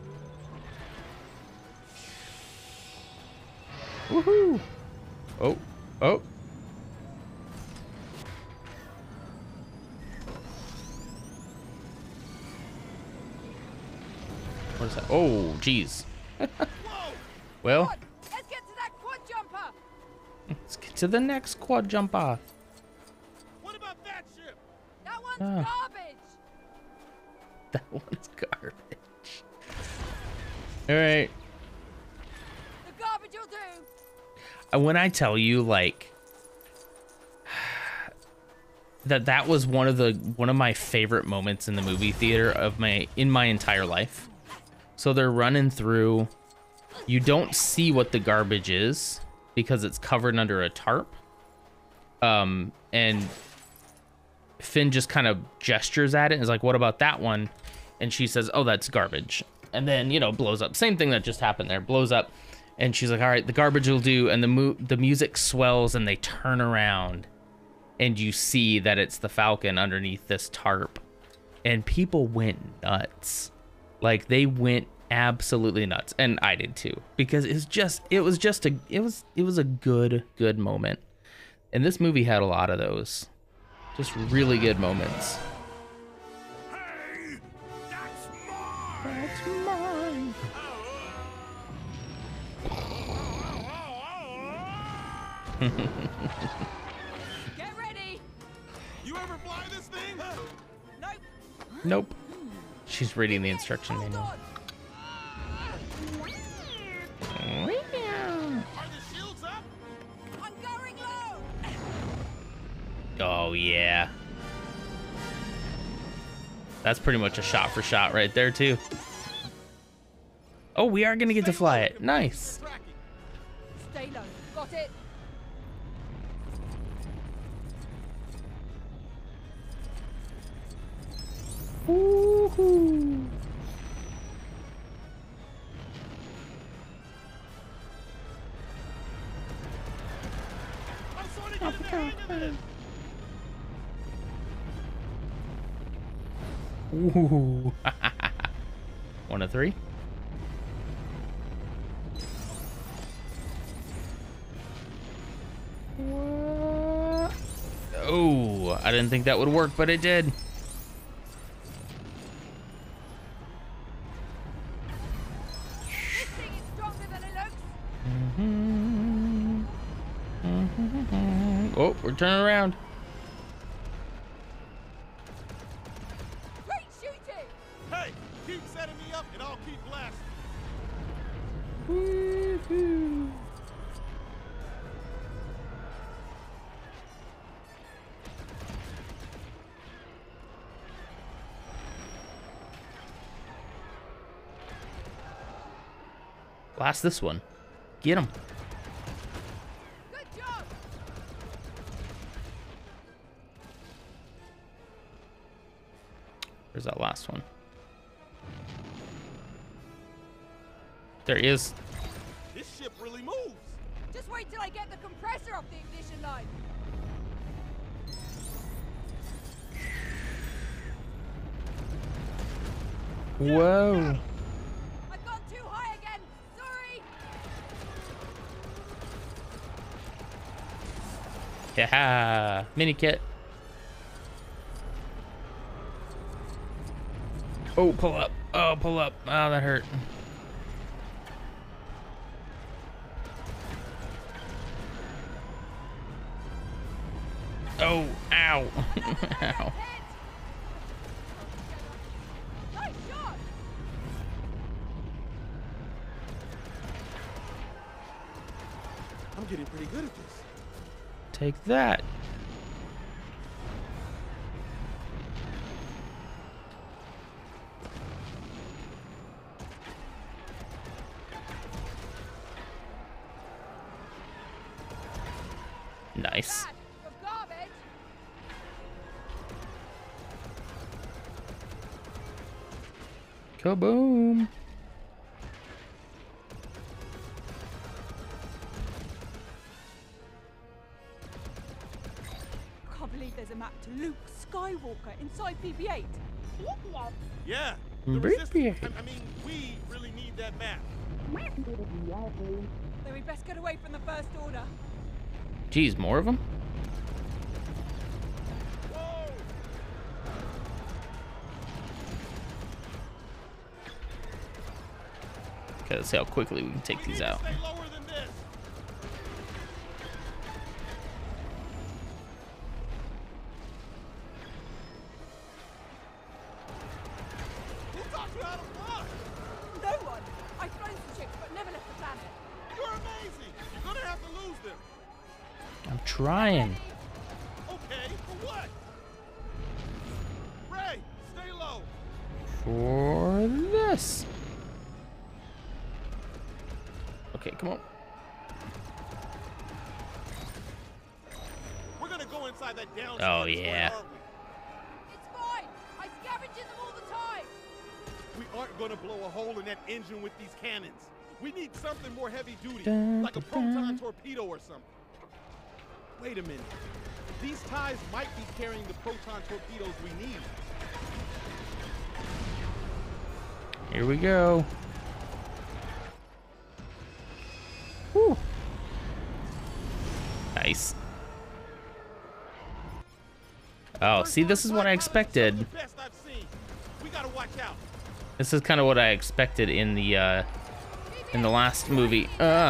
Woohoo! Oh, oh. What is that? Oh, jeez. Well, Let's get to that quad jumper. let's get to the next quad jumper. What about that ship? That one's Ah. garbage. That one's garbage. All right. The garbage will do. When I tell you, like, that was one of my favorite moments in the movie theater in my entire life. So they're running through. You don't see what the garbage is because it's covered under a tarp. And Finn just kind of gestures at it and is like, "What about that one?" And she says, "Oh, that's garbage." And then, you know, blows up. Same thing that just happened there. Blows up. And she's like, "All right, the garbage will do." And the music swells and they turn around and you see that it's the Falcon underneath this tarp. And people went nuts. Like, they went absolutely nuts. And I did too, because it was a good moment. And this movie had a lot of those. Just really good moments. Hey, that's mine. Get ready. You ever fly this thing? Nope. Nope. She's reading the instruction manual. Are the shields up? I'm going low. Oh, yeah. That's pretty much a shot for shot right there too. Oh, we are gonna get to fly it. Nice. Stay low. Got it. Woohoo. Ooh. 1 of 3. What? Oh, I didn't think that would work, but it did. Oh, we're turning around. Great shooting! Hey, keep setting me up and I'll keep blasting. Woohoo. Blast this one. Get him. Where's that last one? There he is. This ship really moves. Just wait till I get the compressor off the ignition line. Whoa. I got too high again. Sorry. Yeah. Mini kit. Oh, pull up. Oh, pull up. Oh, that hurt. Oh, ow. Ow. I'm getting pretty good at this. Take that. Nice. Kaboom. Can't believe there's a map to Luke Skywalker inside BB-8. Yeah. The resistance, I mean, we really need that map. Then we best get away from the First Order. Geez, more of them? Okay, let's see how quickly we can take these out. No one. I've flown some ships, but never left the planet. You're amazing. You're gonna have to lose them. I'm trying. Okay, for what? Ray, stay low. For this. Okay, come on. We're gonna go inside that down. Oh, yeah. It's fine. I scavenge in them all the time. We aren't gonna blow a hole in that engine with these cannons. We need something more heavy duty, Dun, like a dun, proton dun. torpedo or something. Wait a minute. These ties might be carrying the proton torpedoes we need. Here we go. Whew. Nice. Oh, see, this is what I expected. We gotta watch out. This is kind of what I expected in the last movie.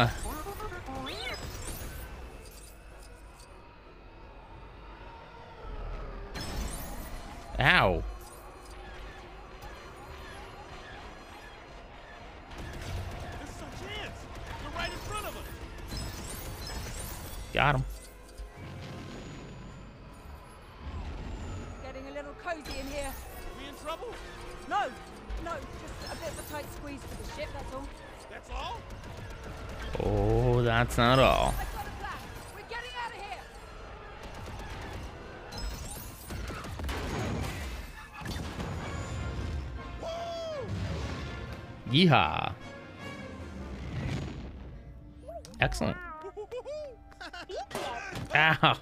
Ow. This is our chance. They're right in front of us. Got him. Getting a little cozy in here. We in trouble? No, just a bit of a tight squeeze for the ship, that's all. That's all? Oh, that's not all. I've got a plan. We're getting out of here. Yeehaw. Excellent. Ow.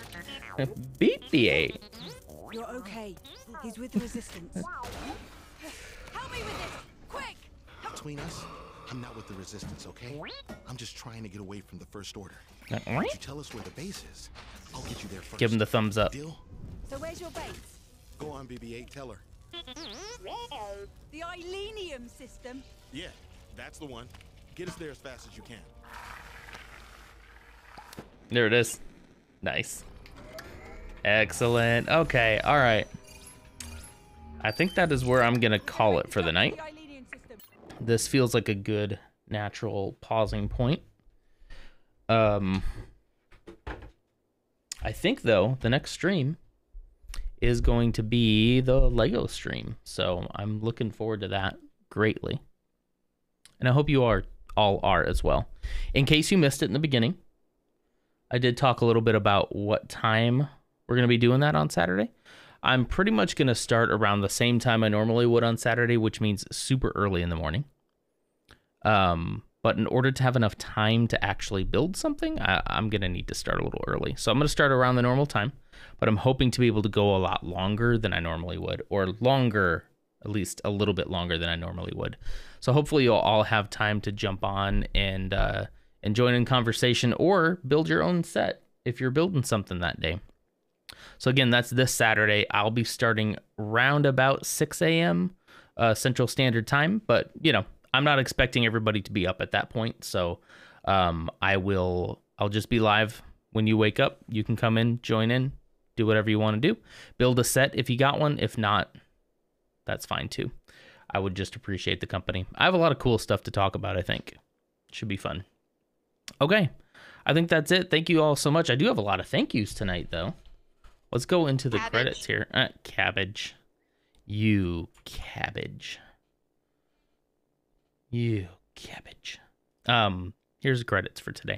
BB-8. You're okay. He's with the resistance. Help me with this, quick! Between us, I'm not with the resistance, okay? I'm just trying to get away from the First Order. Uh-uh. If you tell us where the base is, I'll get you there first. Give him the thumbs up. Deal? So where's your base? Go on, BB-8, tell her. The Ilenium system. Yeah, that's the one. Get us there as fast as you can. There it is. Nice. Excellent. Okay, all right. I think that is where I'm going to call it for the night. This feels like a good natural pausing point. I think, though, the next stream is going to be the Lego stream. So I'm looking forward to that greatly. And I hope you all are as well. In case you missed it in the beginning, I did talk a little bit about what time we're going to be doing that on Saturday. I'm pretty much going to start around the same time I normally would on Saturday, which means super early in the morning. But in order to have enough time to actually build something, I'm going to need to start a little early. So I'm going to start around the normal time, but I'm hoping to be able to go a lot longer than I normally would, or longer, at least a little bit longer than I normally would. So hopefully you'll all have time to jump on and join in conversation or build your own set if you're building something that day. So again, that's this Saturday. I'll be starting round about 6 a.m. Central Standard Time, but you know, I'm not expecting everybody to be up at that point. So I'll just be live when you wake up. You can come in, join in, do whatever you want to do. Build a set if you got one. If not, that's fine too. I would just appreciate the company. I have a lot of cool stuff to talk about, I think. Should be fun. Okay, I think that's it. Thank you all so much. I do have a lot of thank yous tonight, though. Let's go into the credits here. Cabbage. You cabbage. You cabbage. Here's the credits for today.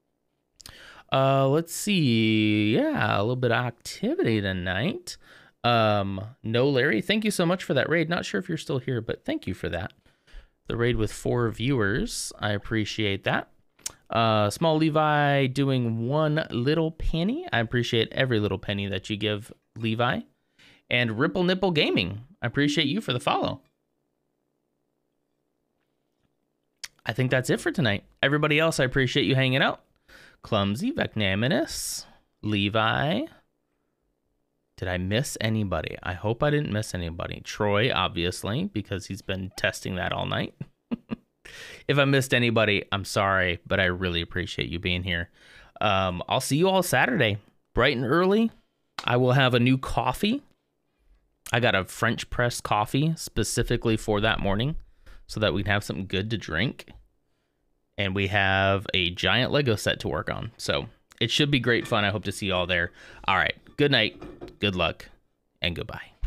Let's see. Yeah, a little bit of activity tonight. No Larry, thank you so much for that raid. Not sure if you're still here, but thank you for that. The raid with 4 viewers. I appreciate that. Small Levi doing 1 little penny. I appreciate every little penny that you give Levi. And Ripple Nipple Gaming. I appreciate you for the follow. I think that's it for tonight. Everybody else, I appreciate you hanging out. Clumsy, Vecnaminous, Levi. Did I miss anybody? I hope I didn't miss anybody. Troy, obviously, because he's been testing that all night. If I missed anybody, I'm sorry, but I really appreciate you being here. I'll see you all Saturday, bright and early. I will have a new coffee. I got a French press coffee specifically for that morning so that we can have something good to drink. And we have a giant Lego set to work on. So it should be great fun. I hope to see you all there. All right. Good night. Good luck. And goodbye.